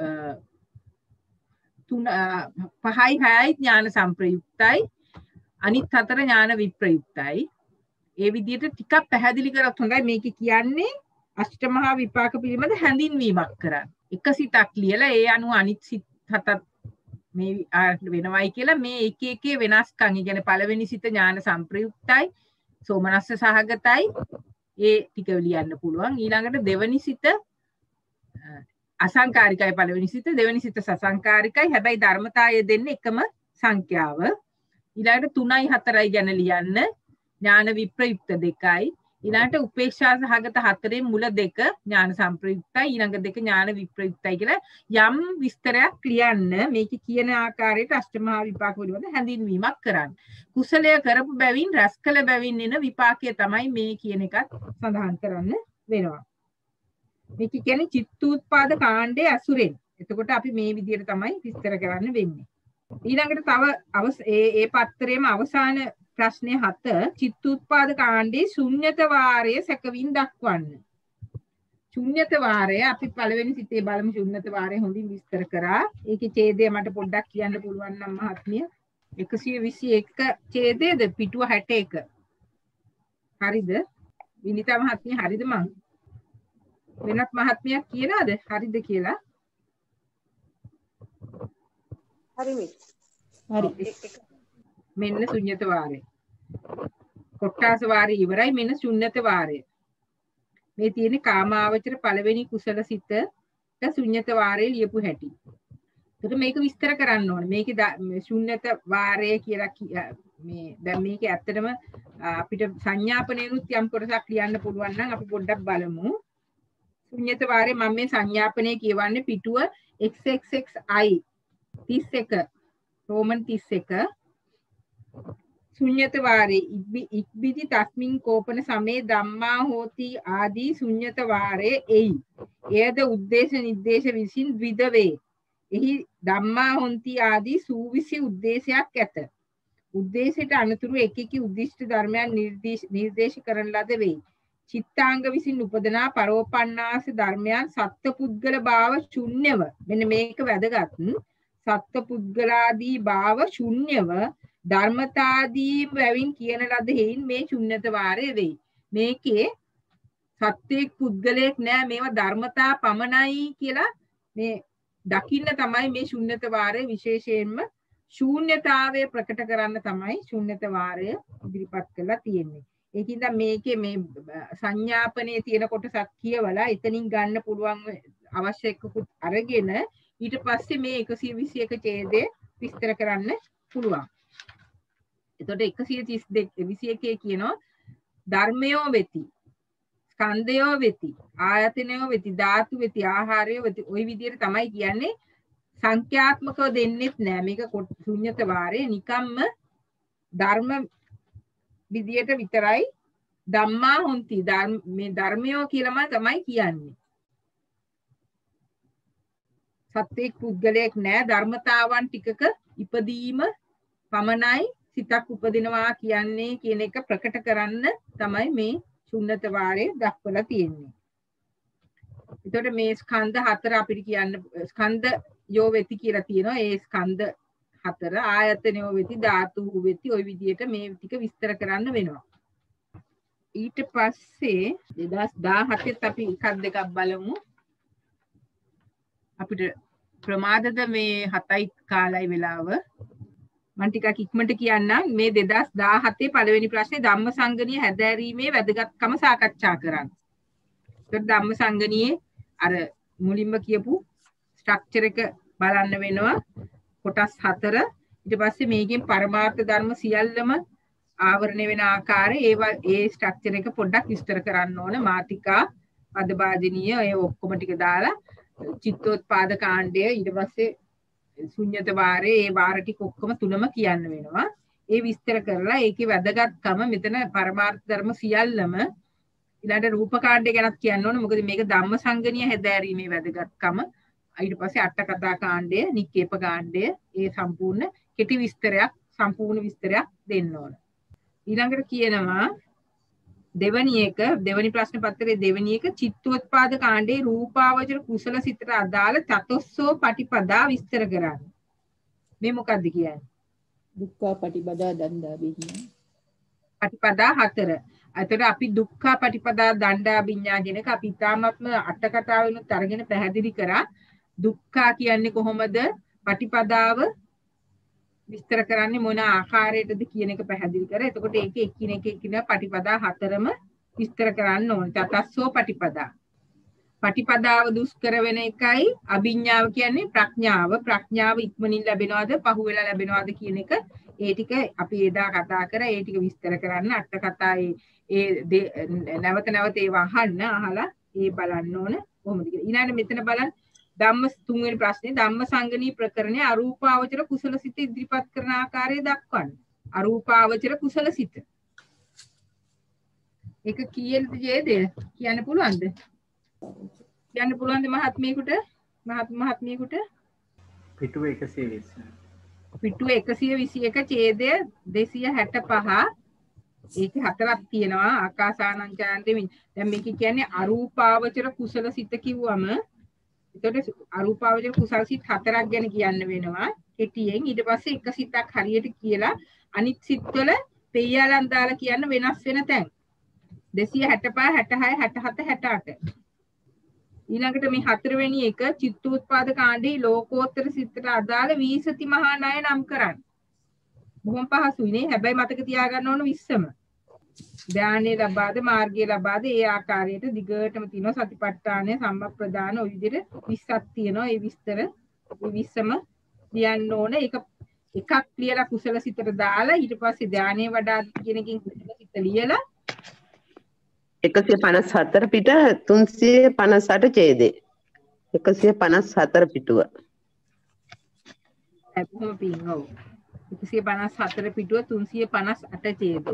තුන පහයි හයයි ඥාන සංප්‍රයුක්තයි. අනිත් හතර ඥාන විප්‍රයුක්තයි. ඒ විදිහට ටිකක් පැහැදිලි කරත් හොඳයි. මේක කියන්නේ අෂ්ටමහා විපාක පිළිබඳ හැඳින්වීමක් කරන්න. එක සිතක් ලියලා ඒ අනුව අනිත් සිත් හතත් මේ වෙනවයි කියලා මේ එක එක වෙනස්කම්. ඒ කියන්නේ පළවෙනි සිත ඥාන සංප්‍රයුක්තයි, සෝමනස්ස සහගතයි. ඒ ටික ලියන්න පුළුවන්. ඊළඟට දෙවෙනි සිත අසංකාරිකයි, පළවෙනි සිත, දෙවෙනි සිත සසංකාරිකයි. හැබැයි ධර්මතාවය දෙන්නේ එකම සංඛ්‍යාව. ඊළඟට තුනයි හතරයි ගැන ලියන්න. ඥාන විප්‍රයුක්ත දෙකයි. ඊළඟට උපේක්ෂා සහගත හතරේ මුල දෙක ඥාන සංප්‍රයුක්තයි, ඊළඟ දෙක ඥාන විප්‍රයුක්තයි කියලා යම් විස්තරයක් ලියන්න. මේක කියන ආකාරයට අෂ්ටමහා විපාක පිළිබඳ හැඳින්වීමක් කරන්න. කුසලය කරපු බැවින් රැස් කළ බැවින් එන විපාකය තමයි මේ කියන එකත් සඳහන් කරන්න වෙනවා. මේක කියන්නේ චිත්තූත්පාද කාණ්ඩයේ අසුරෙන්. එතකොට අපි මේ විදිහට තමයි විස්තර කරන්න වෙන්නේ. ඊළඟට තව ඒ ඒ පත්‍රයේම අවසාන ප්‍රශ්නය හත චිත්තූත්පාද කාණ්ඩයේ ශුන්්‍යත වාරය සැකවින් දක්වන්න. ශුන්්‍යත වාරය අපි පළවෙනි සිතේ බලමු. ශුන්්‍යත වාරය හොඳින් විස්තර කරා. ඒකේ ඡේදය මට පොඩ්ඩක් කියන්න පුළුවන් නම් මහත්මිය. එකසිය විසි එක ඡේදයේද පිටුව හැට එක. හරිද? විනිතා මහත්මිය හරිද මං? වෙනත් මහත්මියක් කියලාද හරිද කියලා? හරි මිස්. හරි. මෙන්න ශුන්්‍යත වාරය. කොට්ටාස වාරය ඉවරයි. මෙන්න ශුන්්‍යත වාරය. මේ තියෙන්නේ කාමාවචර පළවෙනි කුසල සිතට ශුන්්‍යත වාරය ලියපු හැටි. එතකොට මේක විස්තර කරන්න ඕනේ. මේකේ ශුන්්‍යත වාරය කියලා මේ දැන් මේක ඇත්තටම අපිට සංඥාපනේනුත් යම් කොටසක් ලියන්න පුළුවන් නම් අපි පොඩ්ඩක් බලමු. ශුන්්‍යත වාරය මම මේ සංඥාපනය කියවන්නේ පිටුව එක්ස් එක්ස් එක්ස් ආයි තිස් එක රෝමන් තිස් එක. ශුන්්‍යත වාරේ ඉක්බිදි තස්මින් කෝපන සමේ ධම්මා හෝති ආදී ශුන්්‍යත වාරේ එයි. එයද උද්දේශ නිर्देश විසින් ද්විද වේ. එහි ධම්මා හොන්ති ආදී සූවිසි උද්දේශයක් ඇත. උද්දේශයට අනුතුරු එකකී උද්දිෂ්ඨ ධර්මයන් නිर्देश කරන ලද වේ. චිත්තාංග විසින් උපදනා පරෝපන්නාස ධර්මයන් සත්පුද්ගල භාව ශුන්‍යව. මෙන්න මේක වැදගත්. සත්පුද්ගලාදී භාව ශුන්‍යව ධර්මතාදී බැවින් කියන ලද හේයින් මේ ශුන්්‍යත වාරය වෙයි. මේකේ සත්‍යයක් පුද්ගලයක් නෑ, මේවා ධර්මතා පමණයි කියලා මේ දකින්න තමයි මේ ශුන්්‍යත වාරය විශේෂයෙන්ම ශූන්‍යතාවය ප්‍රකට කරන්න තමයි ශුන්්‍යත වාරය ඉදිරිපත් කරලා තියෙන්නේ. ඒකින්ද මේකේ මේ සංඥාපනයේ තියෙන කොටසක් කියවලා එතනින් ගන්න පුළුවන් අවශ්‍ය එකකුත් අරගෙන ඊට පස්සේ මේ එකසිය විසි එක ඡේදය විස්තර කරන්න පුළුවන්. එතකොට එකසිය තිස් දෙක විසි එකේ කියනවා ධර්මයෝ වෙති, ස්කන්ධයෝ වෙති, ආයතනයෝ වෙති, ධාතු වෙති, ආහාරයෝ වෙති. ওই විදිහට තමයි කියන්නේ. සංඛ්‍යාත්මකව දෙන්නෙත් නෑ. මේක ශුන්්‍යත වාරේ නිකම්ම ධර්ම විදියට විතරයි. ධම්මා හොන්ති මේ ධර්මයෝ කියලාම තමයි කියන්නේ. සත්‍යයක් පුද්ගලයක් නෑ, ධර්මතාවන් ටිකක ඉපදීම පමණයි සිතක් උපදිනවා කියන්නේ කියන එක ප්‍රකට කරන්න තමයි මේ ශුන්්‍යත වාරය දක්වලා තියෙන්නේ. එතකොට මේ ස්කන්ධ හතර අපිට කියන්න ස්කන්ධ යෝ වෙති කියලා තියෙනවා. ඒ ස්කන්ධ හතර ආයතනයෝ වෙති, ධාතු වෙති, ওই විදිහට මේ ටික විස්තර කරන්න වෙනවා. ඊට පස්සේ දෙදාස් දාහතෙත් අපි එකක් දෙකක් බලමු. අපිට ප්‍රමාදද මේ හතයි කාලයි වෙලාව. මම ටිකක් ඉක්මනට කියන්නම්. මේ දෙදාස් දාහතේ පළවෙනි ප්‍රශ්නේ ධම්මසංගණිය හැදෑරීමේ වැදගත්කම සාකච්ඡා කරන්න. ඒත් ධම්මසංගණියේ අර මුලින්ම කියපු ස්ට්‍රක්චර් එක බලන්න වෙනවා. කොටස් හතර. ඊට පස්සේ මේකෙන් පරමාර්ථ ධර්ම සියල්ලම ආවරණය වෙන ආකාරය ඒවා ඒ ස්ට්‍රක්චර් එක පොඩ්ඩක් විස්තර කරන්න ඕන. මාතිකා, පදභාජනීය ඒ ඔක්කොම ටික දාලා චිත්තෝත්පාද කාණ්ඩය, ඊට පස්සේ ශුන්්‍යත වාරේ ඒ වාර ටික ඔක්කොම තුනම කියන්න වෙනවා. ඒ විස්තර කරලා ඒකේ වැදගත්කම මෙතන පරමාර්ථ ධර්ම සියල්ලම ඊළඟට රූප කාණ්ඩය ගැනත් කියන්න ඕන. මොකද මේක ධම්මසංගණිය හැදෑරීමේ වැදගත්කම. ඊට පස්සේ අට කතා කාණ්ඩය, නික්කේප කාණ්ඩය ඒ සම්පූර්ණ කෙටි විස්තරයක්, සම්පූර්ණ විස්තරයක් දෙන්න ඕන. ඊළඟට කියනවා දෙවැනි එක දෙවැනි ප්‍රශ්න පත්‍රයේ දෙවැනි එක චිත්තෝත්පාද කාණ්ඩේ රූපාවචර කුසල සිතට අදාළ චතුස්සෝ පටිපදා විස්තර කරන්න. මේ මොකද්ද කියන්නේ? දුක්ඛ පටිපදා දණ්ඩා විඤ්ඤා. පටිපදා හතර. එතකොට අපි දුක්ඛ පටිපදා දණ්ඩා විඤ්ඤා කියන එක අපි තාමත්ම අට කතාවෙනුත් අරගෙන පැහැදිලි කරා. දුක්ඛ කියන්නේ කොහොමද? පටිපදාව විස්තර කරන්නේ මොන ආකාරයටද කියන එක පැහැදිලි කර. එතකොට ඒක එකිනෙක එකිනෙක පටිපදා හතරම විස්තර කරන්න ඕන. තතස්සෝ පටිපදා. පටිපදාව දුෂ්කර වෙන එකයි අභිඥාව කියන්නේ ප්‍රඥාව. ප්‍රඥාව ඉක්මනින් ලැබෙනවද පහු වෙලා ලැබෙනවද කියන එක ඒ ටික අපි එදා කතා කරා. ඒ ටික විස්තර කරන්න අට කතා ඒ ඒ නැවත නැවත ඒවා අහන්න අහලා ඒ බලන්න ඕන කොහොමද කියලා. ඊළඟට මෙතන බලන්න ධම්ම තුන්වෙනි ප්‍රශ්නේ ධම්මසංගණී ප්‍රකරණයේ අරූපාවචර කුසලසිත ඉදිරිපත් කරන ආකාරය දක්වන්න. අරූපාවචර කුසලසිත. ඒක කීයද ජේද? කියන්න පුළුවන්ද? කියන්න පුළුවන්ද මහත්මියකට? මහත් මහත්මියකට? පිටුව එකසිය විස්ස. පිටුව එකසිය විසි එක ඡේදය දෙසිය හැට පහ. ඒකේ හතරක් තියෙනවා ආකාසානං ඡාන්තෙමින්. දැන් මේක කියන්නේ අරූපාවචර කුසලසිත කිව්වම එතකොට අරූපාවචර කුසලසිත හතරක් ගැන කියන්න වෙනවා කෙටියෙන්. ඊට පස්සේ එක සිතක් හරියට කියලා අනිත් සිත්වල පෙය්‍යාලන් දාලා කියන්න වෙනස් වෙන තැන්. දෙසිය හැට පහ හැට හය හැට හත හැට අට. ඊළඟට මේ හතරවෙනි එක චිත්තෝත්පාද කාණ්ඩේ ලෝකෝත්තර සිතට අදාළ වීසති මහා ණය නම් කරන්න. බොහොම පහසුයි නේ. හැබැයි මතක තියාගන්න ඕන විස්සම. ධානයේ ලබාද මාර්ගයේ ලබාද ඒ ආකාරයට දිගටම තියෙනවා සතිපට්ඨානය සම්ප්‍රදාන ඔය විදිහට විස්සක් තියෙනවා. ඒ විස්තර ඒ විස්සම ලියන්න ඕන. ඒක එකක් ලියලා කුසල සිතට දාලා ඊට පස්සේ ධානයේ වඩා කියන එකකින් කුසල සිත ලියලා එකසිය පනස් හතර පිට තුන්සිය පනස් අට ඡේදය. එකසිය පනස් හතර පිටුව. කොහොම පින් ඔව්. එකසිය පනස් හතර පිටුව තුන්සිය පනස් අට ඡේදය.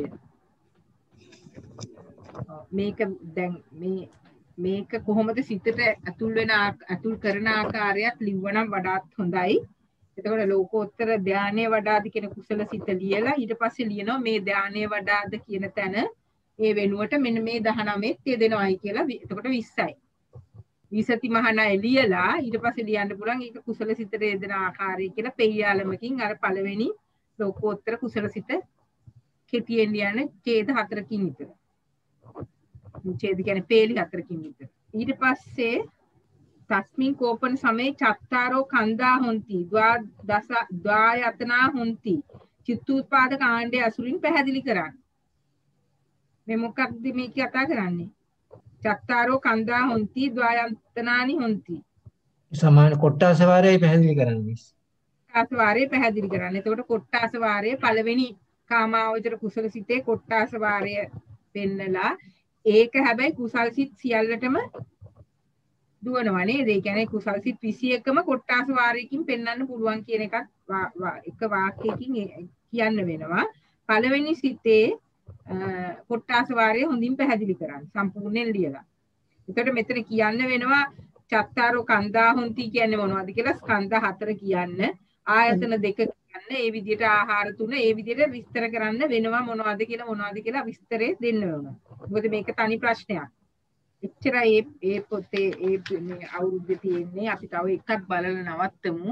මේක දැන් මේ මේක කොහොමද සිතට අතුල් වෙන අතුල් කරන ආකාරයක් ලිව්වනම් වඩාත් හොඳයි. එතකොට ලෝකෝත්තර ධානයේ වඩාද කියන කුසල සිත ලියලා ඊට පස්සේ ලියනවා මේ ධානයේ වඩාද කියන තැන ඒ වෙනුවට මෙන්න මේ දහනවයේ යෙදෙනවායි කියලා. එතකොට විස්සයි. විසති මහා ලියලා ඊට පස්සේ ලියන්න පුළුවන් ඒක කුසල සිතට යෙදෙන ආකාරය කියලා පෙය්‍යාලමකින් අර පළවෙනි ලෝකෝත්තර කුසල සිත කෙටියෙන් ලියන්න ඡේද හතරකින් විතර. ඡේද කියන්නේ පේලි හතරකින් විතර. ඊට පස්සේ තස්මින් කෝපන සමේ චත්තාරෝ කන්දා හොಂತಿ ද්වා දස ද්වායතනා හොಂತಿ චිත්තූත්පාද කාණ්ඩයේ අසුරින් පැහැදිලි කරන්න. මේ මොකක්ද මේ කතා කරන්නේ? චත්තාරෝ කන්දා හොಂತಿ ද්වායතනානි හොಂತಿ. සමාන කොට්ටාස වාරයයි පැහැදිලි කරන්නේ. කොට්ටාස වාරය පැහැදිලි කරන්න. එතකොට කොට්ටාස වාරය පළවෙනි කාමාවචර කුසල සිතේ කොට්ටාස වාරය පෙන්නලා ඒක හැබැයි කුසල් සිත් සියල්ලටම දුවනවා නේද? ඒ කියන්නේ කුසල් සිත් විසි එකම කොට්ටාස වාරයකින් පෙන්වන්න පුළුවන් කියන එකක් එක වාක්‍යයකින් කියන්න වෙනවා. පළවෙනි සිතේ කොට්ටාස වාරය හොඳින් පැහැදිලි කරන්න සම්පූර්ණයෙන් ලියලා. එතකොට මෙතන කියන්න වෙනවා චත්තාරෝ කන්දා හොಂತಿ කියන්නේ මොනවද කියලා ස්කන්ධ හතර කියන්න, ආයතන දෙක කියන්න, ඒ විදිහට ආහාර තුන ඒ විදිහට විස්තර කරන්න වෙනවා මොනවද කියලා මොනවද කියලා විස්තරේ දෙන්න වෙනවා. මොකද මේක තනි ප්‍රශ්නයක්. එච්චරයි ඒ පොතේ ඒ මේ අවුරුද්දේ තියෙන්නේ. අපි තව එකක් බලලා නවත්තමු.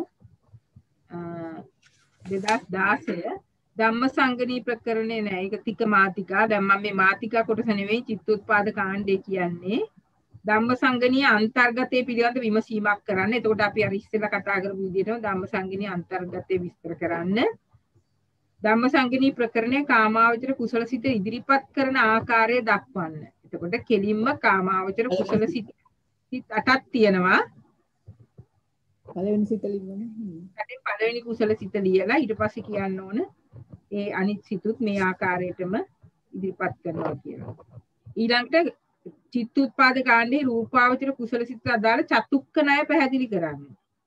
දෙදහස් දාසය ධම්මසංගණී ප්‍රකරණේ නෑ. ඒක තික මාතිකා. දැන් මම මේ මාතිකා කොටස නෙවෙයි චිත්තෝත්පාද කාණ්ඩේ කියන්නේ. ධම්මසංගණී අන්තර්ගතයේ පිළිබඳ විමසීමක් කරන්න. එතකොට අපි අර ඉස්සෙල්ලා කතා කරපු විදිහටම ධම්මසංගණී අන්තර්ගතයේ විස්තර කරන්න. ධම්මසංගණී ප්‍රකරණයේ කාමාවචර කුසල සිත ඉදිරිපත් කරන ආකාරය දක්වන්න. එතකොට කෙලින්ම කාමාවචර කුසල සිත අටක් තියෙනවා. පළවෙනි සිත ලියන්න. අටේ පළවෙනි කුසල සිත ලියලා ඊට පස්සේ කියන්න ඕන ඒ අනිත් සිතුත් මේ ආකාරයටම ඉදිරිපත් කරනවා කියලා. ඊළඟට චිත්තූත්පාද කාණ්ඩේ රූපාවචර කුසල සිත අදාළ චතුක්ක ණය පැහැදිලි කරන්න.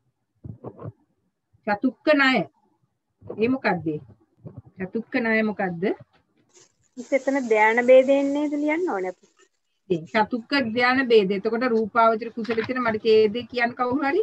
චතුක්ක ණය. ඒ මොකද්ද? චතුක්ක ණය මොකද්ද? එතන ධාන ભેදයෙන් නේද ලියන්න ඕනේ අපි. ඒ චතුක්ක ධාන ભેද. එතකොට රූපාවචර කුසල සිත මට ඡේදේ කියන්න කවුරු හරි?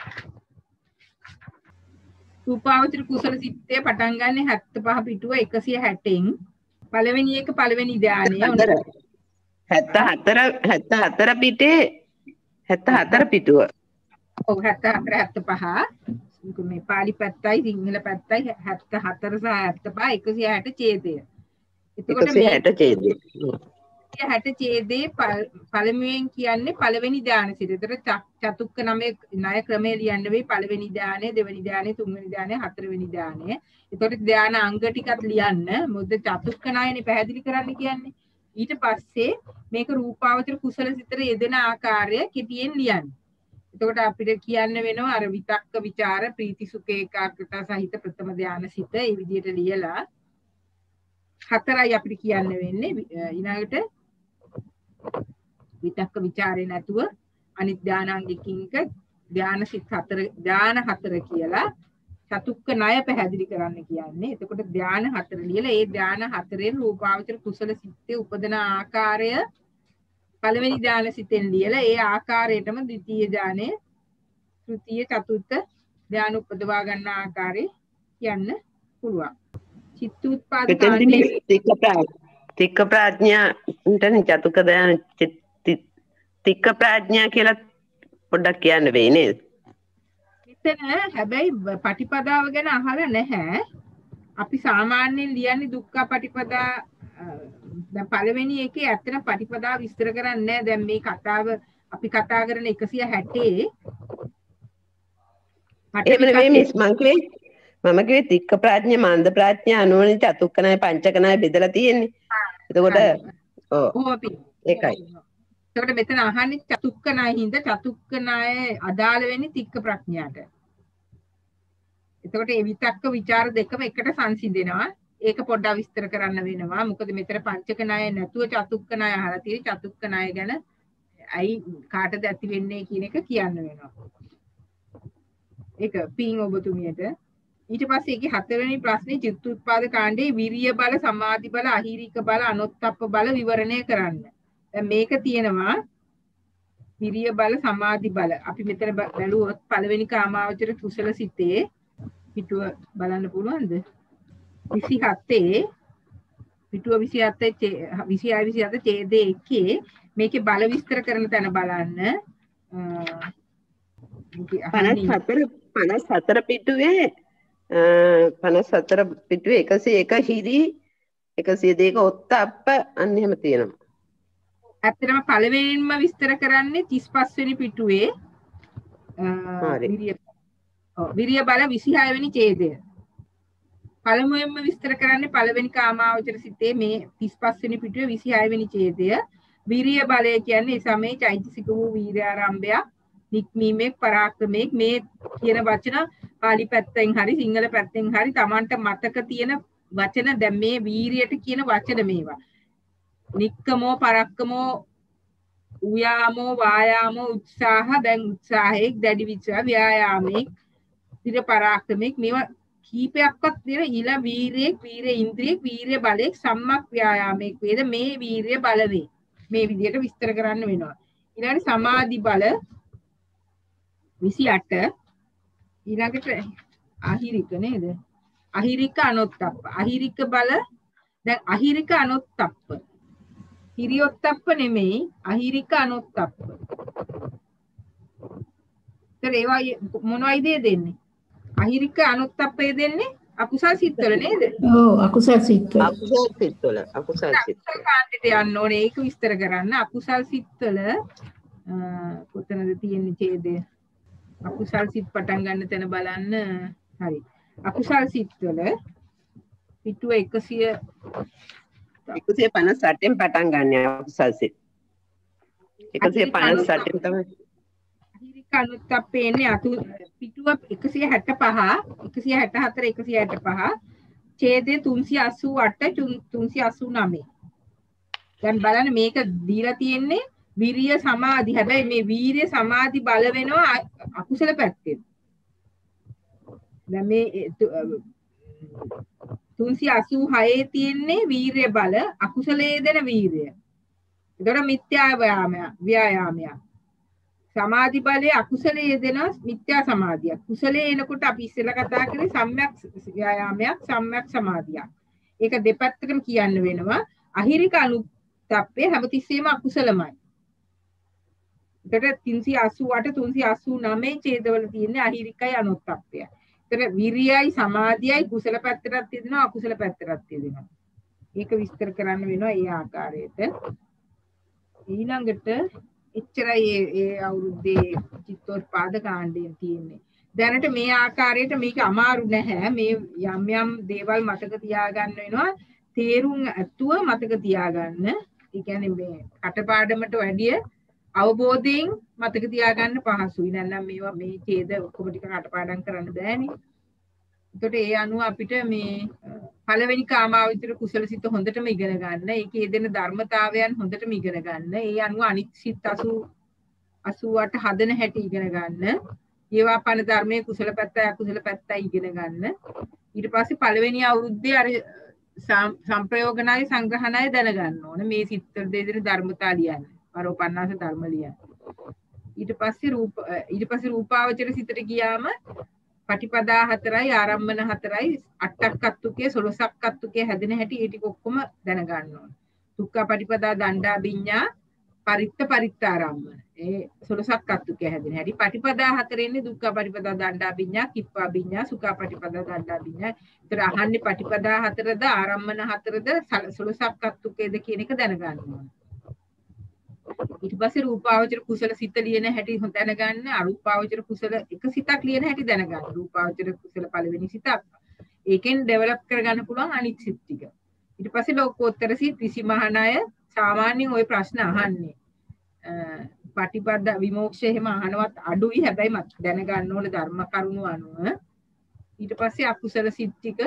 රූපාවචර කුසල සිතේ පටන් ගන්න හැත්තෑ පහ පිටුව එකසිය හැටෙන් පළවෙනි එක පළවෙනි ධානය හැත්තෑ හතර පිටේ හැත්තෑ හතර පිටුව. ඔව් හැත්තෑ හතර හැත්තෑ පහ මේ පාලි පැත්තයි සිංහල පැත්තයි හැත්තෑ හතර සහ හැත්තෑ පහ එකසිය හැට ඡේදය. එතකොට එකසිය හැට ඡේදය. එකසිය හැට ඡේදේ පළමුවෙන් කියන්නේ පළවෙනි ධානය සිට. ඒතර චතුක්ක නමේ ණය ක්‍රමයේ ලියන්න වෙයි පළවෙනි ධානය, දෙවෙනි ධානය, තුන්වෙනි ධානය, හතරවෙනි ධානය. ඒතකොට ධාන අංග ටිකත් ලියන්න. මොකද චතුක්ක ණයනේ පැහැදිලි කරන්න කියන්නේ. ඊට පස්සේ මේක රූපාවචර කුසල සිතට යෙදෙන ආකාරය කෙටියෙන් ලියන්න. එතකොට අපිට කියන්න වෙනවා අර විතක්ක ਵਿਚාර ප්‍රීති සුඛ ඒකාග්‍රතා සහිත ප්‍රථම ධානය සිත ඒ විදිහට ලියලා හතරයි අපිට කියන්න වෙන්නේ. ඊළඟට විතක්ක ਵਿਚාරේ නැතුව අනිත් ධානාංගිකින් එක ධාන සිත් හතර ධාන හතර කියලා චතුක්ක ණය පැහැදිලි කරන්න කියන්නේ. එතකොට ධාන හතර ලියලා ඒ ධාන හතරෙන් රූපාවචර කුසල සිත්තේ උපදන ආකාරය පළවෙනි ධාන සිතෙන් ලියලා ඒ ආකාරයටම ද්විතීය ධානය, තෘතීය, චතුර්ථ ධාන උපදවා ගන්න ආකාරය කියන්න පුළුවන්. චිත්තූත්පාද කාණ්ඩේ තික්ක ප්‍රඥාන්ට චතුක ධාන තික්ක ප්‍රඥා කියලා පොඩ්ඩක් කියන්න වෙයි නේද? මෙතන හැබැයි පටිපදාව ගැන අහලා නැහැ. අපි සාමාන්‍යයෙන් ලියන්නේ දුක්ඛ පටිපදා. දැන් පළවෙනි එකේ ඇත්තට පටිපදාව විස්තර කරන්නේ නැහැ. දැන් මේ කතාව අපි කතා කරන එකසිය හැටේ එහෙම නෙවෙයි මිස් මං කිව්වේ මම කිව්වේ තික්ක ප්‍රඥා මන්ද ප්‍රඥා අනුවනේ චතුක්කනයි පංචකනයි බෙදලා තියෙන්නේ. එතකොට ඔව් අපි ඒකයි. එතකොට මෙතන අහන්නේ චතුක්කනයි හින්දා චතුක්කනයි අදාළ වෙන්නේ තික්ක ප්‍රඥාට. එතකොට මේ විතක්ක ਵਿਚාර දෙකම එකට සංසිඳෙනවා. ඒක පොඩ්ඩක් විස්තර කරන්න වෙනවා. මොකද මෙතන පංචක ණය නැතුව චතුක්ක ණය අහලා තියෙන්නේ. චතුක්ක ණය ගැන ඇයි කාටද ඇති වෙන්නේ කියන එක කියන්න වෙනවා. ඒක පින් ඔබතුමියට. ඊට පස්සේ ඒකේ හතරවෙනි ප්‍රශ්නේ චිත්තූත්පාද කාණ්ඩේ විරිය බල, සමාධි බල, අහිරික බල, අනොත්තප්ප බල විවරණය කරන්න. දැන් මේක තියෙනවා විරිය බල, සමාධි බල. අපි මෙතන බැලුවොත් පළවෙනි කාමාවචර කුසල සිතේ පිටුව බලන්න පුළුවන්ද? විසිහතේ පිටුව විසිහතේ විසිහය විසිහත ඡේදයේ එකේ මේකේ බල විස්තර කරන තැන බලන්න. පනස් හතර පනස් හතර පිටුවේ පනස් හතර පිටුවේ එකසිය එක හිරි එකසිය දෙක ඔත්තප්ප අන්න එහෙම තියෙනවා. ඇත්තටම පළවෙනින්ම විස්තර කරන්නේ තිස් පහ වෙනි පිටුවේ විරිය ඔව් විරිය බල විසිහය වෙනි ඡේදය. පළමුවෙන්ම විස්තර කරන්නේ පළවෙනි කාමාවචර සිතේ මේ තිස් පහ වෙනි පිටුවේ විසිහය වෙනි ඡේදය. විරිය බලය කියන්නේ සමේ චෛතසික වූ වීර්යාරම්භය, නික්මීමේ පරාක්‍රමයේ මේ කියන වචන පාලි පැත්තෙන් හරි සිංහල පැත්තෙන් හරි Tamanට මතක තියෙන වචන දැන් මේ වීරියට කියන වචන මේවා. නික්කමෝ පරක්කමෝ උයාමෝ වායාමෝ උත්සාහ දැන් උත්සාහයේ දැඩි විචා ව්‍යායාමයේ ඉර පරාක්‍රමයේ මේවා කීපයක්වත් දෙන ඊළ වීරයේ වීර ඉන්ද්‍රියේ වීර බලයේ සම්මක් ව්‍යායාමයේ වේද මේ වීරිය බලවේ. මේ විදිහට විස්තර කරන්න වෙනවා. ඊළඟට සමාධි බල විසිඅට ඊළඟට අහිරික නේද? අහිරික අනොත්තප්ප. අහිරික බල දැන් අහිරික අනොත්තප්ප. හිරියොත්තප්ප නෙමෙයි අහිරික අනොත්තප්ප. ඒතර ඒවා මොනවයිද දෙන්නේ? අහිරික අනොත්තප්පේ දෙන්නේ අකුසල් සිත්වල නේද? ඔව් අකුසල් සිත්වල. අකුසල් සිත්වල අකුසල් සිත්වල. කාණ්ඩයට යන්න ඕනේ ඒක විස්තර කරන්න. අකුසල් සිත්වල කොතනද තියෙන්නේ ඡේදය? අකුසල් සිත් පටන් ගන්න තැන බලන්න. හරි. අකුසල් සිත්වල පිටුව එකසිය එකසිය පනස් අටෙන් පටන් ගන්න අකුසල් සිත්. එකසිය පනස් අටෙන් තමයි අහිරික අනුත්තප්පේ එන්නේ අතු පිටුව එකසිය හැට පහ, එකසිය හැට හතර, එකසිය හැට පහ, ඡේදය තුන්සිය අසූ අට, තුන්සිය අසූ නවය. දැන් බලන්න මේක දීලා තියෙන්නේ විරිය සමාධි. හැබැයි මේ වීරිය සමාධි බල වෙනවා අකුසල පැත්තෙන්. දැන් මේ තුන්සිය අසූ හයේ තියෙන්නේ වීරිය බල අකුසලයේ දෙන වීරිය. ඒතකොට මිත්‍යා ව්‍යායාමය. සමාධි බලයේ අකුසලයේ දෙන මිත්‍යා සමාධිය. කුසලයේ එනකොට අපි ඉස්සෙල්ලා කතා කරේ සම්‍යක් ව්‍යායාමයක්, සම්‍යක් සමාධියක්. ඒක දෙපැත්තකම කියන්න වෙනවා. අහිරික අනුත්තප්පේ හැමතිස්සෙම අකුසලමයි. ඒකට තුන්සිය අසූ අට, තුන්සිය අසූ නවය ඡේදවල තියෙන්නේ අහිරිකයි අනුත්තප්පය. ඒතර විරියයි සමාධියයි කුසල පැත්තටත් තියෙනවා අකුසල පැත්තටත් තියෙනවා. ඒක විස්තර කරන්න වෙනවා ඒ ආකාරයට. ඊළඟට එච්චරයි ඒ ඒ අවුරුද්දේ චිත්තෝත්පාද කාණ්ඩයෙන් තියෙන්නේ. දැනට මේ ආකාරයට මේක අමාරු නැහැ. මේ යම් යම් දේවල් මතක තියාගන්න වෙනවා. තේරුම් ඇතුව මතක තියාගන්න. ඒ කියන්නේ මේ කටපාඩමට වැඩිය අවබෝධයෙන් මතක තියාගන්න පහසුයි. නැත්නම් මේවා මේ ඡේද ඔක්කොම ටික කටපාඩම් කරන්න බෑනේ. ඒකට ඒ අනුව අපිට මේ පළවෙනි කාමාවචර කුසලසිත හොඳටම ඉගෙන ගන්න. ඒකේ දෙන ධර්මතාවයන් හොඳටම ඉගෙන ගන්න. ඒ අනුව අනිත් සිත් අසූ අට හදන හැටි ඉගෙන ගන්න. ඒවා පන ධර්මයේ කුසල පැත්ත අකුසල පැත්ත ඉගෙන ගන්න. ඊට පස්සේ පළවෙනි අවුරුද්දේ අර සම්ප්‍රයෝගණයි සංග්‍රහණයි දැනගන්න ඕන. මේ සිත් වල දෙන ධර්මතා ලියන්න. පරෝපන්නාස ධර්ම ලියන්න. ඊට පස්සේ රූප ඊට පස්සේ රූපාවචර සිතට ගියාම පටිපදා හතරයි ආරම්මන හතරයි අටක් අත්තුකේ සොළොසක් අත්තුකේ හැදෙන හැටි ඒ ටික ඔක්කොම දැනගන්න ඕන. දුක්ඛ පටිපදා දණ්ඩා විඤ්ඤා පරිත්ත පරිත්තාරම්මන. ඒ සොළොසක් අත්තුකේ හැදෙන හැටි පටිපදා හතරෙන්නේ දුක්ඛ පටිපදා දණ්ඩා විඤ්ඤා කිප්පා විඤ්ඤා සුඛ පටිපදා දණ්ඩා විඤ්ඤා. ඒතර අහන්නේ පටිපදා හතරද ආරම්මන හතරද සොළොසක් අත්තුකේද කියන එක දැනගන්න ඕන. ඊට පස්සේ රූපාවචර කුසල සිත ලියන හැටි හොඳ දැනගන්න. අරූපාවචර කුසල එක සිතක් ලියන හැටි දැනගන්න. රූපාවචර කුසල පළවෙනි සිතක්. ඒකෙන් ඩෙවලොප් කරගන්න පුළුවන් අනිත් සිත් ටික. ඊට පස්සේ ලෝකෝත්තර සිත් විසිමහානය සාමාන්‍යයෙන් ওই ප්‍රශ්න අහන්නේ. පටිපද විමෝක්ෂය එහෙම අහනවත් අඩුයි. හැබැයි මත් දැනගන්න ඕන ධර්ම කරුණු අනුව. ඊට පස්සේ අකුසල සිත් ටික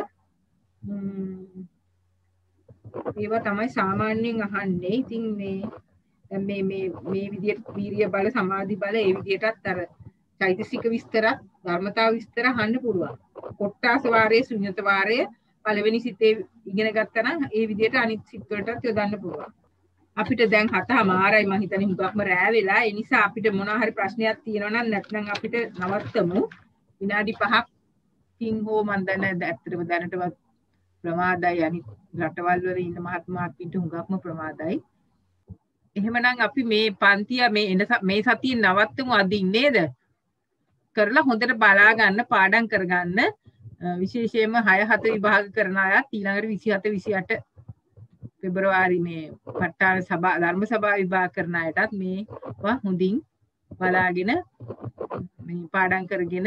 ඒවා තමයි සාමාන්‍යයෙන් අහන්නේ. ඉතින් මේ මේ මේ මේ විදියට වීර්ය බල සමාධි බල ඒ විදියටත් අර චෛතසික විස්තරත් ධර්මතාව විස්තර අහන්න පුළුවන්. කොට්ටාස වාරයේ ශුන්‍යත වාරයේ පළවෙනි සිතේ ඉගෙන ගත්තා නම් ඒ විදියට අනිත් සිත් වලටත් යොදන්න පුළුවන්. අපිට දැන් හතමාරයි මම හිතන්නේ හුඟක්ම රෑ වෙලා. ඒ නිසා අපිට මොනවා හරි ප්‍රශ්නයක් තියෙනවා නම් නැත්නම් අපිට නවත්තමු. විනාඩි පහක් කින් හෝ මන් දන්නේ ඇත්තටම දැනටවත් ප්‍රමාදයි. අනිත් රටවල් වල ඉන්න මහත්මාත්මින්ට හුඟක්ම ප්‍රමාදයි. එහෙමනම් අපි මේ පන්තිය මේ එන මේ සතියේ නවත්තමු අදින් නේද? කරලා හොඳට බලා ගන්න පාඩම් කරගන්න. විශේෂයෙන්ම හය හත විභාග කරන අයත් ඊළඟට විසිහත විසිඅට පෙබරවාරි මේ ප ဋ ාණ සභා ධර්ම සභා විභාග කරන අයටත් මේවා හොඳින් බලාගෙන මේ පාඩම් කරගෙන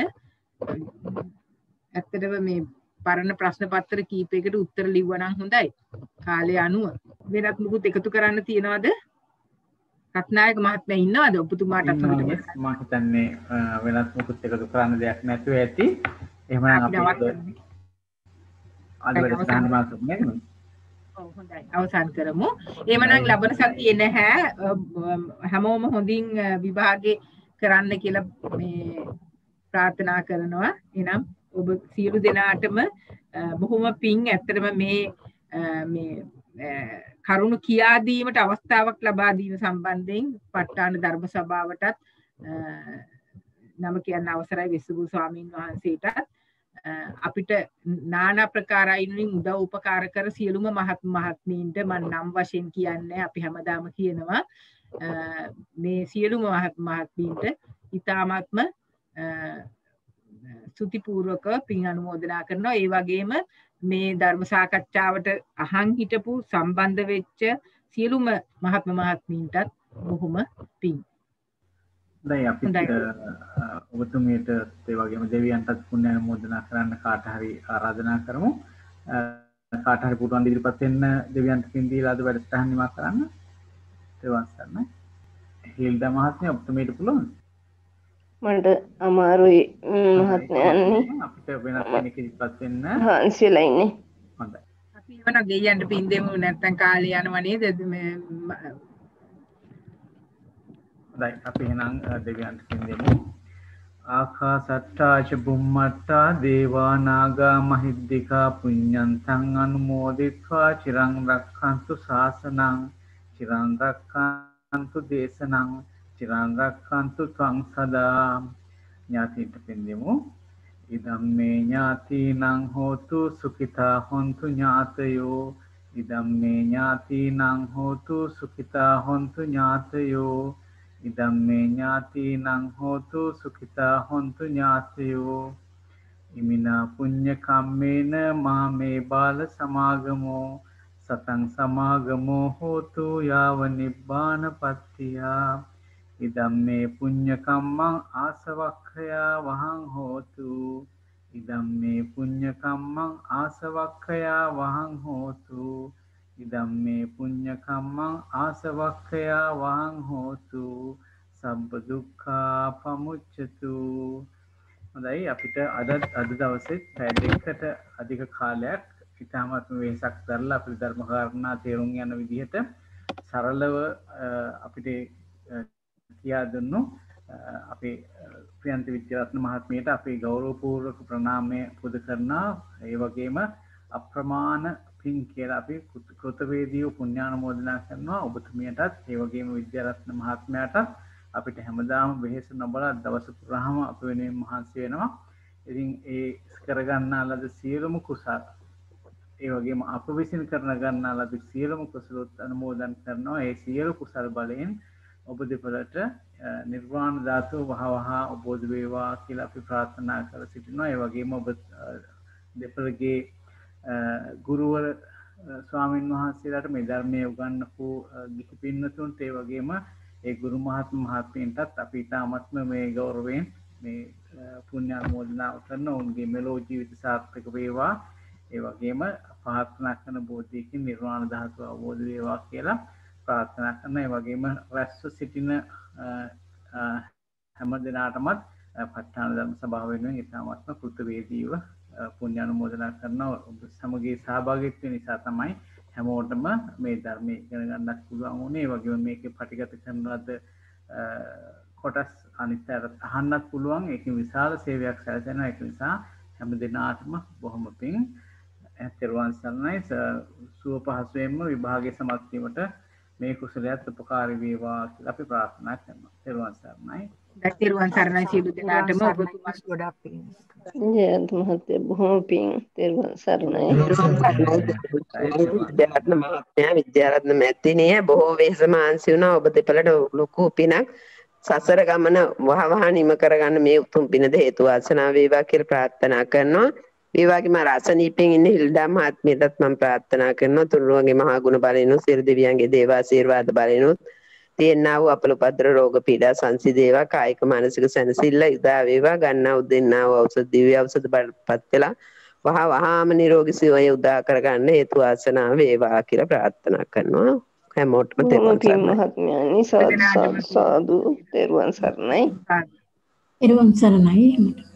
ඇත්තටම මේ පරණ ප්‍රශ්න පත්‍ර කීපයකට උත්තර ලිව්වනම් හොඳයි. කාලය අනුව වෙනත් මොකුත් එකතු කරන්න තියනවද? රත්නායක මහත්මයා ඉන්නවද ඔබතුමාටත් හොඳට? මම හිතන්නේ වෙනත් මොකුත් එකතු කරන්න දෙයක් නැතුව ඇති. එහෙමනම් අපි අද වැඩසටහන මාසෙත් නේද? ඔව් හොඳයි. අවසන් කරමු. එහෙමනම් ලබන සතියේ නැහැ. හැමෝම හොඳින් විභාගේ කරන්න කියලා මේ ප්‍රාර්ථනා කරනවා. එහෙනම් ඔබ සියලු දෙනාටම බොහොම පිං. ඇත්තටම මේ මේ කරුණු කියා දීමට අවස්ථාවක් ලබා දීම සම්බන්ධයෙන් ප ဋ ාණ ධර්ම සභාවටත් නම කියන්න අවසරයි වෙස්සුබු ස්වාමීන් වහන්සේටත් අපිට নানা ප්‍රකාරයින් උදව් උපකාර කර සියලුම මහත් මහත්මීන්ට මම නම් වශයෙන් කියන්නේ අපි හැමදාම කියනවා මේ සියලුම මහත් මහත්මීන්ට ඊ타මාත්ම සුතිපූර්වක පින් අනුමෝදනා කරනවා. ඒ වගේම මේ ධර්ම සාකච්ඡාවට අහන් හිටපු සම්බන්ධ වෙච්ච සියලුම මහත්ම මහත්මීන්ටත් බොහොම පිං. දැන් අපිට ඔබතුමියට ඒ වගේම දෙවියන්ටත් පුණ්‍ය අනුමෝදනා කරන්න කාට හරි ආරාධනා කරමු. කාට හරි පුරුවන් ඉදිරිපත් වෙන්න දෙවියන්ට පින් දීලා අද වැඩසටහන නිමා කරන්න. ඒවත් ගන්න. හේල්දා මහත්මිය ඔබතුමියට පුළුවන්? මට අමාරුයි මහත්මයන්නේ. අපිට වෙනත් කෙනෙක් ඉදිරිපත් වෙන්න. හාන්සිලා ඉන්නේ. හොඳයි. අපි එවනම් දෙයියන්ට පින් දෙමු නැත්නම් කාලය යනවා නේද? මේ හොඳයි අපි එහෙනම් දෙවියන්ට පින් දෙමු. ආකාසට්ටා ච බුම්මට්ටා දේවා නාග මහිද්దికා පුඤ්ඤන්තං අනුමෝදිත්වා චිරං රක්ඛන්තු ශාසනං චිරං රක්ඛන්තු දේශනං චිරං රක්ඛන්තු ත්වං සදා. ඥාතිට පින් දෙමු. ඉදම්මේ ඥාතිනං හෝතු සුඛිතා හොන්තු ඥාතයෝ ඉදම්මේ ඥාතිනං හෝතු සුඛිතා හොන්තු ඥාතයෝ ඉදම්මේ ඥාතිනං හෝතු සුඛිතා හොන්තු ඥාතයෝ ඉමිනා පුඤ්ඤ කම්මේන මාමේ බාල සමාගමෝ සතං සමාගමෝ හෝතු යාව නිබ්බානපත්තියා ඉදම්මේ පුඤ්ඤ කම්මං ආසවක්ඛයා වහං හෝතු ඉදම්මේ පුඤ්ඤ කම්මං ආසවක්ඛයා වහං හෝතු ඉදම්මේ පුඤ්ඤ කම්මං ආසවක්ඛයා වහං හෝතු සම්ප දුක්ඛා පමුච්ඡතු. හොඳයි අපිට අද අද දවසේ පැය දෙකකට අධික කාලයක් ඉතාමත් වෙහසක් කරලා අපේ ධර්ම කාරණා තේරුම් යන විදිහට සරලව අපිට කියා දුන්නු. අපේ ප්‍රියන්ත විද්‍යාරත්න මහත්මියට අපේ ගෞරවපූර්වක ප්‍රණාමය පුද කරනවා. ඒ වගේම අප්‍රමාණ පින් කියලා අපි කෘතවේදීව පුණ්‍යානුමෝදනා කරනවා ඔබතුමියටත් ඒ වගේම විද්‍යාරත්න මහත්මයාටත්. අපිට හැමදාම වෙහෙස නොබලා දවස පුරාම අප වෙනුවෙන් මහන්සි වෙනවා. ඉතින් ඒ කරගන්නා ලද සියලුම කුසල ඒ වගේම අප විසින් කරන ගන්නා ලද සියලුම කුසලොත් අනුමෝදන් කරනවා. ඒ සියලු කුසල බලයෙන් ඔබ දෙපළට නිර්වාණ ධාතුව වහවහ අවබෝධ වේවා කියලා අපි ප්‍රාර්ථනා කර සිටිනවා. ඒ වගේම ඔබ දෙපළගේ ගුරුවර ස්වාමින් වහන්සේලාට මේ ධර්මයේ උගන්වපු ගිහි පින්වතුන්ට ඒ වගේම ඒ ගුරු මහත්ම මහත්මීන්ටත් අපි තාමත්ම මේ ගෞරවයෙන් මේ පුණ්‍යානුමෝදනා කරන ඔවුන්ගේ මෙලෝ ජීවිත සාර්ථක වේවා. ඒ වගේම ප්‍රාර්ථනා කරන බෝධියකින් නිර්වාණ ධාතුව අවබෝධ වේවා කියලා ප්‍රාර්ථනා කරන. ඒ වගේම රැස්ව සිටින හැම දිනාටමත් ප ဋ ාණ ධර්ම සභාව වෙනුවෙන් ඉතාමත්ම කෘතවේදීව පුණ්‍යානුමෝදනා කරනවා. ඔබ සමගී සහභාගීත්වය නිසා තමයි හැමෝටම මේ ධර්මයේ ඉගෙන ගන්නත් පුළුවන් වුණේ. ඒ වගේම මේකේ පටිගත කරනවද කොටස් අනිත් අයට අහන්නත් පුළුවන්. ඒකේ විශාල සේවයක් සැලසෙනවා. ඒක නිසා හැම දිනාටම බොහොම පිං. තෙරුවන් සරණයි. සුව පහසුවෙන්ම විභාගයේ සමත් වීමට මේ කුසලයට උපකාරී වේවා කියලා අපි ප්‍රාර්ථනා කරනවා. තෙරුවන් සරණයි. තෙරුවන් සරණයි සියලු දෙනාටම ඔබතුමා ගොඩක් පිං. ජයන්ත මහත්තයා බොහොම පිං. තෙරුවන් සරණයි. විද්‍යාරත්න මහත්මයා විද්‍යාරත්න මැතිණිය බොහෝ වෙහෙස මහන්සි වුණා. ඔබ දෙපළට ලොකු පිනක් සසර ගමන වහවහ නිම කරගන්න මේ උතුම් පිනද හේතු වාසනා වේවා කියලා ප්‍රාර්ථනා කරනවා. ඒ වගේම රසනීපෙන් ඉන්න හිල්ඩා මහත්මියටත් මම ප්‍රාර්ථනා කරනවා තුනුරුවන්ගේ මහා ගුණ බලෙනුත් සියලු දෙවියන්ගේ දේවාශිර්වාද බලෙනුත් තියෙනා වූ අපලපද්‍ර රෝග පීඩා සංසිඳේවා. කායික මානසික සැනසෙල්ල ඉදා වේවා. ගන්නා වූ දෙන්නා වූ ඖෂධ දිව්‍ය ඖෂධ බලපත් වෙලා වහ වහාම නිරෝගී සුවය උදා කරගන්න හේතු වාසනා වේවා කියලා ප්‍රාර්ථනා කරනවා. හැමෝටම තෙරුවන් සරණයි. මහත්මයානි සාදු සාදු තෙරුවන් සරණයි. තෙරුවන් සරණයි.